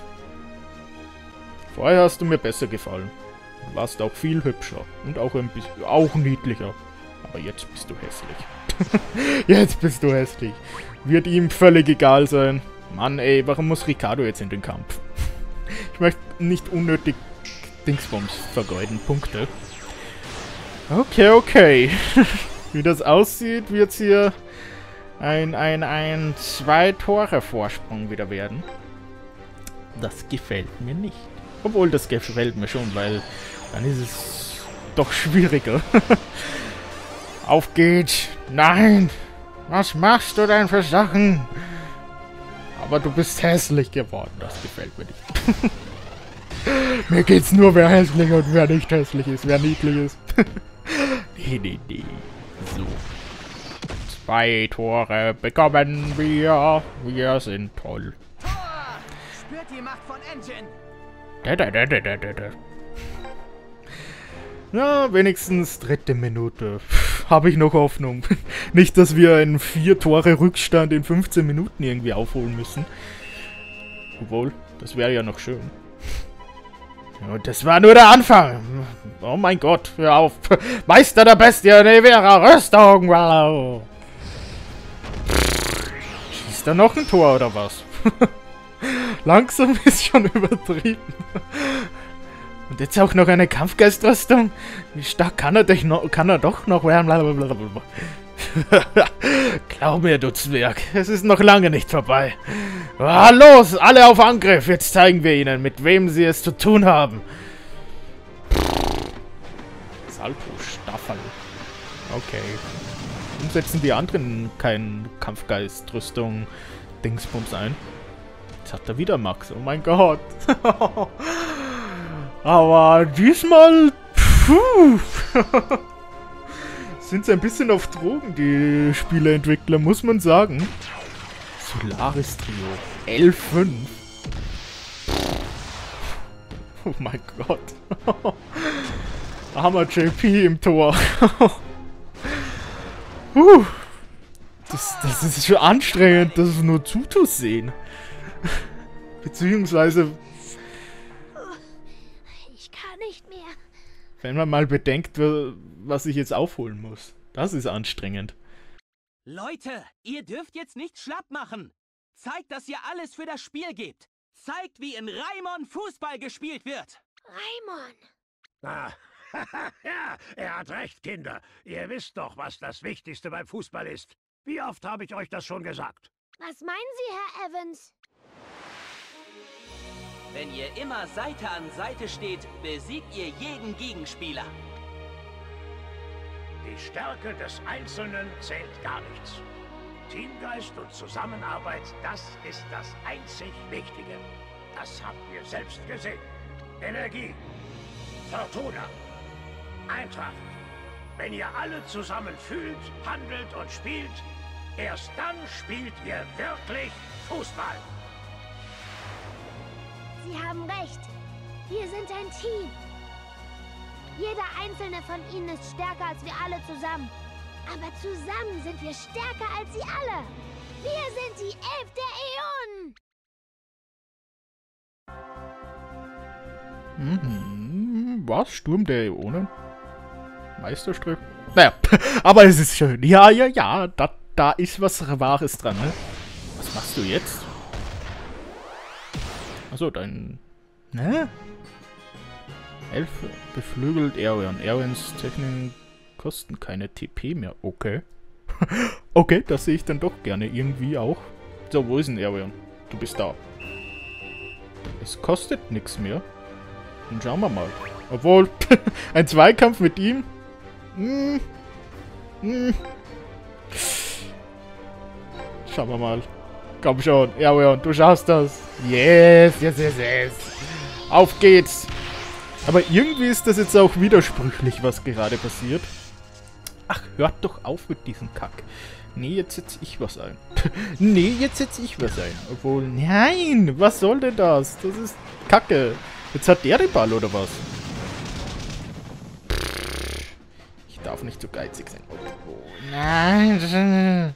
Vorher hast du mir besser gefallen. Du warst auch viel hübscher und auch ein bisschen auch niedlicher. Aber jetzt bist du hässlich. Jetzt bist du hässlich. Wird ihm völlig egal sein. Mann, ey, warum muss Ricardo jetzt in den Kampf? Ich möchte nicht unnötig Dingsbums vergeuden. Punkte. Okay, okay. Wie das aussieht, wird es hier ein, ein, ein Zwei-Tore-Vorsprung wieder werden. Das gefällt mir nicht. Obwohl, das gefällt mir schon, weil dann ist es doch schwieriger. Auf geht's! Nein! Was machst du denn für Sachen? Aber du bist hässlich geworden. Das gefällt mir nicht. Mir geht's nur, wer hässlich und wer nicht hässlich ist, wer niedlich ist. Nee, nee, nee. So. Zwei Tore bekommen wir. Wir sind toll. Tor! Spürt die Macht von Engine! Da, da, da, da, da, da. Ja, wenigstens dritte Minute. Habe ich noch Hoffnung. Nicht, dass wir einen vier Tore Rückstand in fünfzehn Minuten irgendwie aufholen müssen. Obwohl, das wäre ja noch schön. Und das war nur der Anfang. Oh mein Gott, hör auf. Meister der Bestie, Nevera, Rüstung. Wow. Schießt da noch ein Tor oder was? Langsam ist schon übertrieben. Und jetzt auch noch eine Kampfgeistrüstung? Wie stark kann er, dich noch, kann er doch noch werden? Glaub mir, du Zwerg, es ist noch lange nicht vorbei. Ah, los, alle auf Angriff. Jetzt zeigen wir ihnen, mit wem sie es zu tun haben. Salto-Staffel. Okay. Warum setzen die anderen keinen Kampfgeistrüstung Dingsbums ein? Jetzt hat er wieder Max. Oh mein Gott. Aber diesmal... Puh. Sind sie ein bisschen auf Drogen, die Spieleentwickler, muss man sagen. Solaris Trio. L fünf. Oh mein Gott. Armer J P im Tor. uh, das, das ist schon anstrengend, das nur zuzusehen. Beziehungsweise... Ich kann nicht mehr. Wenn man mal bedenkt, was ich jetzt aufholen muss. Das ist anstrengend. Leute, ihr dürft jetzt nicht schlapp machen. Zeigt, dass ihr alles für das Spiel gebt. Zeigt, wie in Raimon Fußball gespielt wird. Raimon. Ah, ja, er hat recht, Kinder. Ihr wisst doch, was das Wichtigste beim Fußball ist. Wie oft habe ich euch das schon gesagt? Was meinen Sie, Herr Evans? Wenn ihr immer Seite an Seite steht, besiegt ihr jeden Gegenspieler. Die Stärke des Einzelnen zählt gar nichts. Teamgeist und Zusammenarbeit, das ist das einzig Wichtige. Das habt ihr selbst gesehen. Energie, Fortuna, Eintracht. Wenn ihr alle zusammen fühlt, handelt und spielt, erst dann spielt ihr wirklich Fußball. Sie haben recht. Wir sind ein Team. Jeder einzelne von ihnen ist stärker als wir alle zusammen. Aber zusammen sind wir stärker als sie alle. Wir sind die Elf der Äonen. Mhm. Was? Sturm der Äonen? Meisterstreif? Naja, aber es ist schön. Ja, ja, ja, da, da ist was Wahres dran, ne? Was machst du jetzt? Achso, dein... Ne? Elf beflügelt Erwin. Erwins Techniken kosten keine T P mehr. Okay. Okay, das sehe ich dann doch gerne irgendwie auch. So, wo ist denn Erwin? Du bist da. Es kostet nichts mehr. Dann schauen wir mal. Obwohl, ein Zweikampf mit ihm... Hm, hm. Schauen wir mal. Komm schon, Erwin, du schaffst das. Yes, yes, yes, yes. Auf geht's. Aber irgendwie ist das jetzt auch widersprüchlich, was gerade passiert. Ach, hört doch auf mit diesem Kack. Nee, jetzt setze ich was ein. Nee, jetzt setze ich was ein. Obwohl, nein, was soll denn das? Das ist Kacke. Jetzt hat der den Ball, oder was? Ich darf nicht so geizig sein. Oh, nein.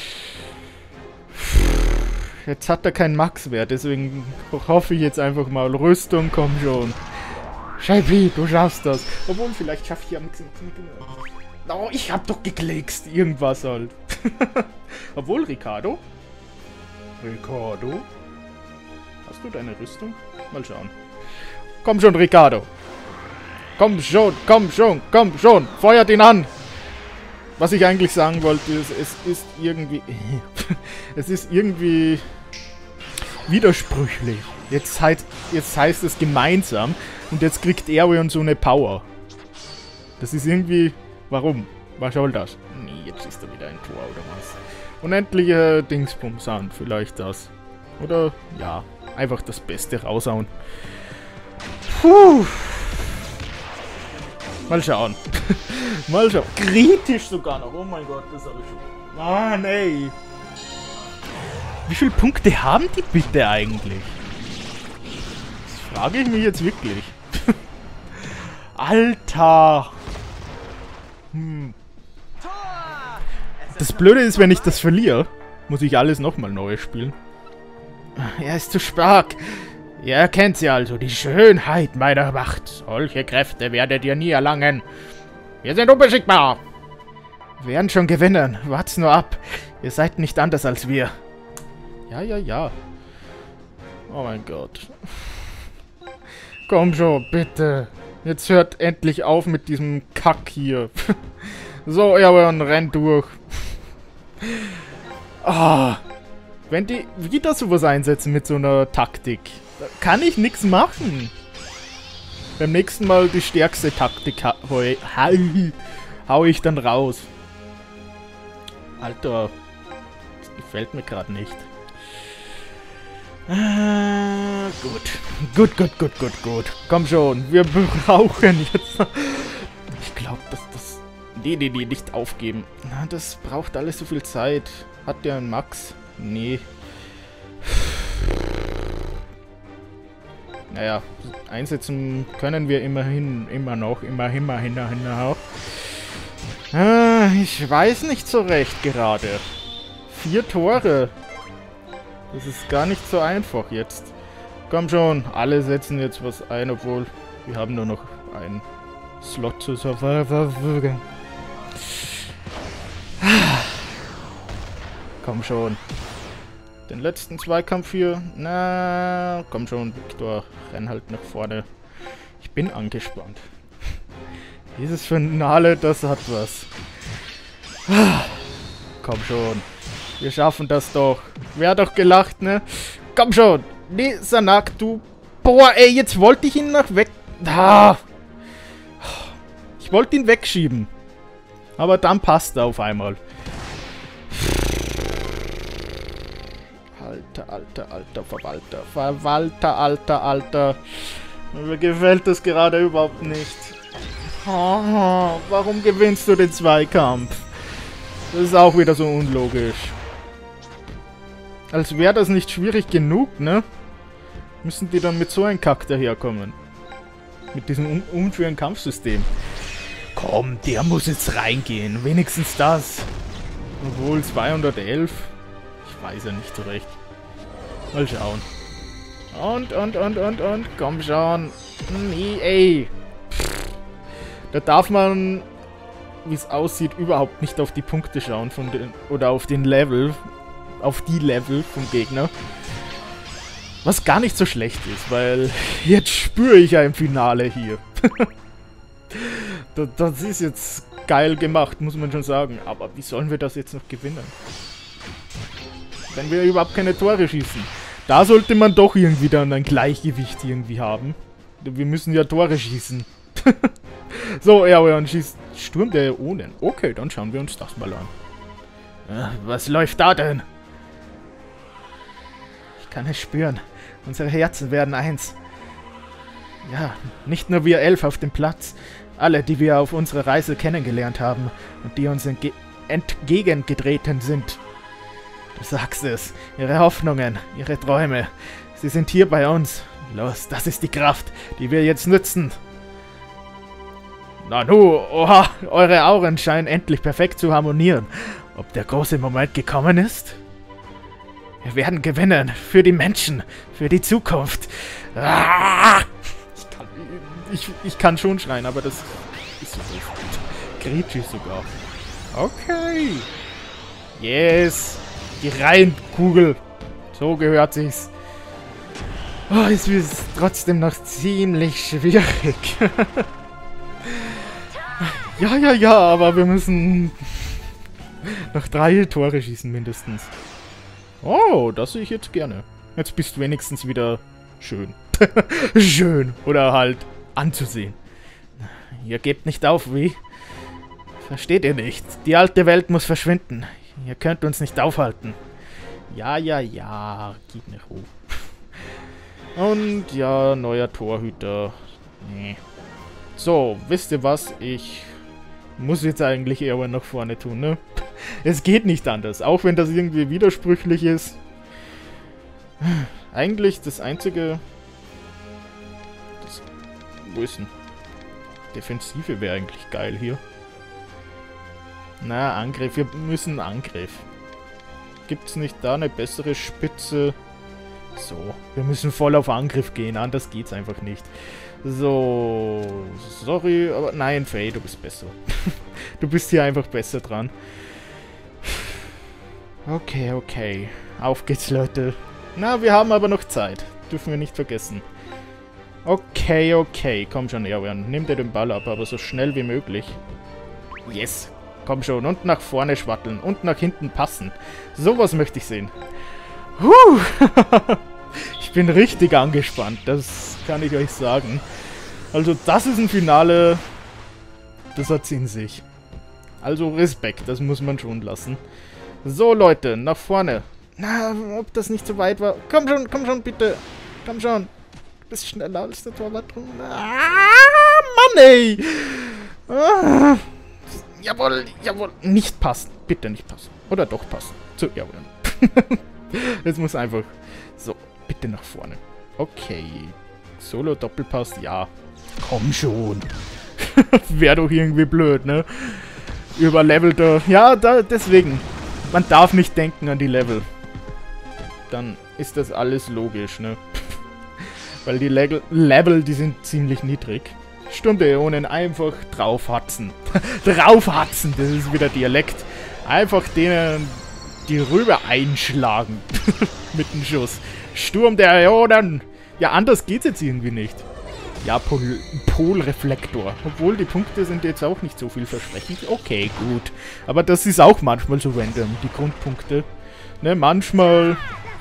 Jetzt hat er keinen Max-Wert, deswegen hoffe ich jetzt einfach mal. Rüstung, komm schon. Shapey, du schaffst das. Obwohl, vielleicht schaffe ich ja nichts. Oh, ich hab doch geklickst. Irgendwas halt. Obwohl, Ricardo. Ricardo? Hast du deine Rüstung? Mal schauen. Komm schon, Ricardo. Komm schon, komm schon, komm schon. Feuert ihn an. Was ich eigentlich sagen wollte, ist, es ist irgendwie... es ist irgendwie... widersprüchlich. Jetzt, heißt, jetzt heißt es gemeinsam und jetzt kriegt Erwin so eine Power. Das ist irgendwie... Warum? Was soll das? Nee, jetzt ist da wieder ein Tor oder was. Unendliche Dingsbums an, vielleicht das. Oder, ja, einfach das Beste raushauen. Puh. Mal schauen. Mal schauen. Kritisch sogar noch. Oh mein Gott, das habe ich schon. Mann, ey. Wie viele Punkte haben die bitte eigentlich? Das frage ich mich jetzt wirklich. Alter. Hm. Das Blöde ist, wenn ich das verliere, muss ich alles nochmal neu spielen. Er ist zu stark. Ihr erkennt sie also, die Schönheit meiner Macht. Solche Kräfte werdet ihr nie erlangen. Wir sind unbesiegbar. Wir werden schon gewinnen. Wart's nur ab. Ihr seid nicht anders als wir. Ja, ja, ja. Oh mein Gott. Komm schon, bitte. Jetzt hört endlich auf mit diesem Kack hier. So, Erwin, renn durch. Ah. Wenn die wieder sowas einsetzen mit so einer Taktik, kann ich nichts machen. Beim nächsten Mal die stärkste Taktik ha hau, hau ich dann raus. Alter, das gefällt mir gerade nicht. Ah, gut. Gut, gut, gut, gut, gut. Komm schon, wir brauchen jetzt... Ich glaube, dass das... Nee, nee, nee, nicht aufgeben. Na, das braucht alles so viel Zeit. Hat der einen Max? Nee. Naja, einsetzen können wir immerhin, immer noch, immer, immerhin, immerhin auch. Ah, ich weiß nicht so recht gerade. Vier Tore. Das ist gar nicht so einfach jetzt. Komm schon, alle setzen jetzt was ein, obwohl wir haben nur noch einen Slot zu verfügen. Komm schon. Den letzten Zweikampf hier. Na, komm schon, Victor. Renn halt nach vorne. Ich bin angespannt. Dieses Finale, das hat was. Komm schon. Wir schaffen das doch. Wer hat doch gelacht, ne? Komm schon. Nee, Sanak, du... Boah, ey, jetzt wollte ich ihn noch weg... Ah. Ich wollte ihn wegschieben. Aber dann passt er auf einmal. Alter, alter, alter Verwalter. Verwalter, alter, alter. Mir gefällt das gerade überhaupt nicht. Oh, warum gewinnst du den Zweikampf? Das ist auch wieder so unlogisch. Als wäre das nicht schwierig genug, ne? Müssen die dann mit so einem Kack daherkommen? Mit diesem un unfairen Kampfsystem. Komm, der muss jetzt reingehen. Wenigstens das. Obwohl zweihundertelf. Ich weiß ja nicht so recht. Mal schauen. Und, und, und, und, und. Komm schon. Nee, ey. Da darf man, wie es aussieht, überhaupt nicht auf die Punkte schauen von den, oder auf den Level, auf die Level vom Gegner. Was gar nicht so schlecht ist, weil jetzt spüre ich ja im Finale hier. das, das ist jetzt geil gemacht, muss man schon sagen. Aber wie sollen wir das jetzt noch gewinnen? Wenn wir überhaupt keine Tore schießen. Da sollte man doch irgendwie dann ein Gleichgewicht irgendwie haben. Wir müssen ja Tore schießen. So, ja, und schießt Sturm der Äonen. Okay, dann schauen wir uns das mal an. Was läuft da denn? Ich kann es spüren. Unsere Herzen werden eins. Ja, nicht nur wir elf auf dem Platz. Alle, die wir auf unserer Reise kennengelernt haben und die uns entge entgegengetreten sind. Du sagst es. Ihre Hoffnungen, ihre Träume. Sie sind hier bei uns. Los, das ist die Kraft, die wir jetzt nützen. Na nu, oha, eure Auren scheinen endlich perfekt zu harmonieren. Ob der große Moment gekommen ist? Wir werden gewinnen. Für die Menschen. Für die Zukunft. Ah! Ich, kann, ich, ich kann schon schreien, aber das ist so doof. Grätschig sogar. Okay. Yes. Die Reihenkugel. So gehört sich's. Oh, es ist trotzdem noch ziemlich schwierig. Ja, ja, ja, aber wir müssen noch drei Tore schießen mindestens. Oh, das sehe ich jetzt gerne. Jetzt bist du wenigstens wieder schön. Schön. Oder halt anzusehen. Ihr gebt nicht auf, wie? Versteht ihr nicht? Die alte Welt muss verschwinden. Ihr könnt uns nicht aufhalten. Ja, ja, ja. Geht nicht hoch. Und ja, neuer Torhüter. Nee. So, wisst ihr was? Ich muss jetzt eigentlich eher nach vorne tun, ne? Es geht nicht anders, auch wenn das irgendwie widersprüchlich ist. Eigentlich das einzige... Das, wo ist denn? Defensive wäre eigentlich geil hier. Na, Angriff. Wir müssen Angriff. Gibt's nicht da eine bessere Spitze? So, wir müssen voll auf Angriff gehen, anders geht's einfach nicht. So, sorry, aber nein, Faye, du bist besser. Du bist hier einfach besser dran. Okay, okay. Auf geht's, Leute. Na, wir haben aber noch Zeit. Dürfen wir nicht vergessen. Okay, okay. Komm schon, Erwin. Nimm dir den Ball ab, aber so schnell wie möglich. Yes. Komm schon. Und nach vorne schwatteln. Und nach hinten passen. Sowas möchte ich sehen. Huh. Ich bin richtig angespannt. Das kann ich euch sagen. Also, das ist ein Finale. Das hat's in sich. Also, Respekt. Das muss man schon lassen. So, Leute. Nach vorne. Na, ob das nicht so weit war. Komm schon, komm schon, bitte. Komm schon. Du bist schneller als der Torwart drin. Ah, Mann, ey. Ah. Jawohl, jawohl. Nicht passen. Bitte nicht passen. Oder doch passen. Zu Erwin. Es muss einfach... So, bitte nach vorne. Okay. Solo-Doppelpass, ja. Komm schon. Wäre doch irgendwie blöd, ne? Überlevelter. Ja, da, deswegen. Man darf nicht denken an die Level. Dann ist das alles logisch, ne? Weil die Le Level, die sind ziemlich niedrig. Sturm der Äonen einfach draufhatzen. Draufhatzen, das ist wieder Dialekt. Einfach denen die Rübe einschlagen. Mit dem Schuss. Sturm der Äonen. Ja, anders geht's jetzt irgendwie nicht. Ja, Pol Polreflektor. Obwohl, die Punkte sind jetzt auch nicht so vielversprechend. Okay, gut. Aber das ist auch manchmal so random, die Grundpunkte. Ne, manchmal...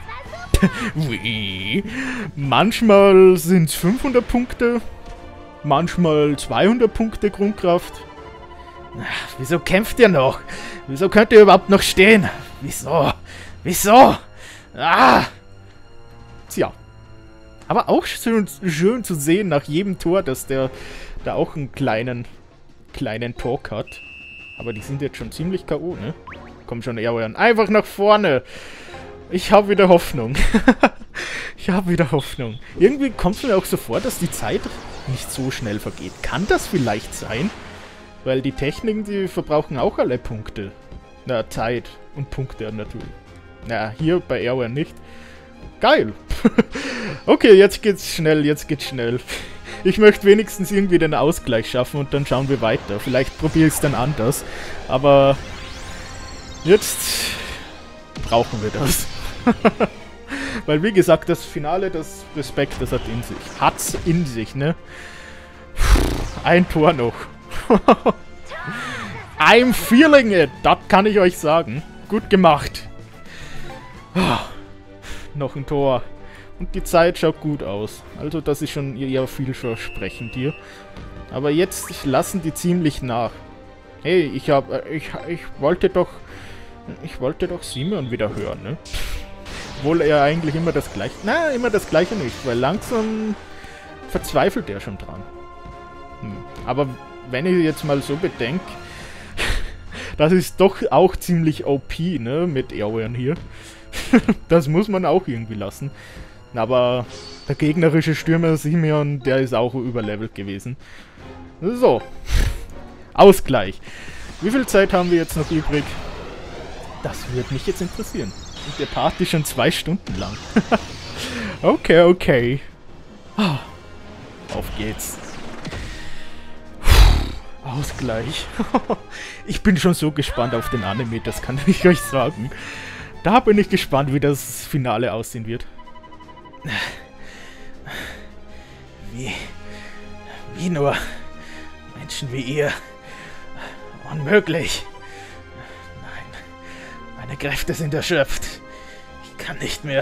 Wie? Manchmal sind es fünfhundert Punkte. Manchmal zweihundert Punkte Grundkraft. Ach, wieso kämpft ihr noch? Wieso könnt ihr überhaupt noch stehen? Wieso? Wieso? Ah! Tja. Aber auch schön, schön zu sehen nach jedem Tor, dass der da auch einen kleinen, kleinen Talk hat. Aber die sind jetzt schon ziemlich K O, ne? Komm schon, Erwin. Einfach nach vorne. Ich habe wieder Hoffnung. Ich habe wieder Hoffnung. Irgendwie kommt es mir auch so vor, dass die Zeit nicht so schnell vergeht. Kann das vielleicht sein? Weil die Techniken, die verbrauchen auch alle Punkte. Na, Zeit und Punkte natürlich. Na, hier bei Erwin nicht. Geil. Okay, jetzt geht's schnell, jetzt geht's schnell. Ich möchte wenigstens irgendwie den Ausgleich schaffen und dann schauen wir weiter. Vielleicht probiere ich es dann anders. Aber jetzt brauchen wir das. Weil wie gesagt, das Finale, das Respekt, das hat in sich. Hat's in sich, ne? Ein Tor noch. I'm feeling it. Das kann ich euch sagen. Gut gemacht. Noch ein Tor. Und die Zeit schaut gut aus. Also das ist schon eher vielversprechend hier. Aber jetzt lassen die ziemlich nach. Hey, ich hab, ich, ich wollte doch, ich wollte doch Simeon wieder hören, ne? Obwohl er eigentlich immer das Gleiche, na, immer das Gleiche nicht, weil langsam verzweifelt er schon dran. Hm. Aber wenn ich jetzt mal so bedenke, das ist doch auch ziemlich O P, ne, mit Erwin hier. Das muss man auch irgendwie lassen. Aber der gegnerische Stürmer Simeon, der ist auch überlevelt gewesen. So. Ausgleich. Wie viel Zeit haben wir jetzt noch übrig? Das würde mich jetzt interessieren. Und der Part ist schon zwei Stunden lang. Okay, okay. Auf geht's. Ausgleich. Ich bin schon so gespannt auf den Anime, das kann ich euch sagen. Da bin ich gespannt, wie das Finale aussehen wird. Wie... Wie nur... Menschen wie ihr... Unmöglich. Nein. Meine Kräfte sind erschöpft. Ich kann nicht mehr.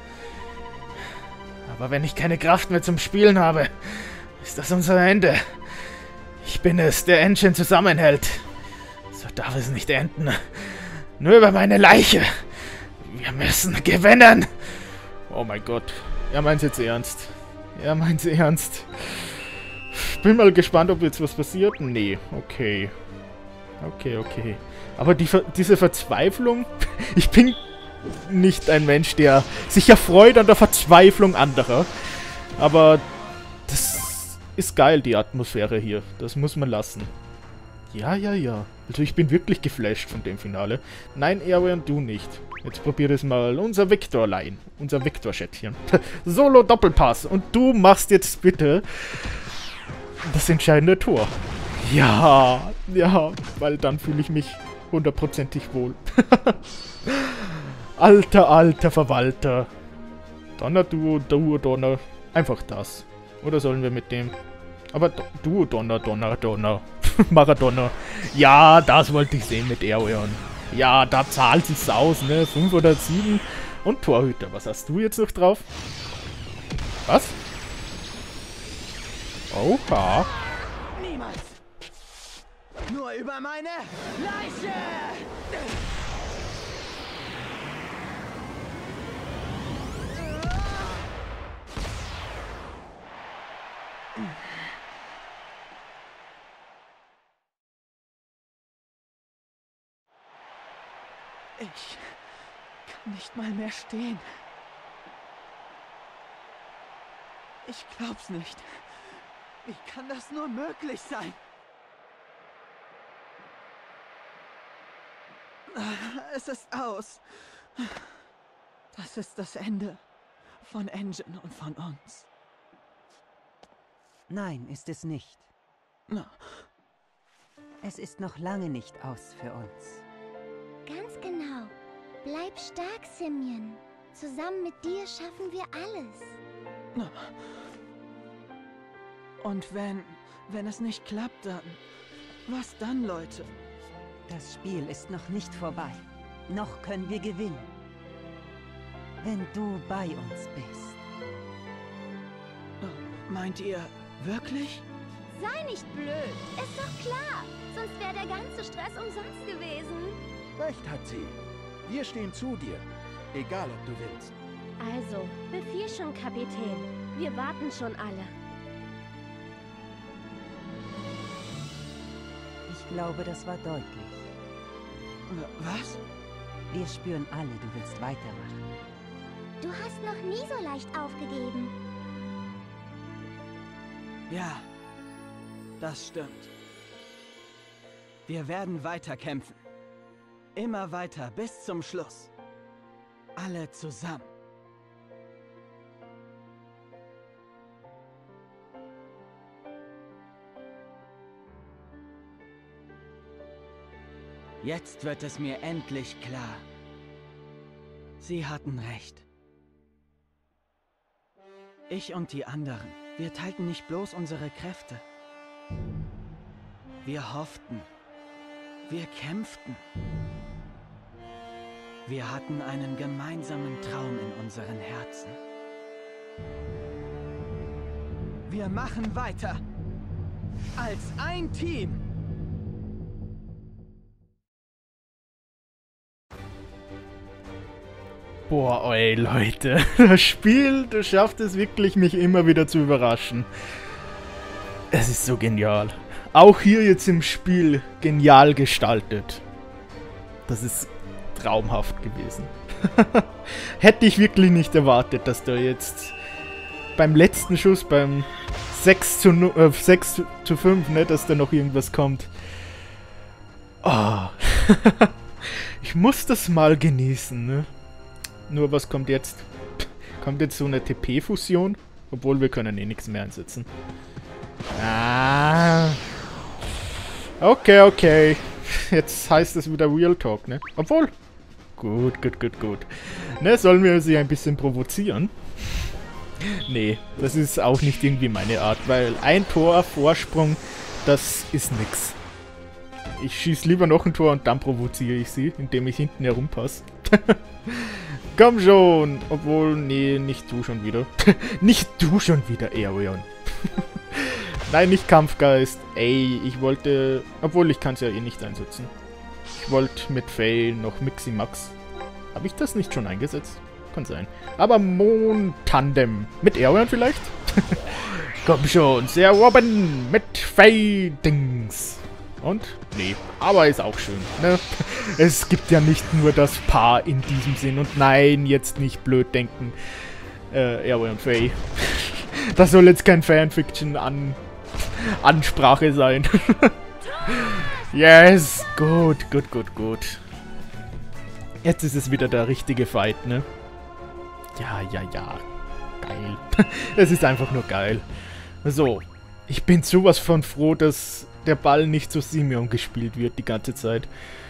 Aber wenn ich keine Kraft mehr zum Spielen habe, ist das unser Ende. Ich bin es, der Engine zusammenhält. So darf es nicht enden. Nur über meine Leiche. Wir müssen gewinnen. Oh mein Gott. Er meint's jetzt ernst. Er meint's ernst. Bin mal gespannt, ob jetzt was passiert. Nee, okay. Okay, okay. Aber die, diese Verzweiflung... Ich bin nicht ein Mensch, der sich erfreut an der Verzweiflung anderer. Aber das ist geil, die Atmosphäre hier. Das muss man lassen. Ja, ja, ja. Also ich bin wirklich geflasht von dem Finale. Nein, Erwin, du nicht. Jetzt probier es mal. Unser Vektorlein. Unser Vektor-Schätzchen. Solo-Doppelpass. Und du machst jetzt bitte das entscheidende Tor. Ja, ja, weil dann fühle ich mich hundertprozentig wohl. Alter, alter Verwalter. Donner, Duo, Duo, Donner. Einfach das. Oder sollen wir mit dem... Aber Duo, Donner, Donner, Donner. Maradona. Ja, das wollte ich sehen mit Erwin. Ja, da zahlt sich's aus, ne? fünf oder sieben. Und Torhüter. Was hast du jetzt noch drauf? Was? Oha. Niemals. Nur über meine Leiche. Ich kann nicht mal mehr stehen. Ich glaub's nicht. Wie kann das nur möglich sein? Es ist aus. Das ist das Ende von Engine und von uns. Nein, ist es nicht. Es ist noch lange nicht aus für uns. Ganz genau. Bleib stark, Simeon. Zusammen mit dir schaffen wir alles. Und wenn, wenn es nicht klappt, dann... Was dann, Leute? Das Spiel ist noch nicht vorbei. Noch können wir gewinnen. Wenn du bei uns bist. Meint ihr wirklich? Sei nicht blöd. Ist doch klar. Sonst wäre der ganze Stress umsonst gewesen. Recht hat sie. Wir stehen zu dir. Egal, ob du willst. Also, befiehl schon, Kapitän. Wir warten schon alle. Ich glaube, das war deutlich. Was? Wir spüren alle, du willst weitermachen. Du hast noch nie so leicht aufgegeben. Ja, das stimmt. Wir werden weiter kämpfen. Immer weiter bis zum Schluss. Alle zusammen. Jetzt wird es mir endlich klar. Sie hatten recht. Ich und die anderen, wir teilten nicht bloß unsere Kräfte. Wir hofften. Wir kämpften. Wir hatten einen gemeinsamen Traum in unseren Herzen. Wir machen weiter. Als ein Team. Boah, ey, Leute. Das Spiel, das schafft es wirklich, mich immer wieder zu überraschen. Es ist so genial. Auch hier jetzt im Spiel genial gestaltet. Das ist traumhaft gewesen. Hätte ich wirklich nicht erwartet, dass da jetzt beim letzten Schuss, beim sechs zu fünf, ne, dass da noch irgendwas kommt. Oh. Ich muss das mal genießen, ne? Nur was kommt jetzt? Kommt jetzt so eine T P-Fusion? Obwohl wir können eh nichts mehr einsetzen. Ah. Okay, okay. Jetzt heißt es wieder Real Talk, ne? Obwohl. Gut, gut, gut, gut. Ne, sollen wir sie ein bisschen provozieren? Nee, das ist auch nicht irgendwie meine Art, weil ein Tor Vorsprung, das ist nix. Ich schieße lieber noch ein Tor und dann provoziere ich sie, indem ich hinten herumpasse. Komm schon! Obwohl, nee, nicht du schon wieder. Nicht du schon wieder, Aerion. Nein, nicht Kampfgeist. Ey, ich wollte... Obwohl, ich kann es ja eh nicht einsetzen. Ich wollte mit Faye noch Miximax. Habe ich das nicht schon eingesetzt? Kann sein. Aber Mondtandem. Mit Aerion vielleicht? Komm schon, sehr Robin mit Faye-Dings. Und? Nee, aber ist auch schön, ne? Es gibt ja nicht nur das Paar in diesem Sinn. Und nein, jetzt nicht blöd denken. Äh, Aerion und Faye. Das soll jetzt kein Fanfiction an Ansprache sein. Yes, gut, gut, gut, gut. Jetzt ist es wieder der richtige Fight, ne? Ja, ja, ja. Geil. Es ist einfach nur geil. So, ich bin sowas von froh, dass der Ball nicht zu Simeon gespielt wird die ganze Zeit.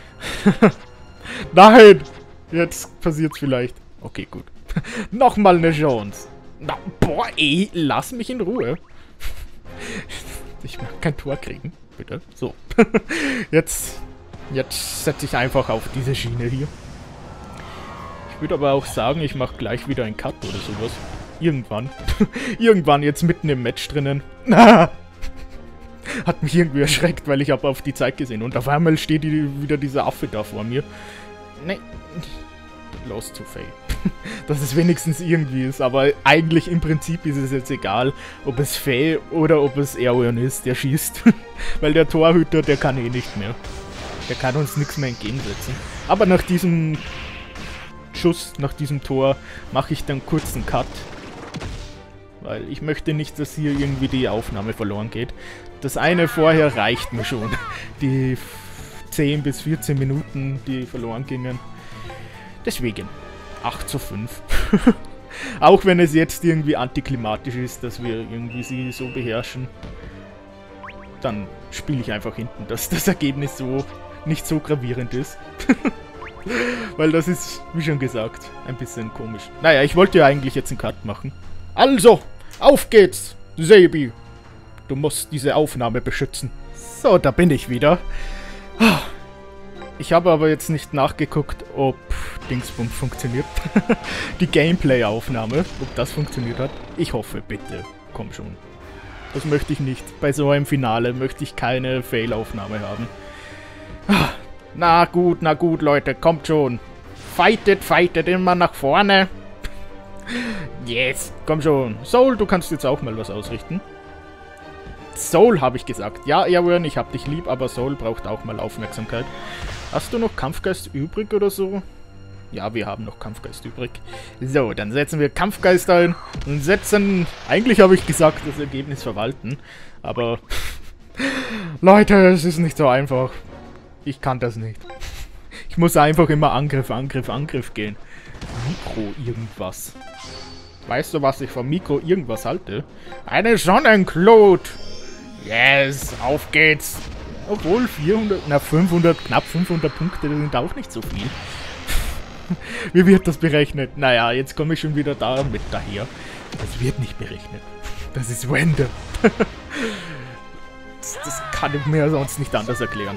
Nein! Jetzt passiert's vielleicht. Okay, gut. Nochmal eine Chance. Na, boah, ey, lass mich in Ruhe. Ich mag kein Tor kriegen, bitte. So. Jetzt, jetzt setze ich einfach auf diese Schiene hier. Ich würde aber auch sagen, ich mache gleich wieder einen Cut oder sowas. Irgendwann. Irgendwann jetzt mitten im Match drinnen. Hat mich irgendwie erschreckt, weil ich habe auf die Zeit gesehen. Und auf einmal steht die, wieder dieser Affe da vor mir. Nee. Lost to Faye. Dass es wenigstens irgendwie ist. Aber eigentlich im Prinzip ist es jetzt egal, ob es Faye oder ob es Aerion ist, der schießt. Weil der Torhüter, der kann eh nicht mehr. Der kann uns nichts mehr entgegensetzen. Aber nach diesem Schuss, nach diesem Tor, mache ich dann kurz einen Cut. Weil ich möchte nicht, dass hier irgendwie die Aufnahme verloren geht. Das eine vorher reicht mir schon. Die zehn bis vierzehn Minuten, die verloren gingen. Deswegen acht zu fünf. Auch wenn es jetzt irgendwie antiklimatisch ist, dass wir irgendwie sie so beherrschen. Dann spiele ich einfach hinten, dass das Ergebnis so nicht so gravierend ist. Weil das ist, wie schon gesagt, ein bisschen komisch. Naja, ich wollte ja eigentlich jetzt einen Cut machen. Also, auf geht's, Sebi. Du musst diese Aufnahme beschützen. So, da bin ich wieder. Ich habe aber jetzt nicht nachgeguckt, ob Dingsbums funktioniert. Die Gameplay-Aufnahme, ob das funktioniert hat. Ich hoffe, bitte. Komm schon. Das möchte ich nicht. Bei so einem Finale möchte ich keine Fail-Aufnahme haben. Na gut, na gut, Leute, kommt schon. Fightet, fightet immer nach vorne. Yes, komm schon. Soul, du kannst jetzt auch mal was ausrichten. Soul, habe ich gesagt. Ja, Aerion, ich hab dich lieb, aber Soul braucht auch mal Aufmerksamkeit. Hast du noch Kampfgeist übrig oder so? Ja, wir haben noch Kampfgeist übrig. So, dann setzen wir Kampfgeist ein und setzen... Eigentlich habe ich gesagt, das Ergebnis verwalten. Aber... Leute, es ist nicht so einfach. Ich kann das nicht. Ich muss einfach immer Angriff, Angriff, Angriff gehen. Mikro irgendwas. Weißt du, was ich vom Mikro irgendwas halte? Eine Sonnenklut! Yes, auf geht's! Obwohl vierhundert, na fünfhundert, knapp fünfhundert Punkte, das sind auch nicht so viel. Wie wird das berechnet? Naja, jetzt komme ich schon wieder da mit daher. Das wird nicht berechnet. Das ist random. das, das kann ich mir sonst nicht anders erklären.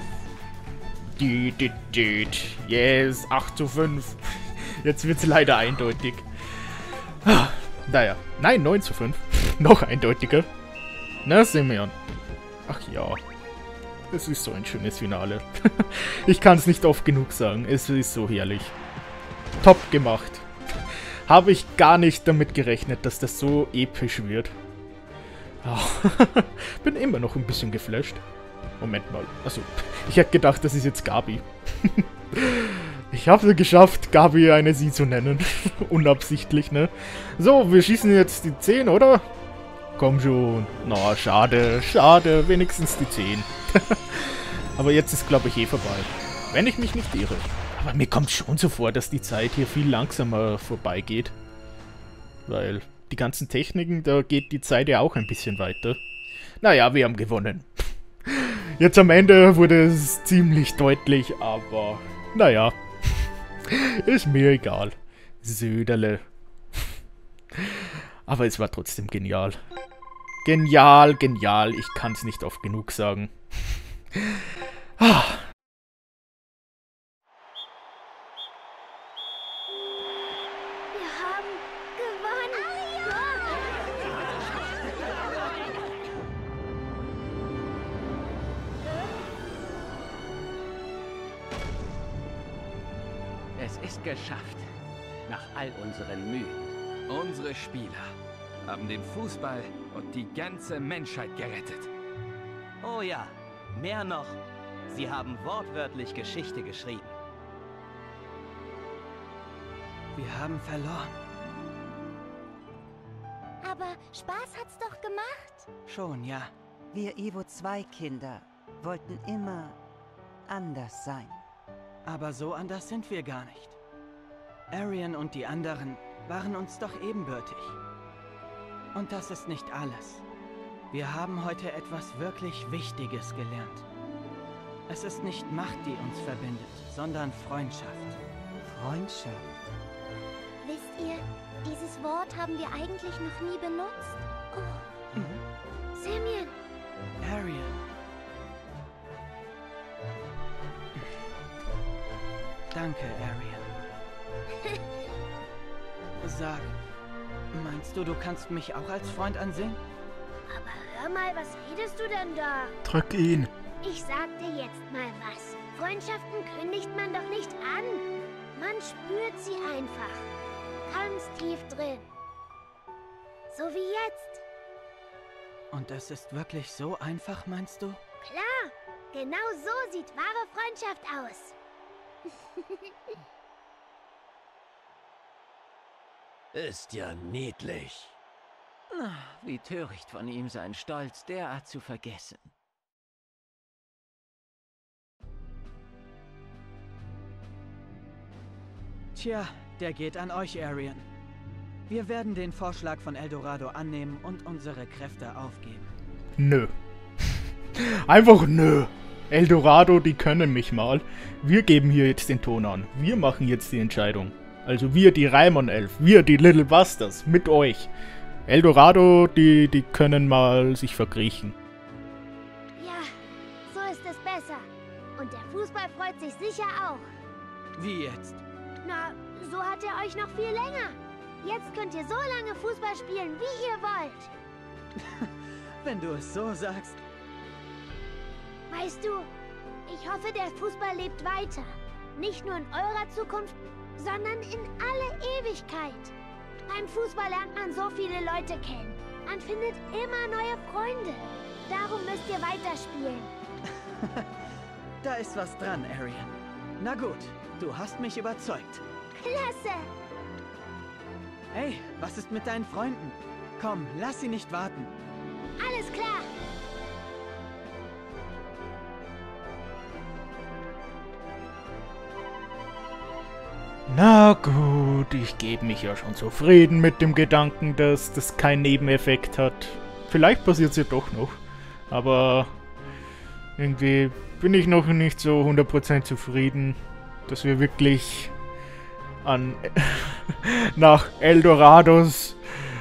Yes, acht zu fünf. Jetzt wird es leider eindeutig. Naja, nein, neun zu fünf. Noch eindeutiger. Na, Simeon. Ach ja. Es ist so ein schönes Finale. Ich kann es nicht oft genug sagen. Es ist so herrlich. Top gemacht. Habe ich gar nicht damit gerechnet, dass das so episch wird. Oh. Bin immer noch ein bisschen geflasht. Moment mal. Also, ich hätte gedacht, das ist jetzt Gabi. Ich habe es geschafft, Gabi eine Sie zu nennen. Unabsichtlich, ne? So, wir schießen jetzt die zehn, oder? Komm schon. Na, no, schade, schade. Wenigstens die zehn. Aber jetzt ist, glaube ich, eh vorbei. Wenn ich mich nicht irre. Aber mir kommt schon so vor, dass die Zeit hier viel langsamer vorbeigeht. Weil die ganzen Techniken, da geht die Zeit ja auch ein bisschen weiter. Naja, wir haben gewonnen. Jetzt am Ende wurde es ziemlich deutlich, aber naja. Ist mir egal. Söderle. Aber es war trotzdem genial. Genial, genial. Ich kann es nicht oft genug sagen. Ah. Wir haben gewonnen. Es ist geschafft. Nach all unseren Mühen. Unsere Spieler haben den Fußball und die ganze Menschheit gerettet. Oh ja, mehr noch. Sie haben wortwörtlich Geschichte geschrieben. Wir haben verloren. Aber Spaß hat's doch gemacht. Schon, ja. Wir Evo zwei Kinder wollten immer anders sein. Aber so anders sind wir gar nicht. Arian und die anderen waren uns doch ebenbürtig. Und das ist nicht alles. Wir haben heute etwas wirklich Wichtiges gelernt. Es ist nicht Macht, die uns verbindet, sondern Freundschaft. Freundschaft? Wisst ihr, dieses Wort haben wir eigentlich noch nie benutzt. Oh. Mhm. Simeon! Arian. Danke, Arian. Sag, meinst du, du kannst mich auch als Freund ansehen? Aber hör mal, was redest du denn da? Drück ihn. Ich sag dir jetzt mal was. Freundschaften kündigt man doch nicht an. Man spürt sie einfach. Ganz tief drin. So wie jetzt. Und es ist wirklich so einfach, meinst du? Klar, genau so sieht wahre Freundschaft aus. Ist ja niedlich. Na, wie töricht von ihm, seinen Stolz derart zu vergessen. Tja, der geht an euch, Arian. Wir werden den Vorschlag von Eldorado annehmen und unsere Kräfte aufgeben. Nö. Einfach nö. Eldorado, die können mich mal. Wir geben hier jetzt den Ton an. Wir machen jetzt die Entscheidung. Also wir, die Raimon Elf, wir, die Little Busters, mit euch. Eldorado, die, die können mal sich verkriechen. Ja, so ist es besser. Und der Fußball freut sich sicher auch. Wie jetzt? Na, so hat er euch noch viel länger. Jetzt könnt ihr so lange Fußball spielen, wie ihr wollt. Wenn du es so sagst. Weißt du, ich hoffe, der Fußball lebt weiter. Nicht nur in eurer Zukunft, sondern in alle Ewigkeit. Beim Fußball lernt man so viele Leute kennen. Man findet immer neue Freunde. Darum müsst ihr weiterspielen. Da ist was dran, Arian. Na gut, du hast mich überzeugt. Klasse! Hey, was ist mit deinen Freunden? Komm, lass sie nicht warten. Alles klar! Na gut, ich gebe mich ja schon zufrieden mit dem Gedanken, dass das keinen Nebeneffekt hat. Vielleicht passiert es ja doch noch. Aber irgendwie bin ich noch nicht so hundert Prozent zufrieden, dass wir wirklich an nach Eldorados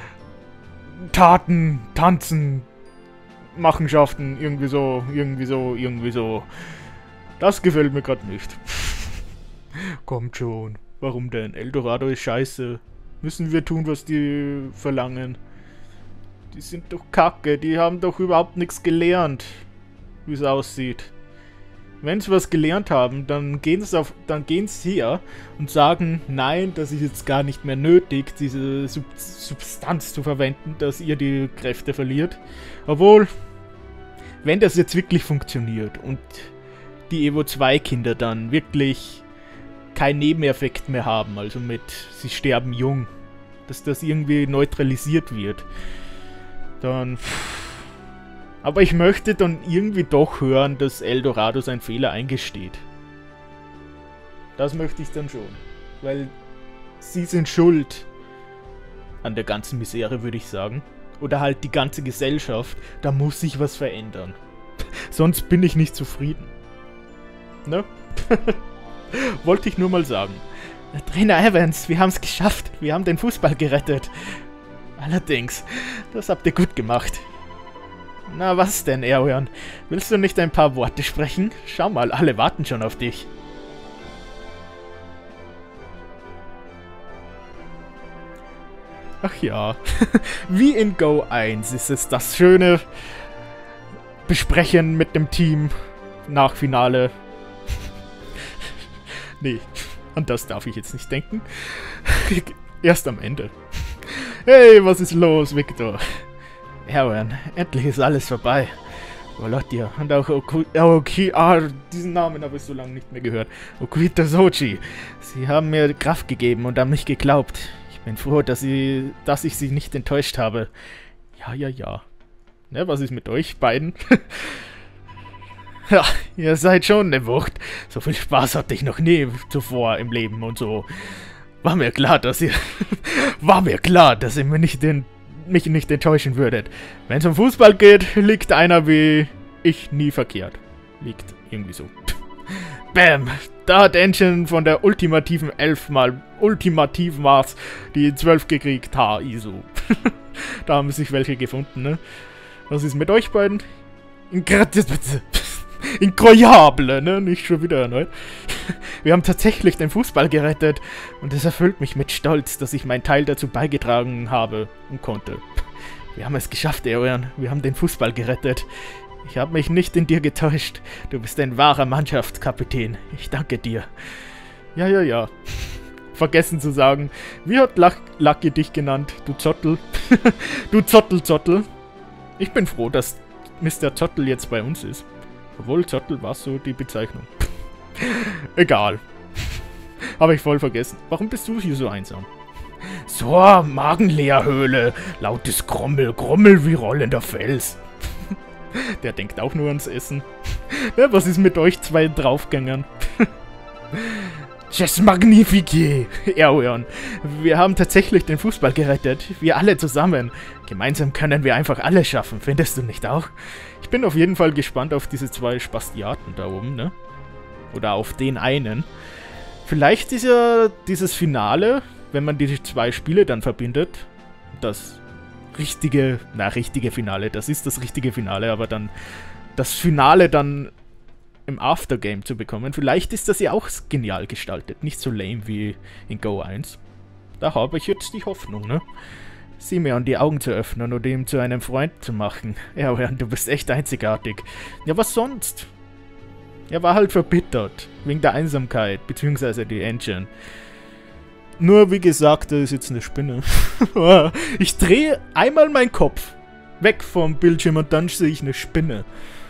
Taten, Tanzen, Machenschaften, irgendwie so, irgendwie so, irgendwie so. Das gefällt mir gerade nicht. Kommt schon. Warum denn? Eldorado ist scheiße. Müssen wir tun, was die verlangen? Die sind doch kacke. Die haben doch überhaupt nichts gelernt, wie es aussieht. Wenn sie was gelernt haben, dann gehen sie auf, dann gehen sie her und sagen, nein, das ist jetzt gar nicht mehr nötig, diese Sub Substanz zu verwenden, dass ihr die Kräfte verliert. Obwohl, wenn das jetzt wirklich funktioniert und die Evo zwei Kinder dann wirklich keinen Nebeneffekt mehr haben, also mit sie sterben jung, dass das irgendwie neutralisiert wird, dann... Aber ich möchte dann irgendwie doch hören, dass Eldorado seinen Fehler eingesteht. Das möchte ich dann schon. Weil sie sind schuld an der ganzen Misere, würde ich sagen. Oder halt die ganze Gesellschaft. Da muss sich was verändern. Sonst bin ich nicht zufrieden. Ne? Wollte ich nur mal sagen. Trainer Evans, wir haben es geschafft. Wir haben den Fußball gerettet. Allerdings, das habt ihr gut gemacht. Na, was denn, Erwan? Willst du nicht ein paar Worte sprechen? Schau mal, alle warten schon auf dich. Ach ja, wie in Go eins ist es das schöne Besprechen mit dem Team nach Finale. Nee, an das darf ich jetzt nicht denken. Erst am Ende. Hey, was ist los, Victor? Erwan, endlich ist alles vorbei. Volodia und auch Oki, ah, diesen Namen habe ich so lange nicht mehr gehört. Okuita Sochi. Sie haben mir Kraft gegeben und an mich geglaubt. Ich bin froh, dass, sie, dass ich sie nicht enttäuscht habe. Ja, ja, ja. Ne, was ist mit euch beiden? Ja, ihr seid schon eine Wucht. So viel Spaß hatte ich noch nie zuvor im Leben und so. War mir klar, dass ihr... war mir klar, dass ihr mir nicht den... mich nicht enttäuschen würdet. Wenn es um Fußball geht, liegt einer wie ich nie verkehrt. Liegt irgendwie so. Bam! Da hat Engine von der ultimativen elf mal ultimativ Mars die zwölf gekriegt. Ha, I S O. Da haben sich welche gefunden, ne? Was ist mit euch beiden? Incroyable, ne? Nicht schon wieder erneut. Wir haben tatsächlich den Fußball gerettet und es erfüllt mich mit Stolz, dass ich meinen Teil dazu beigetragen habe und konnte. Wir haben es geschafft, Erwan. Wir haben den Fußball gerettet. Ich habe mich nicht in dir getäuscht. Du bist ein wahrer Mannschaftskapitän. Ich danke dir. Ja, ja, ja. Vergessen zu sagen, wie hat Lucky dich genannt? Du Zottel. Du Zottel, Zottel. Ich bin froh, dass Mister Zottel jetzt bei uns ist. Obwohl, Zottel war so die Bezeichnung. Egal. Habe ich voll vergessen. Warum bist du hier so einsam? So, Magenleerhöhle. Lautes Grommel, Grommel wie rollender Fels. Der denkt auch nur ans Essen. Ja, was ist mit euch zwei Draufgängern? Chess Magnifique, Erwan. Wir haben tatsächlich den Fußball gerettet. Wir alle zusammen. Gemeinsam können wir einfach alles schaffen. Findest du nicht auch? Ich bin auf jeden Fall gespannt auf diese zwei Spastiaten da oben, ne? Oder auf den einen. Vielleicht ist ja dieses Finale, wenn man die zwei Spiele dann verbindet, das richtige, na, richtige Finale, das ist das richtige Finale, aber dann das Finale dann im Aftergame zu bekommen. Vielleicht ist das ja auch genial gestaltet, nicht so lame wie in Go eins. Da habe ich jetzt die Hoffnung, ne? Sie mir an die Augen zu öffnen und ihn zu einem Freund zu machen. Erwan, du bist echt einzigartig. Ja, was sonst? Er war halt verbittert, wegen der Einsamkeit, beziehungsweise die Engine. Nur, wie gesagt, da ist jetzt eine Spinne. Ich drehe einmal meinen Kopf weg vom Bildschirm und dann sehe ich eine Spinne.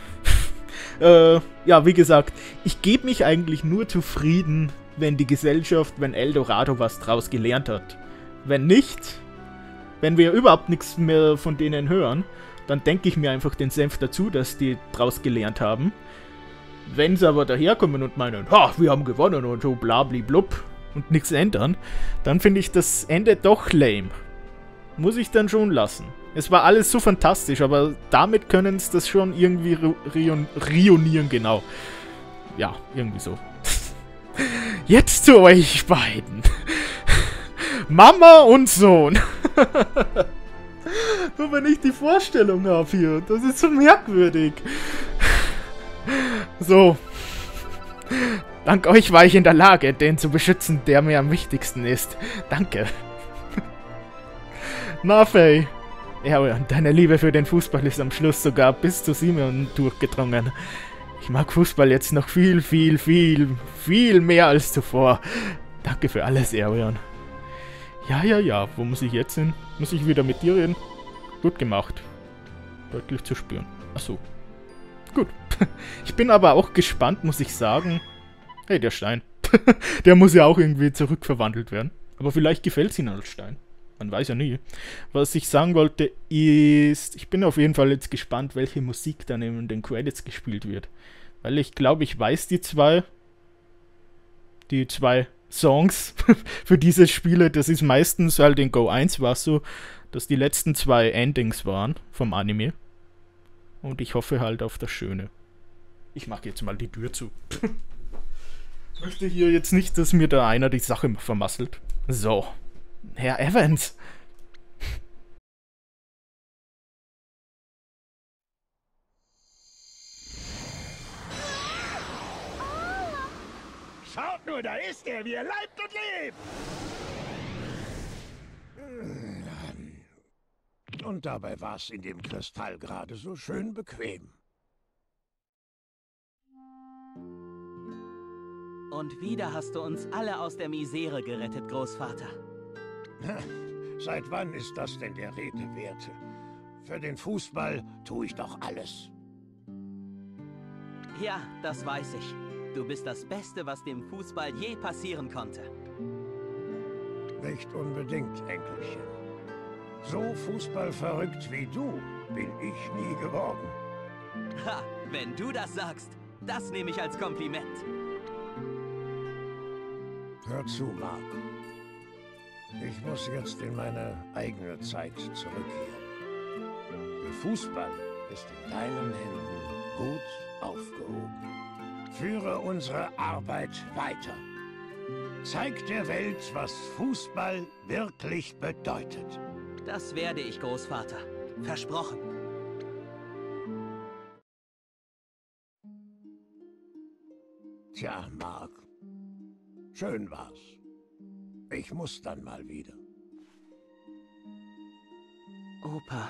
äh, ja, wie gesagt, ich gebe mich eigentlich nur zufrieden, wenn die Gesellschaft, wenn Eldorado was draus gelernt hat. Wenn nicht, wenn wir überhaupt nichts mehr von denen hören, dann denke ich mir einfach den Senf dazu, dass die draus gelernt haben. Wenn sie aber daherkommen und meinen, ha, wir haben gewonnen und so blabli-blub und nichts ändern, dann finde ich das Ende doch lame. Muss ich dann schon lassen. Es war alles so fantastisch, aber damit können sie das schon irgendwie reunieren, genau. Ja, irgendwie so. Jetzt zu euch beiden. Mama und Sohn. Nur wenn ich die Vorstellung habe hier. Das ist so merkwürdig. So. Dank euch war ich in der Lage, den zu beschützen, der mir am wichtigsten ist. Danke. Na, Faye. Ja, und deine Liebe für den Fußball ist am Schluss sogar bis zu Simeon durchgedrungen. Ich mag Fußball jetzt noch viel, viel, viel, viel mehr als zuvor. Danke für alles, Arion. Ja, ja, ja. Wo muss ich jetzt hin? Muss ich wieder mit dir reden? Gut gemacht. Deutlich zu spüren. Achso. Gut. Ich bin aber auch gespannt, muss ich sagen. Hey, der Stein. Der muss ja auch irgendwie zurückverwandelt werden. Aber vielleicht gefällt es ihnen als Stein. Man weiß ja nie. Was ich sagen wollte ist, ich bin auf jeden Fall jetzt gespannt, welche Musik dann in den Credits gespielt wird. Weil ich glaube, ich weiß die zwei, die zwei Songs für diese Spiele. Das ist meistens, halt in Go eins war es so, dass die letzten zwei Endings waren vom Anime. Und ich hoffe halt auf das Schöne. Ich mache jetzt mal die Tür zu. Ich möchte hier jetzt nicht, dass mir da einer die Sache vermasselt. So. Herr Evans. Schaut nur, da ist er, wie er leibt und lebt. Und dabei war es in dem Kristall gerade so schön bequem. Und wieder hast du uns alle aus der Misere gerettet, Großvater. Seit wann ist das denn der Rede wert? Für den Fußball tue ich doch alles. Ja, das weiß ich. Du bist das Beste, was dem Fußball je passieren konnte. Nicht unbedingt, Enkelchen. So fußballverrückt wie du bin ich nie geworden. Ha, wenn du das sagst, das nehme ich als Kompliment. Hör zu, Mark. Ich muss jetzt in meine eigene Zeit zurückkehren. Der Fußball ist in deinen Händen gut aufgehoben. Führe unsere Arbeit weiter. Zeig der Welt, was Fußball wirklich bedeutet. Das werde ich, Großvater. Versprochen. Tja, Mark. Schön war's. Ich muss dann mal wieder. Opa.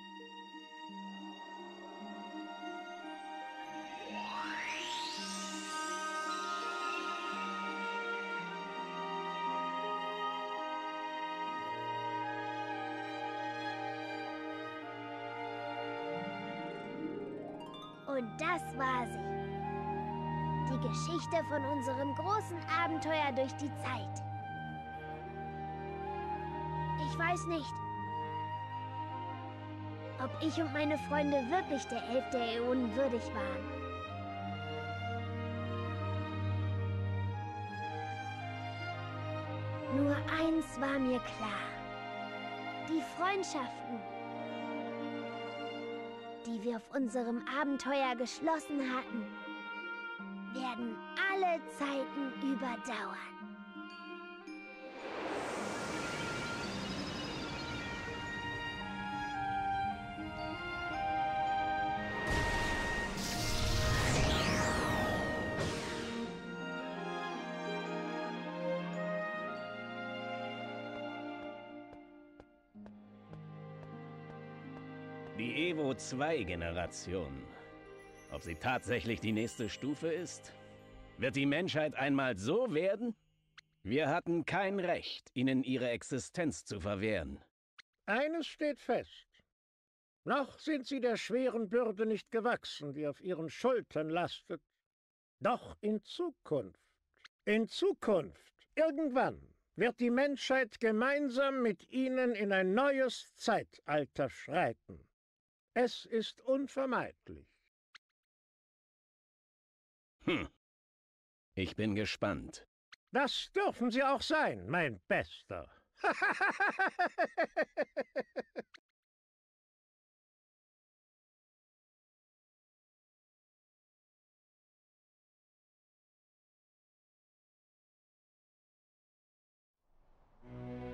Und das war sie. Die Geschichte von unserem großen Abenteuer durch die Zeit. Ich weiß nicht, ob ich und meine Freunde wirklich der Elf der Äonen würdig waren. Nur eins war mir klar. Die Freundschaften, die wir auf unserem Abenteuer geschlossen hatten, werden alle Zeiten überdauern. Die Evo zwei Generation. Ob sie tatsächlich die nächste Stufe ist? Wird die Menschheit einmal so werden? Wir hatten kein Recht, ihnen ihre Existenz zu verwehren. Eines steht fest. Noch sind sie der schweren Bürde nicht gewachsen, die auf ihren Schultern lastet. Doch in Zukunft, in Zukunft, irgendwann, wird die Menschheit gemeinsam mit ihnen in ein neues Zeitalter schreiten. Es ist unvermeidlich. Hm. Ich bin gespannt. Das dürfen Sie auch sein, mein Bester.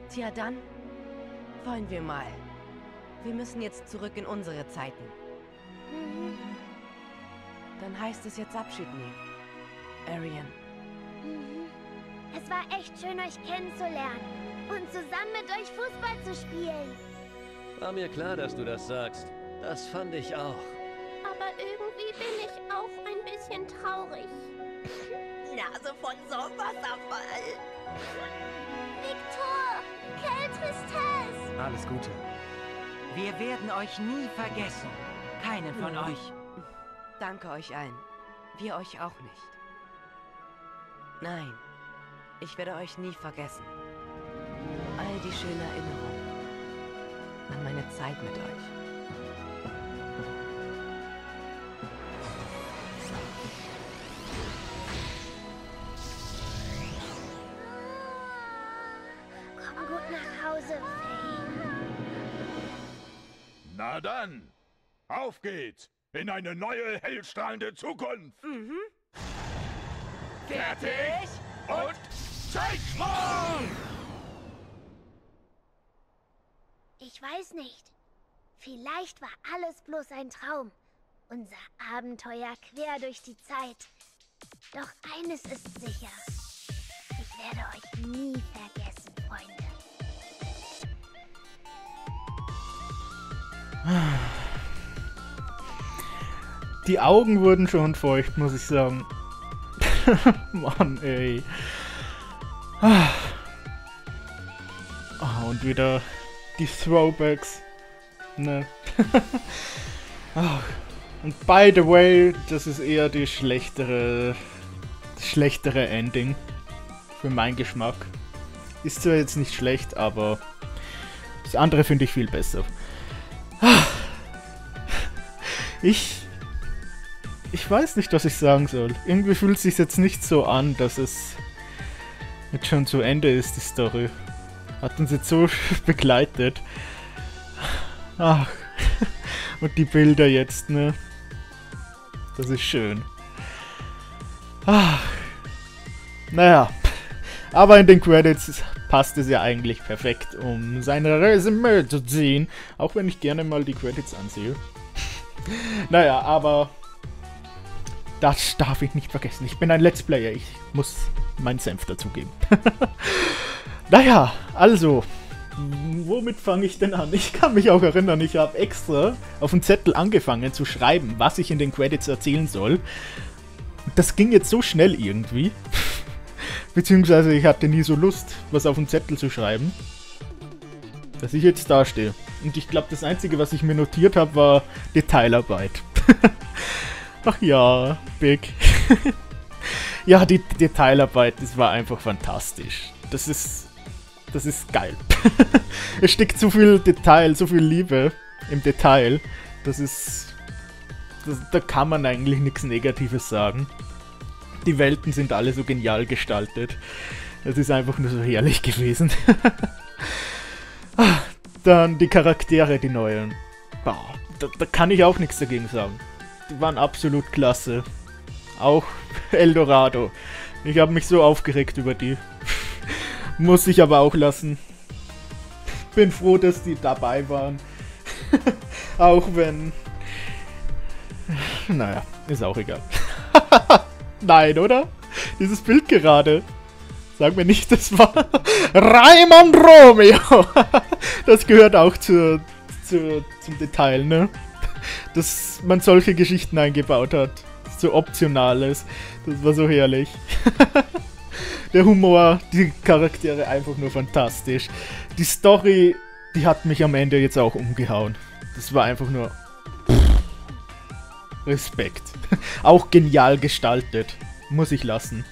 Tja, dann wollen wir mal. Wir müssen jetzt zurück in unsere Zeiten. Mhm. Dann heißt es jetzt Abschied nehmen. Arian. Mhm. Es war echt schön, euch kennenzulernen und zusammen mit euch Fußball zu spielen. War mir klar, dass du das sagst. Das fand ich auch. Aber irgendwie bin ich auch ein bisschen traurig. Nase von Sommerwasserfall. Victor! Quelle Tristesse! Alles Gute. Wir werden euch nie vergessen. Keinen von Mhm. euch. Danke euch allen. Wir euch auch nicht. Nein, ich werde euch nie vergessen. All die schönen Erinnerungen an meine Zeit mit euch. Komm gut nach Hause, Faye. Na dann, auf geht's in eine neue, hellstrahlende Zukunft. Mhm. Fertig und Zeitsprung! Ich weiß nicht. Vielleicht war alles bloß ein Traum. Unser Abenteuer quer durch die Zeit. Doch eines ist sicher. Ich werde euch nie vergessen, Freunde. Die Augen wurden schon feucht, muss ich sagen. Mann, ey. Ah, und wieder die Throwbacks. Ne. Ah, und by the way, das ist eher die schlechtere, das schlechtere Ending. Für meinen Geschmack. Ist zwar jetzt nicht schlecht, aber das andere finde ich viel besser. Ah, ich... Ich weiß nicht, was ich sagen soll. Irgendwie fühlt es sich jetzt nicht so an, dass es jetzt schon zu Ende ist, die Story. Hat uns jetzt so begleitet. Ach. Und die Bilder jetzt, ne? Das ist schön. Ach. Naja. Aber in den Credits passt es ja eigentlich perfekt, um seine Resümee zu ziehen. Auch wenn ich gerne mal die Credits ansehe. Naja, aber... Das darf ich nicht vergessen. Ich bin ein Let's Player. Ich muss meinen Senf dazugeben. Naja, also. Womit fange ich denn an? Ich kann mich auch erinnern, ich habe extra auf einen Zettel angefangen zu schreiben, was ich in den Credits erzählen soll. Das ging jetzt so schnell irgendwie. Beziehungsweise ich hatte nie so Lust, was auf den Zettel zu schreiben. Dass ich jetzt da stehe. Und ich glaube, das Einzige, was ich mir notiert habe, war Detailarbeit. Ach ja, Big. Ja, die Detailarbeit, das war einfach fantastisch. Das ist... Das ist geil. Es steckt so viel Detail, so viel Liebe im Detail. Das ist... Das, da kann man eigentlich nichts Negatives sagen. Die Welten sind alle so genial gestaltet. Das ist einfach nur so herrlich gewesen. Dann die Charaktere, die neuen. Boah, da, da kann ich auch nichts dagegen sagen. Die waren absolut klasse. Auch Eldorado. Ich habe mich so aufgeregt über die. Muss ich aber auch lassen. Bin froh, dass die dabei waren. Auch wenn... Naja, ist auch egal. Nein, oder? Dieses Bild gerade. Sag mir nicht, das war Raimund Romeo. Das gehört auch zur, zur, zum Detail, ne? Dass man solche Geschichten eingebaut hat. So Optionales. Das war so herrlich. Der Humor, die Charaktere einfach nur fantastisch. Die Story, die hat mich am Ende jetzt auch umgehauen. Das war einfach nur... Respekt. Auch genial gestaltet. Muss ich lassen.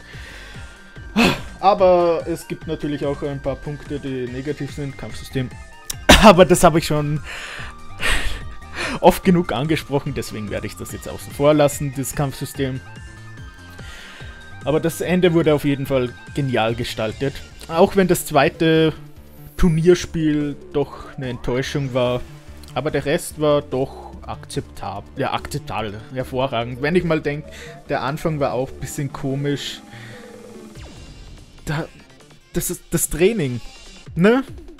Aber es gibt natürlich auch ein paar Punkte, die negativ sind. Kampfsystem. Aber das habe ich schon oft genug angesprochen, deswegen werde ich das jetzt außen vor lassen, das Kampfsystem. Aber das Ende wurde auf jeden Fall genial gestaltet. Auch wenn das zweite Turnierspiel doch eine Enttäuschung war. Aber der Rest war doch akzeptabel. Ja, akzeptabel. Hervorragend. Wenn ich mal denke, der Anfang war auch ein bisschen komisch. Da, das ist das Training. Ne?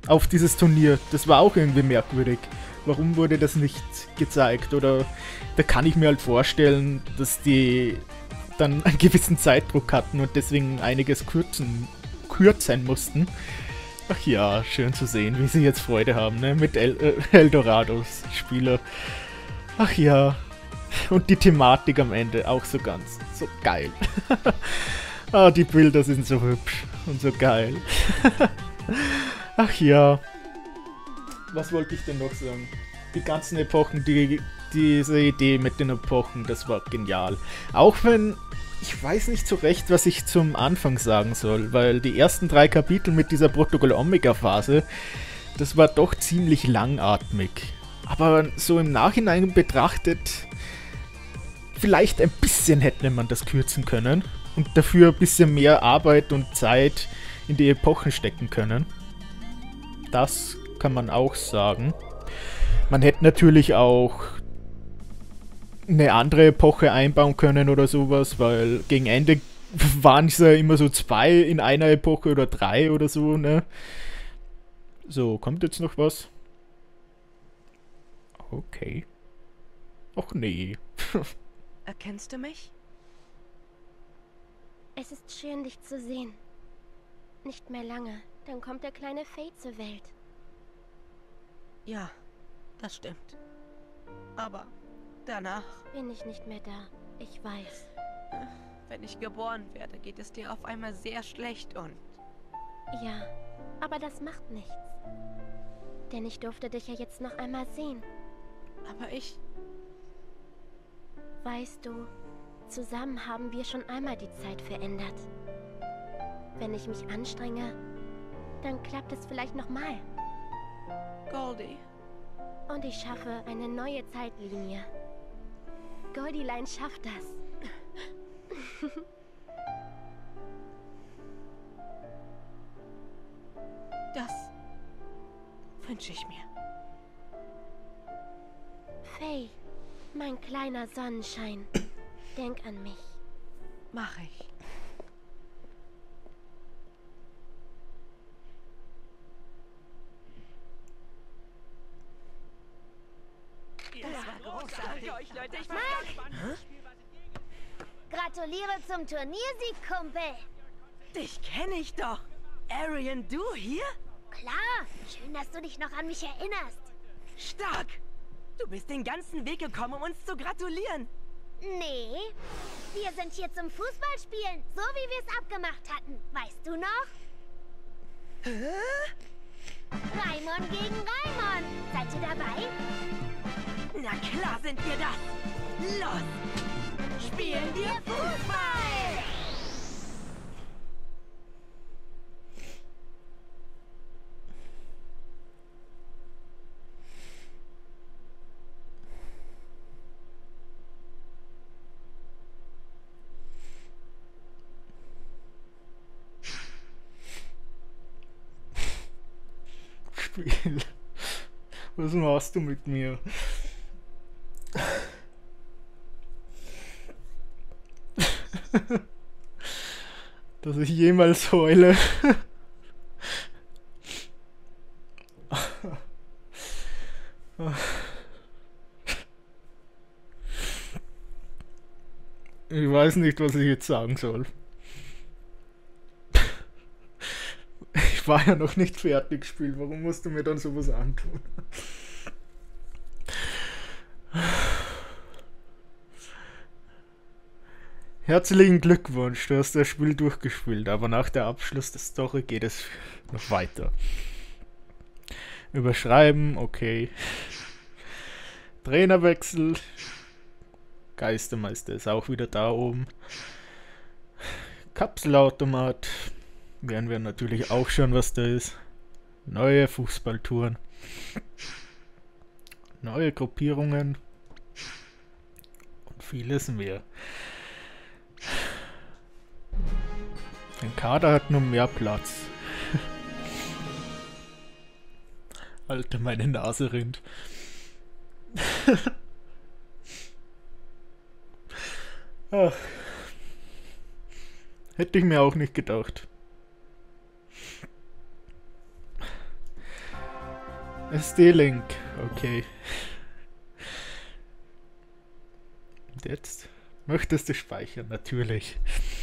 auf dieses Turnier. Das war auch irgendwie merkwürdig. Warum wurde das nicht gezeigt? Oder da kann ich mir halt vorstellen, dass die dann einen gewissen Zeitdruck hatten und deswegen einiges kürzen, kürzen mussten. Ach ja, schön zu sehen, wie sie jetzt Freude haben, ne? Mit El äh, Eldorados Spieler. Ach ja. Und die Thematik am Ende auch so ganz, so geil. Ah, die Bilder sind so hübsch und so geil. Ach ja. Was wollte ich denn noch sagen? Die ganzen Epochen, die, diese Idee mit den Epochen, das war genial. Auch wenn, ich weiß nicht so recht, was ich zum Anfang sagen soll, weil die ersten drei Kapitel mit dieser Protokoll-Omega-Phase, das war doch ziemlich langatmig. Aber so im Nachhinein betrachtet, vielleicht ein bisschen hätte man das kürzen können und dafür ein bisschen mehr Arbeit und Zeit in die Epochen stecken können. Das kann man auch sagen. Man hätte natürlich auch eine andere Epoche einbauen können oder sowas, weil gegen Ende waren es ja immer so zwei in einer Epoche oder drei oder so, ne? So, kommt jetzt noch was? Okay. Och nee. Erkennst du mich? Es ist schön, dich zu sehen. Nicht mehr lange, dann kommt der kleine Faye zur Welt. Ja, das stimmt. Aber danach... Bin ich nicht mehr da. Ich weiß. Wenn ich geboren werde, geht es dir auf einmal sehr schlecht und... Ja, aber das macht nichts. Denn ich durfte dich ja jetzt noch einmal sehen. Aber ich... Weißt du, zusammen haben wir schon einmal die Zeit verändert. Wenn ich mich anstrenge, dann klappt es vielleicht nochmal. Goldie. Und ich schaffe eine neue Zeitlinie. Goldielein schafft das. Das wünsche ich mir. Faye, mein kleiner Sonnenschein, denk an mich. Mach ich. Das war großartig. Euch, Leute, ich Mark! Gratuliere zum Turniersieg, Kumpel. Dich kenne ich doch. Arian, du hier? Klar, schön, dass du dich noch an mich erinnerst. Stark! Du bist den ganzen Weg gekommen, um uns zu gratulieren. Nee, wir sind hier zum Fußballspielen, so wie wir es abgemacht hatten. Weißt du noch? Hä? Raimon gegen Raimon. Seid ihr dabei? Na klar sind wir das. Los! Spielen wir Fußball! Spiel. Was machst du mit mir? Dass ich jemals heule. Ich weiß nicht, was ich jetzt sagen soll. Ich war ja noch nicht fertig gespielt. Warum musst du mir dann sowas antun? Herzlichen Glückwunsch, du hast das Spiel durchgespielt, aber nach der Abschluss der Story geht es noch weiter. Überschreiben, okay. Trainerwechsel. Geistermeister ist auch wieder da oben. Kapselautomat. Werden wir natürlich auch schon, was da ist. Neue Fußballtouren. Neue Gruppierungen. Und vieles mehr. Der Kader hat nur mehr Platz. Alter, meine Nase rinnt. Ach. Hätte ich mir auch nicht gedacht. S D-Link. Okay. Und jetzt? Möchtest du speichern? Natürlich.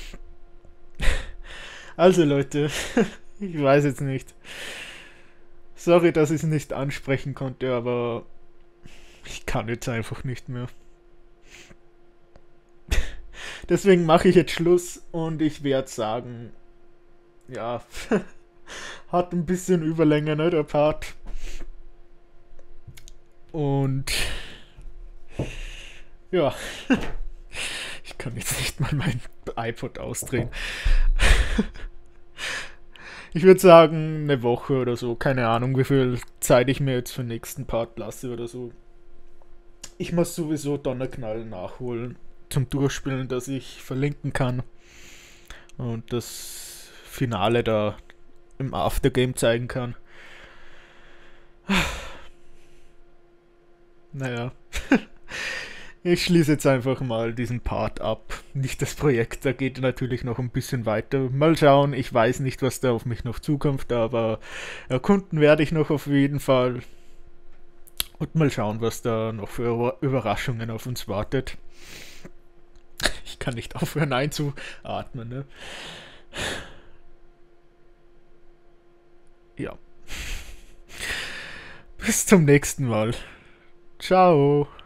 Also Leute, ich weiß jetzt nicht. Sorry, dass ich es nicht ansprechen konnte, aber ich kann jetzt einfach nicht mehr. Deswegen mache ich jetzt Schluss und ich werde sagen, ja, hat ein bisschen Überlänge, ne, der Part. Und ja, ich kann jetzt nicht mal mein iPod ausdrehen. Ich würde sagen, eine Woche oder so, keine Ahnung, wie viel Zeit ich mir jetzt für den nächsten Part lasse oder so. Ich muss sowieso Donnerknall nachholen zum Durchspielen, das ich verlinken kann. Und das Finale da im Aftergame zeigen kann. Naja. Ich schließe jetzt einfach mal diesen Part ab. Nicht das Projekt, da geht natürlich noch ein bisschen weiter. Mal schauen, ich weiß nicht, was da auf mich noch zukommt, aber erkunden werde ich noch auf jeden Fall. Und mal schauen, was da noch für Überraschungen auf uns wartet. Ich kann nicht aufhören einzuatmen, ne? Ja. Bis zum nächsten Mal. Ciao.